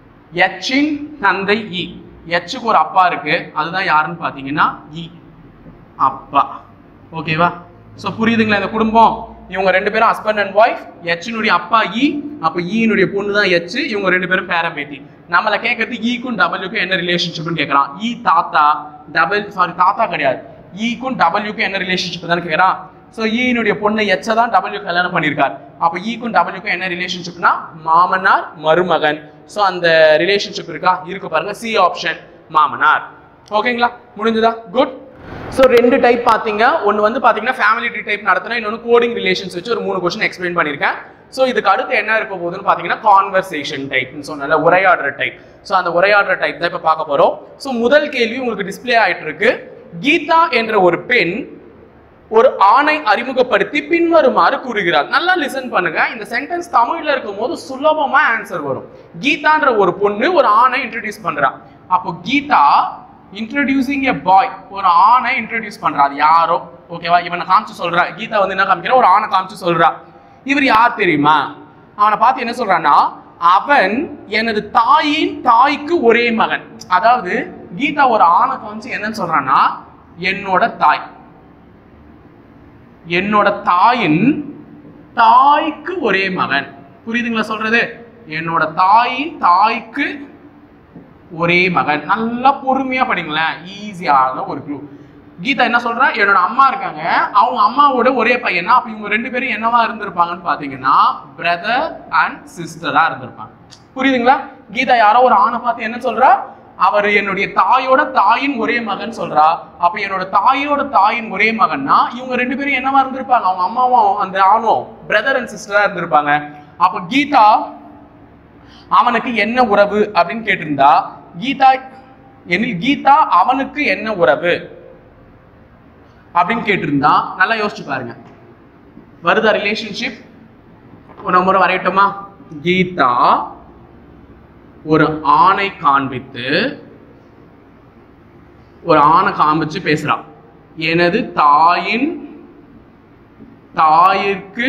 h இன் தந்தை e. h க்கு ஒரு அப்பா இருக்கு, அதுதான் யாருன்னு பாத்தீங்கன்னா e, அப்பா. ஓகேவா? சோ புரியுதுங்களா இந்த குடும்பம்? இவங்க ரெண்டு பேரும் ஹஸ்பண்ட் அண்ட் ஒய்ஃப், h னுடைய அப்பா e, அப்ப e னுடைய பொண்ணு தான் h. இவங்க ரெண்டு பேரும் பேரம்பேத்தி. நம்மள கேக்குறது e க்கும் w க்கும் என்ன ரிலேஷன்ஷிப்னு கேக்குறான். e தாத்தா, டபுள் சாரி தாத்தா கிடையாது, e க்கும் w க்கும் என்ன ரிலேஷன்ஷிப் தான் கேக்குறான். சோ e னுடைய பொண்ணு h தான் w கல்யாணம் பண்ணிருக்கார். அப்ப e க்கும் w க்கும் என்ன ரிலேஷன்ஷிப்னா மாமனார் மருமகன். சோ அந்த ரிலேஷன்ஷிப் இருக்கா, இருக்கு பாருங்க, சி ஆப்ஷன் மாமனார். ஓகேங்களா? முடிஞ்சதா? குட். சோ ரெண்டு டைப் பாத்தீங்க. ஒன்னு வந்து பாத்தீங்கன்னா ஃபேமிலி ட்ரீ டைப் நடத்தினா, இன்னொன்னு கோடிங் ரிலேஷன்ஸ் வச்சு ஒரு மூணு क्वेश्चन எக்ஸ்பிளைன் பண்ணிருக்கேன். சோ இதுக்கு அடுத்து என்ன இருக்க போகுதுன்னு பாத்தீங்கன்னா கான்வர்சேஷன் டைப்னு சொன்னல, உரையாடுற டைப். சோ அந்த உரையாடுற டைப் தான் இப்ப பார்க்க போறோம். சோ முதல் கேள்வி உங்களுக்கு டிஸ்ப்ளே ஆயிட்டு இருக்கு. கீதா என்ற ஒரு பெண் ஒரு ஆணை அறிமுகப்படுத்தி பின்வருமாறு கூறுகிறார். நல்லா லிசன் பண்ணுங்க. இந்த சென்டென்ஸ் தமிழ்ல இருக்கும்போது சுலபமா ஆன்சர் வரும். கீதான்ற ஒரு பொண்ணு ஒரு ஆணை இன்ட்ரோடியூஸ் பண்றா. அப்போ கீதா இன்ட்ரோடியூசிங் எ பாய், ஒரு ஆணை இன்ட்ரோடியூஸ் பண்றா. அது யாரோ, ஓகேவா? இவனை காமிச்சு சொல்றா. கீதா வந்து என்ன காமிக்கிறா, ஒரு ஆணை காமிச்சு சொல்றா. இவர் யார் தெரியுமா? அவனை பார்த்து என்ன சொல்றான்னா, அவன் எனது தாயின் தாய்க்கு ஒரே மகன். அதாவது கீதா ஒரு ஆணை காமிச்சு என்னன்னு சொல்றான்னா, என்னோட தாய், என்னோட தாயின் தாய்க்கு ஒரே மகன். புரியுதுங்களா சொல்றது? என்னோட தாயின் தாய்க்கு ஒரே மகன். நல்லா பொறுமையா படிங்களேன், ஈஸியான ஒரு க்ளூ. கீதா என்ன சொல்றா, என்னோட அம்மா இருக்காங்க, அவங்க அம்மாவோட ஒரே பையனா. அப்ப இவங்க ரெண்டு பேரும் என்னவா இருந்திருப்பாங்கன்னு பாத்தீங்கன்னா பிரதர் அண்ட் சிஸ்டரா இருந்திருப்பாங்க. புரியுதுங்களா? கீதா யாரோ ஒரு ஆணை பார்த்து என்ன சொல்றா, அவர் என்னுடைய தாயோட தாயின் ஒரே மகன் சொல்றா. அப்ப என்னோட தாயோட தாயின் ஒரே மகன்னா இவங்க ரெண்டு பேரும் என்னவா இருந்திருப்பாங்க, அவங்க அம்மாவும் அந்த ஆணும் பிரதர் அண்ட் சிஸ்டரா இருந்திருப்பாங்க. அப்ப கீதா அவனுக்கு என்ன உறவு அப்படின்னு கேட்டிருந்தா, கீதா எனில் கீதா அவனுக்கு என்ன உறவு அப்படின்னு கேட்டிருந்தா நல்லா யோசிச்சு பாருங்க. வருதா ரிலேஷன்ஷிப்? ஒரு முறை வரையட்டுமா? கீதா ஒரு ஆணை காண்பித்து, ஒரு ஆணை காண்பிச்சு பேசுறா. எனது தாயின் தாயிற்கு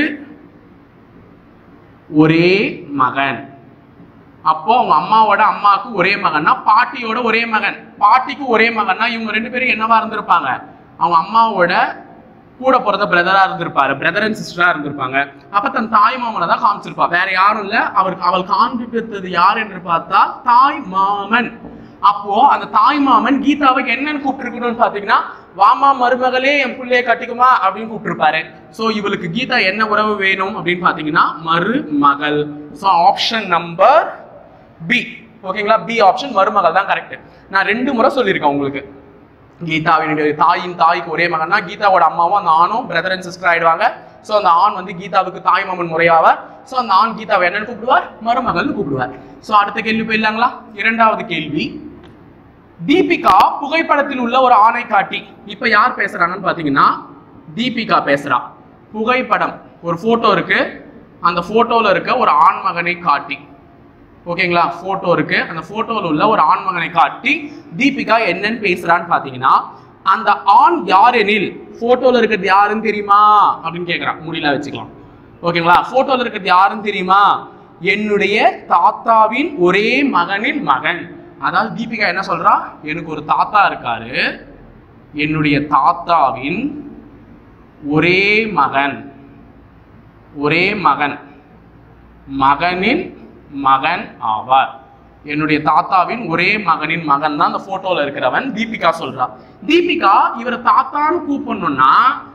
ஒரே மகன். அப்போ அவங்க அம்மாவோட அம்மாவுக்கு ஒரே மகன்னா பாட்டியோட ஒரே மகன், பாட்டிக்கு ஒரே மகன்னா இவங்க ரெண்டு பேரும் என்னவா இருந்திருப்பாங்க, அவங்க அம்மாவோட கூட பிறந்த பிரதரா இருந்திருப்பாரு, பிரதர் அண்ட் சிஸ்டரா இருந்திருப்பாங்க. அப்ப தன் தாய் மாமனை தான் காமிச்சிருப்பா, வேற யாரும் இல்ல. அவருக்கு அவள் காண்பித்தது யார் என்று பார்த்தா தாய் மாமன். அப்போ அந்த தாய் மாமன் கீதாவை என்னன்னு கூப்பிட்டுருக்கணும்னு பாத்தீங்கன்னா, வாமா மருமகளே என் பிள்ளைய கட்டிக்குமா அப்படின்னு கூப்பிட்டுருப்பாரு. சோ இவளுக்கு கீதா என்ன உறவு வேணும் அப்படின்னு பாத்தீங்கன்னா மருமகள். So option number B. ஓகேங்களா? பி ஆப்ஷன் மருமகள் தான் கரெக்ட். நான் ரெண்டு முறை சொல்லியிருக்கேன் உங்களுக்கு. கீதாவினுடைய தாயின் தாய்க்கு ஒரே மகன்னா கீதாவோட அம்மாவும் அந்த ஆணும் பிரதர் அண்ட் சிஸ்டர் ஆயிடுவாங்க. சோ அந்த ஆண் வந்து கீதாவுக்கு தாய் மாமன் முறையாவார். சோ அந்த ஆண் கீதாவை என்னன்னு கூப்பிடுவார், மருமகள்னு கூப்பிடுவார். சோ அடுத்த கேள்வி போயிடலாங்களா? இரண்டாவது கேள்வி. தீபிகா புகைப்படத்தில் உள்ள ஒரு ஆணை காட்டி, இப்ப யார் பேசுறாங்கன்னு பாத்தீங்கன்னா தீபிகா பேசுறா. புகைப்படம், ஒரு போட்டோ இருக்கு, அந்த போட்டோல இருக்க ஒரு ஆண் மகனை காட்டி, ஓகேங்களா, போட்டோ இருக்கு, அந்த போட்டோல உள்ள ஒரு ஆண் மகனை காட்டி தீபிகா என்னன்னு பேசுறான்னு பாத்தீங்கன்னா, அந்த ஆண் யார் எனில் போட்டோல இருக்கிறது யாருன்னு தெரியுமா அப்படின்னு கேக்குறான். முடியல வச்சுக்கலாம். ஓகேங்களா? போட்டோல இருக்கிறது யாருன்னு தெரியுமா, என்னுடைய தாத்தாவின் ஒரே மகனின் மகன். அதாவது தீபிகா என்ன சொல்றா, எனக்கு ஒரு தாத்தா இருக்காரு, என்னுடைய தாத்தாவின் ஒரே மகன், ஒரே மகன் மகனின் மகன் ஆவார். என்னுடைய தாத்தாவின் ஒரே மகனின் மகன் தான் அந்த போட்டோல இருக்கிறவன் தீபிகா சொல்றா. தீபிகா இவரை தாத்தான்னு கூப்பிடணும்னா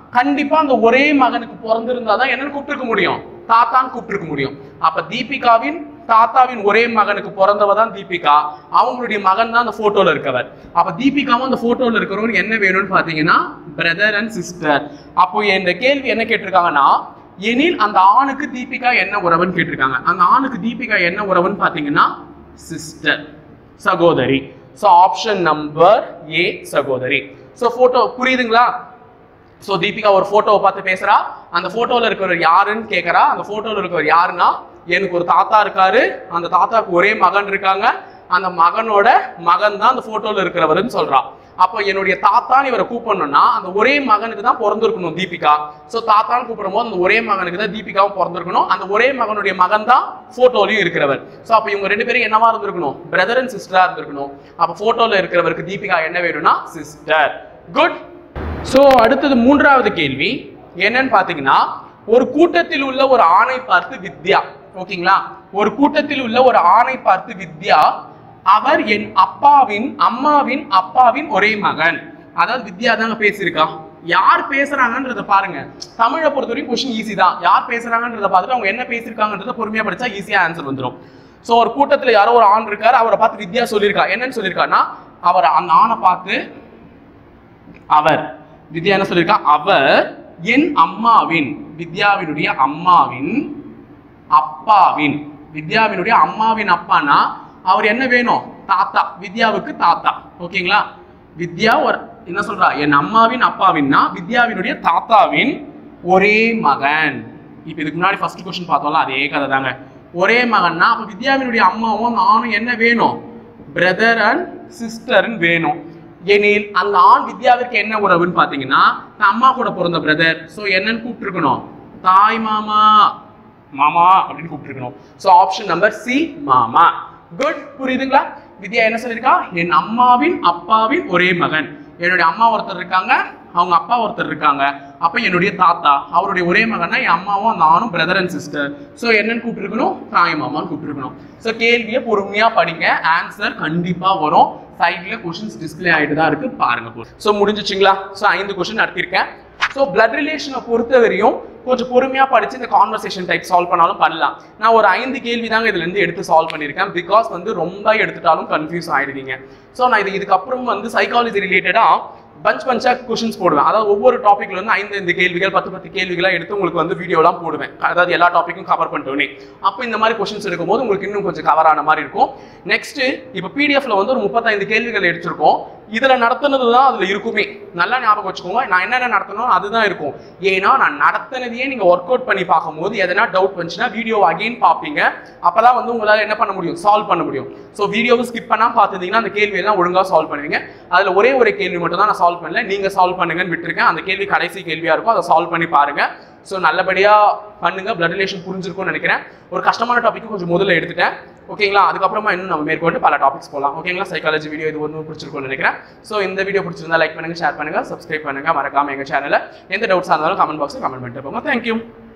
கண்டிப்பா அந்த ஒரே மகனுக்கு பிறந்திருந்தாதான் என்னன்னு கூப்பிட்டுருக்க முடியும், தாத்தான்னு கூப்பிட்டுருக்க முடியும். அப்ப தீபிகாவின் தாத்தாவின் ஒரே மகனுக்கு பிறந்தவ தான் தீபிகா, அவங்களுடைய மகன் தான் அந்த போட்டோல இருக்கவர். அப்ப தீபிகாவும் அந்த போட்டோல இருக்கிறவங்க என்ன வேணும்னு பாத்தீங்கன்னா பிரதர் அண்ட் சிஸ்டர். அப்போ இந்த கேள்வி என்ன கேட்டிருக்காங்கன்னா, எனில் அந்த ஆணுக்கு தீபிகா என்ன உறவுன்னு கேட்டிருக்காங்க. அந்த ஆணுக்கு தீபிகா என்ன உறவுன்னு பாத்தீங்கன்னா சிஸ்டர், சகோதரி. சோ ஆப்ஷன் நம்பர் ஏ சகோதரி. சோ போட்டோ புரியுதுங்களா? சோ தீபிகா ஒரு போட்டோவை பார்த்து பேசுறா, அந்த போட்டோல இருக்கிறவர் யாருன்னு கேக்குறா. அந்த போட்டோல இருக்கிறவர் யாருன்னா, எனக்கு ஒரு தாத்தா இருக்காரு, அந்த தாத்தாவுக்கு ஒரே மகன் இருக்காங்க, அந்த மகனோட மகன் தான் அந்த போட்டோல இருக்கிறவருன்னு சொல்றா. அப்போ என்னுடைய தாத்தான்னு இவரை கூப்பிடணும்னா அந்த ஒரே மகனுக்கு தான் பிறந்திருக்கணும் தீபிகா. சோ தாத்தான்னு கூப்பிடும் போது அந்த ஒரே மகனுக்கு தான் தீபிகாவும் பிறந்திருக்கணும், அந்த ஒரே மகனுடைய மகன் தான் போட்டோலயும் இருக்கிறவர். சோ அப்ப இவங்க ரெண்டு பேரும் என்னவா இருந்திருக்கணும், பிரதர் அண்ட் சிஸ்டரா இருந்திருக்கணும். அப்ப போட்டோல இருக்கிறவருக்கு தீபிகா என்ன வேணும்னா சிஸ்டர். குட். சோ அடுத்தது மூன்றாவது கேள்வி என்னன்னு பாத்தீங்கன்னா, ஒரு கூட்டத்தில் உள்ள ஒரு ஆணை பார்த்து வித்யா, ஓகேங்களா, ஒரு கூட்டத்தில் உள்ள ஒரு ஆணை பார்த்து வித்யா, அவர் என் அப்பாவின் அம்மாவின் அப்பாவின் ஒரே மகன். அதாவது வித்யா தாங்க பேசியிருக்கா. யார் பேசுறாங்கன்றத பாருங்க. தமிழை பொறுத்தவரைக்கும் கொஸ்டின் ஈஸி தான். யார் பேசுறாங்கன்றத பார்த்துட்டு அவங்க என்ன பேசியிருக்காங்கன்றத பொறுமையா படிச்சா ஈஸியா ஆன்சர் வந்துடும். சோ ஒரு கூட்டத்துல யாரோ ஒரு ஆண் இருக்காரு, அவரை பார்த்து வித்யா சொல்லியிருக்கா. என்னன்னு சொல்லியிருக்கான்னா, அவர் அந்த ஆணை பார்த்து அவர் வித்யா என்ன சொல்லியிருக்கா, அவர் என் அம்மாவின், வித்யாவினுடைய அம்மாவின் அப்பாவின், வித்யாவினுடைய அம்மாவின் அப்பானா அவர் என்ன வேணும், தாத்தா, வித்யாவுக்கு தாத்தா, ஓகேங்களா. வித்யா ஒரு என்ன சொல்றா, என் அம்மாவின் அப்பாவின்னா வித்யாவினுடைய தாத்தாவின் ஒரே மகன். இப்ப இதுக்கு முன்னாடி ஃபர்ஸ்ட் क्वेश्चन பார்த்தோம்ல, அதே கதை தாங்க. ஒரே மகன்னா அப்ப வித்யாவினுடைய அம்மாவும் நானும் என்ன வேணும், பிரதர் அண்ட் சிஸ்டர் வேணும். எனில் அந்த ஆண் வித்யாவிற்கு என்ன உறவுன்னு பாத்தீங்கன்னா, அம்மா கூட பிறந்த பிரதர். சோ என்னன்னு கூப்பிட்டுருக்கணும், தாய் மாமா, மாமா அப்படின்னு கூப்பிட்டுருக்கணும். சோ ஆப்ஷன் நம்பர் சி மாமா. குட். புரியுதுங்களா? வித்யா என்ன சொல்லியிருக்கா, என் அம்மாவின் அப்பாவின் ஒரே மகன். என்னுடைய அம்மா ஒருத்தர் இருக்காங்க, அவங்க அப்பா ஒருத்தர் இருக்காங்க, அப்ப என்னுடைய தாத்தா அவருடைய ஒரே மகன்னா என் அம்மாவும் நானும் பிரதர் அண்ட் சிஸ்டர். சோ என்னன்னு கூப்பிட்டுருக்கணும், தாய் மாமான்னு கூப்பிட்டுருக்கணும். சோ கேள்வியை பொறுமையா படிங்க, ஆன்சர் கண்டிப்பா வரும். சைட்ல கொஸ்டின்ஸ் டிஸ்பிளே ஆயிட்டு தான் இருக்கு, பாருங்க. சோ முடிஞ்சிச்சுங்களா? சோ ஐந்து கொஸ்டின் நடத்திருக்கேன். ஸோ பிளட் ரிலேஷனை பொறுத்த வரையும் கொஞ்சம் பொறுமையா படிச்சு இந்த கான்வர்சேஷன் டைப் சால்வ் பண்ணாலும் பண்ணலாம். நான் ஒரு ஐந்து கேள்வி தாங்க இதுல இருந்து எடுத்து சால்வ் பண்ணியிருக்கேன். பிகாஸ் வந்து ரொம்ப எடுத்துட்டாலும் கன்ஃபியூஸ் ஆயிடுவீங்க. ஸோ நான் இது இதுக்கப்புறம் வந்து சைக்காலஜி ரிலேட்டடா பஞ்ச் பஞ்சா கொஸ்டின்ஸ் போடுவேன். அதாவது ஒவ்வொரு டாபிக்ல இருந்து ஐந்து ஐந்து கேள்விகள் பத்து பத்து கேள்விகளா எடுத்து உங்களுக்கு வந்து வீடியோலாம் போடுவேன். அதாவது எல்லா டாபிக்கும் கவர் பண்ணிட்டோன்னே. அப்போ இந்த மாதிரி கொஸ்டின்ஸ் எடுக்கும்போது உங்களுக்கு இன்னும் கொஞ்சம் கவர் ஆன மாதிரி இருக்கும். நெக்ஸ்ட் இப்போ பிடிஎஃப்ல வந்து ஒரு முப்பத்தைந்து கேள்விகள் எடுத்திருக்கோம். இதுல நடத்தினது தான் அதுல இருக்குமே. நல்லா ஞாபகம் வச்சுக்கோங்க, நான் என்னென்ன நடத்தணும் அதுதான் இருக்கும். ஏன்னா நான் நடத்தினதையே நீங்க ஒர்க் அவுட் பண்ணி பார்க்கும்போது எதனா டவுட் வந்துச்சுன்னா வீடியோ அகைன் பார்ப்பீங்க. அப்பதான் வந்து உங்களால என்ன பண்ண முடியும், சால்வ் பண்ண முடியும். ஸோ வீடியோவை ஸ்கிப் பண்ணா பார்த்துட்டீங்கன்னா அந்த கேள்வியெல்லாம் ஒழுங்கா சால்வ் பண்ணுவீங்க. அதுல ஒரே ஒரு கேள்வி மட்டும் தான் நான் சால்வ் பண்ணல, நீங்க சால்வ் பண்ணுங்கன்னு விட்டுருக்கேன். அந்த கேள்வி கடைசி கேள்வியா இருக்கும், அதை சால்வ் பண்ணி பாருங்க. ஸோ நல்லபடியா பண்ணுங்க. பிளட் ரிலேஷன் புரிஞ்சிருக்கும்னு நினைக்கிறேன். ஒரு கஷ்டமான டாபிக் கொஞ்சம் முதல்ல எடுத்துட்டேன், ஓகேங்களா. அதுக்கப்புறமா இன்னும் நம்ம மேற்கொண்டு பல டாபிக்ஸ் போகலாம், ஓகேங்களா. சைக்காலஜி வீடியோ இது ஒன்றும் பிடிச்சிருக்கும்னு நினைக்கிறேன். ஸோ இந்த வீடியோ பிடிச்சிருந்தா லைக் பண்ணுங்க, ஷேர் பண்ணுங்க, சப்ஸ்கிரைப் பண்ணுங்க. மறக்காம எங்க சேனலை எந்த டவுட்ஸாக இருந்தாலும் கமெண்ட் பாக்ஸில் கமெண்ட் பண்ணிட்டு போங்க. தேங்க்யூ.